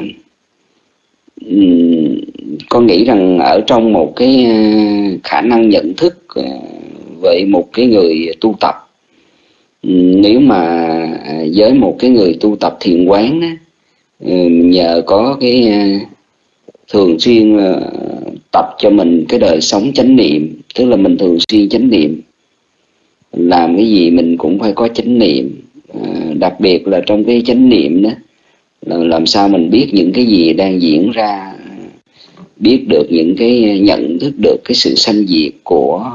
um, con nghĩ rằng ở trong một cái uh, khả năng nhận thức uh, với một cái người tu tập, um, nếu mà uh, với một cái người tu tập thiền quán đó, uh, nhờ có cái uh, thường xuyên uh, tập cho mình cái đời sống chánh niệm, tức là mình thường xuyên chánh niệm, làm cái gì mình cũng phải có chánh niệm, à, đặc biệt là trong cái chánh niệm đó là làm sao mình biết những cái gì đang diễn ra, biết được những cái, nhận thức được cái sự sanh diệt của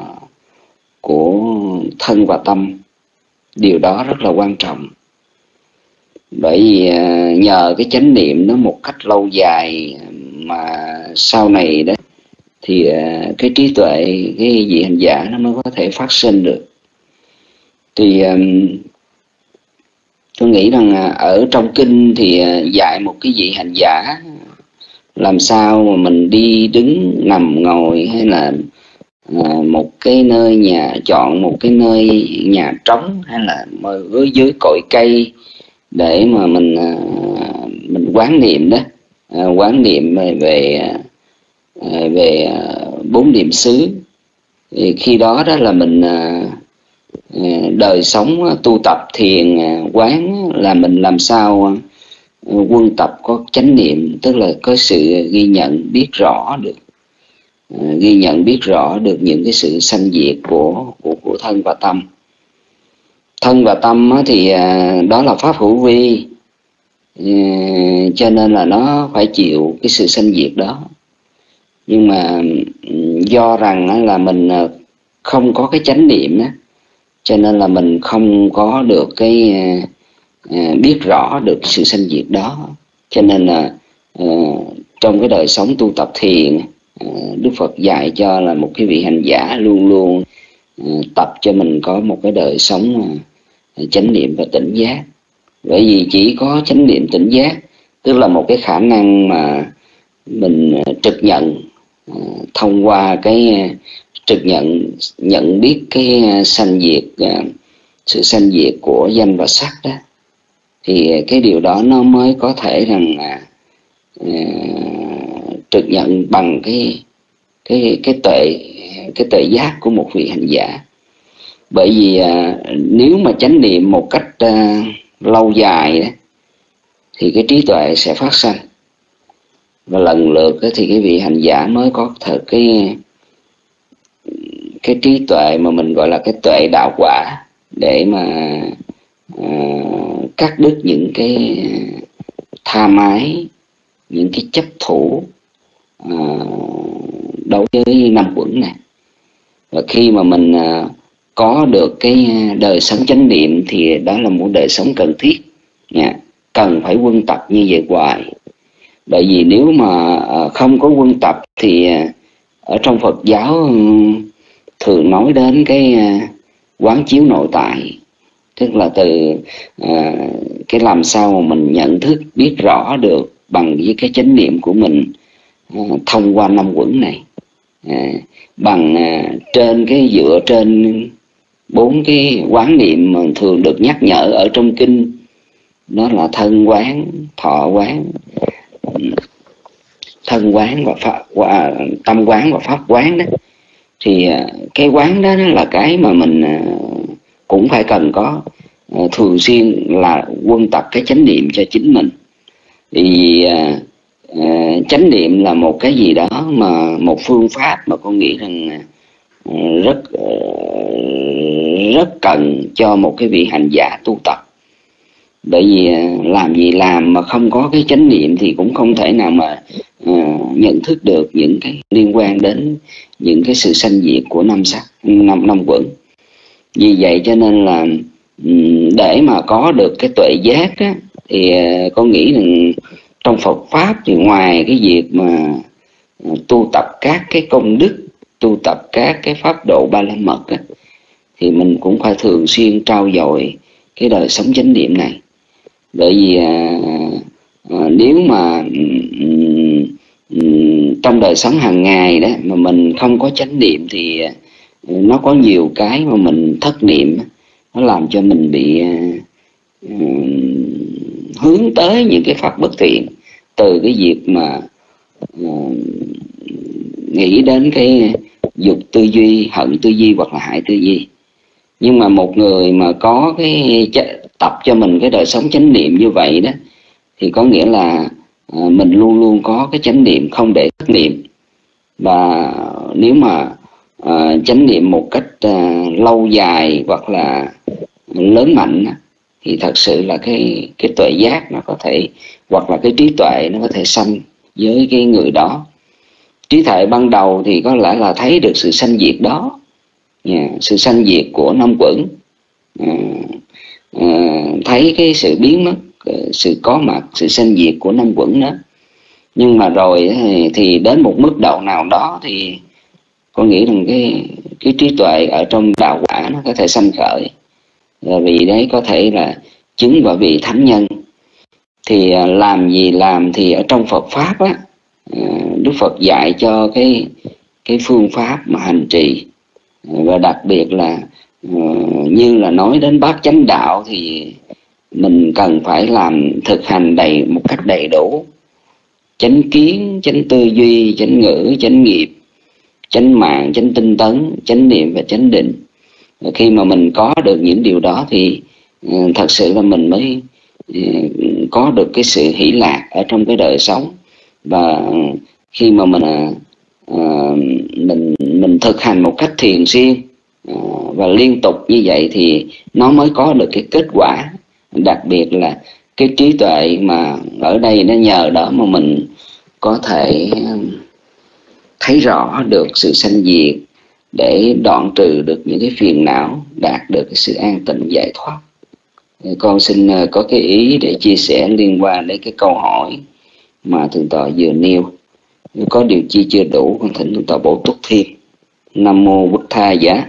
của thân và tâm. Điều đó rất là quan trọng, bởi vì à, nhờ cái chánh niệm nó một cách lâu dài mà sau này đó thì uh, cái trí tuệ, cái vị hành giả nó mới có thể phát sinh được. Thì um, tôi nghĩ rằng uh, ở trong kinh thì uh, dạy một cái vị hành giả làm sao mà mình đi đứng nằm ngồi, hay là uh, một cái nơi nhà, chọn một cái nơi nhà trống, hay là ở dưới cội cây để mà mình uh, mình quán niệm đó, uh, quán niệm về uh, về bốn niệm xứ. Thì khi đó đó là mình đời sống tu tập thiền quán là mình làm sao quân tập có chánh niệm, tức là có sự ghi nhận biết rõ được, ghi nhận biết rõ được những cái sự sanh diệt của của của thân và tâm. Thân và tâm thì đó là pháp hữu vi, cho nên là nó phải chịu cái sự sanh diệt đó. Nhưng mà do rằng là mình không có cái chánh niệm đó, cho nên là mình không có được cái biết rõ được sự sanh diệt đó. Cho nên là trong cái đời sống tu tập thiền, Đức Phật dạy cho là một cái vị hành giả luôn luôn tập cho mình có một cái đời sống chánh niệm và tỉnh giác. Bởi vì chỉ có chánh niệm tỉnh giác, tức là một cái khả năng mà mình trực nhận, thông qua cái trực nhận nhận biết cái sanh diệt, sự sanh diệt của danh và sắc đó, thì cái điều đó nó mới có thể rằng uh, trực nhận bằng cái cái cái tuệ cái tuệ giác của một vị hành giả. Bởi vì uh, nếu mà chánh niệm một cách uh, lâu dài đó, thì cái trí tuệ sẽ phát sanh, và lần lượt đó, thì cái vị hành giả mới có thật cái cái trí tuệ mà mình gọi là cái tuệ đạo quả, để mà uh, cắt đứt những cái tham ái, những cái chấp thủ uh, đối với năm uẩn này. Và khi mà mình à, có được cái đời sống chánh niệm thì đó là một đời sống cần thiết nha. Cần phải quân tập như vậy hoài. Bởi vì nếu mà à, không có quân tập thì à, ở trong Phật giáo thường nói đến cái à, quán chiếu nội tại, tức là từ à, cái làm sao mà mình nhận thức biết rõ được bằng với cái chánh niệm của mình à, thông qua năm quẩn này, à, bằng à, trên cái dựa trên bốn cái quán niệm mà thường được nhắc nhở ở trong kinh, đó là thân quán, thọ quán, thân quán và pháp, và tâm quán và pháp quán đó. Thì cái quán đó, đó là cái mà mình cũng phải cần có thường xuyên là quân tập cái chánh niệm cho chính mình. Vì uh, chánh niệm là một cái gì đó mà một phương pháp mà con nghĩ rằng uh, rất uh, rất cần cho một cái vị hành giả tu tập. Bởi vì uh, làm gì làm mà không có cái chánh niệm thì cũng không thể nào mà uh, nhận thức được những cái liên quan đến những cái sự sanh diệt của năm sắc năm năm quẩn. Vì vậy cho nên là để mà có được cái tuệ giác đó, thì con nghĩ rằng trong Phật pháp thì ngoài cái việc mà tu tập các cái công đức, tu tập các cái pháp độ ba la mật đó, thì mình cũng phải thường xuyên trau dồi cái đời sống chánh niệm này. Bởi vì à, à, nếu mà trong đời sống hàng ngày đó mà mình không có chánh niệm thì nó có nhiều cái mà mình thất niệm, nó làm cho mình bị uh, hướng tới những cái pháp bất thiện, từ cái việc mà uh, nghĩ đến cái dục tư duy, hận tư duy hoặc là hại tư duy. Nhưng mà một người mà có cái tập cho mình cái đời sống chánh niệm như vậy đó, thì có nghĩa là uh, mình luôn luôn có cái chánh niệm, không để thất niệm. Và nếu mà uh, chánh niệm một cách uh, lâu dài hoặc là lớn mạnh thì thật sự là cái cái tuệ giác nó có thể, hoặc là cái trí tuệ nó có thể sanh với cái người đó. Trí tuệ ban đầu thì có lẽ là thấy được sự sanh diệt đó, yeah, sự sanh diệt của năm quẩn, uh, uh, thấy cái sự biến mất, uh, sự có mặt, sự sanh diệt của năm quẩn đó. Nhưng mà rồi thì, thì đến một mức độ nào đó thì con nghĩ rằng cái cái trí tuệ ở trong đạo quả nó có thể sanh khởi, vì đấy có thể là chứng vào vị thánh nhân. Thì làm gì làm thì ở trong Phật pháp á, Đức Phật dạy cho cái cái phương pháp mà hành trì, và đặc biệt là như là nói đến bát chánh đạo thì mình cần phải làm thực hành đầy một cách đầy đủ: chánh kiến, chánh tư duy, chánh ngữ, chánh nghiệp, chánh mạng, chánh tinh tấn, chánh niệm và chánh định. Và khi mà mình có được những điều đó thì uh, thật sự là mình mới uh, có được cái sự hỷ lạc ở trong cái đời sống. Và uh, khi mà mình uh, mình mình thực hành một cách thường xuyên uh, và liên tục như vậy thì nó mới có được cái kết quả. Đặc biệt là cái trí tuệ mà ở đây nó nhờ đó mà mình có thể thấy rõ được sự sanh diệt, để đoạn trừ được những cái phiền não, đạt được cái sự an tịnh giải thoát. Con xin có cái ý để chia sẻ liên quan đến cái câu hỏi mà thượng tọa vừa nêu. Nếu có điều chi chưa đủ, con thỉnh thượng tọa bổ túc thêm. Nam mô Bụt Tha Giá.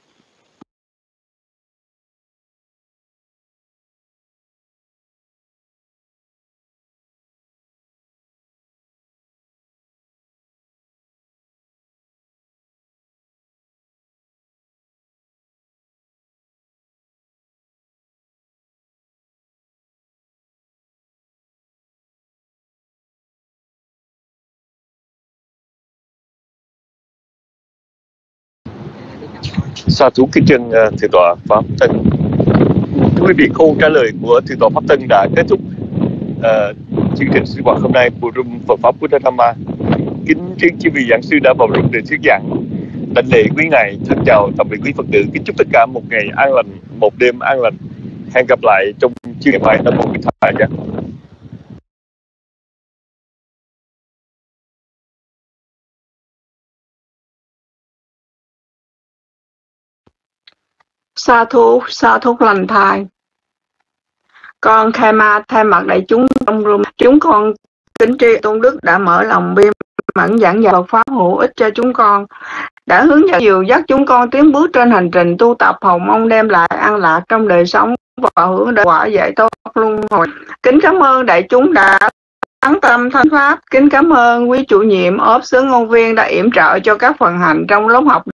Sa thú kính chân uh, thượng tọa Pháp Tân. Thưa quý vị, câu trả lời của thượng tọa Pháp Tân đã kết thúc uh, chương trình sinh hoạt hôm nay của Room Phật Pháp Buddha Dhamma. Kính chư chư vị giảng sư đã vào room để thuyết giảng. Đảnh lễ quý ngài, thân chào tạm biệt quý Phật tử. Kính chúc tất cả một ngày an lành, một đêm an lành. Hẹn gặp lại trong chương trình mai. Nam mô Bụt Tha Giá. Sa thú, sa thú lành thai. Con Khai Ma thay mặt đại chúng trong room, chúng con kính tri tôn đức đã mở lòng biên mẫn giảng dạy Phật pháp hữu ích cho chúng con, đã hướng dẫn dìu dắt chúng con tiến bước trên hành trình tu tập, hầu mong đem lại an lạc trong đời sống và hướng đến quả giải thoát luân hồi. Kính cảm ơn đại chúng đã lắng tâm thánh pháp. Kính cảm ơn quý chủ nhiệm ốp xứ ngôn viên đã yểm trợ cho các phần hành trong lớp học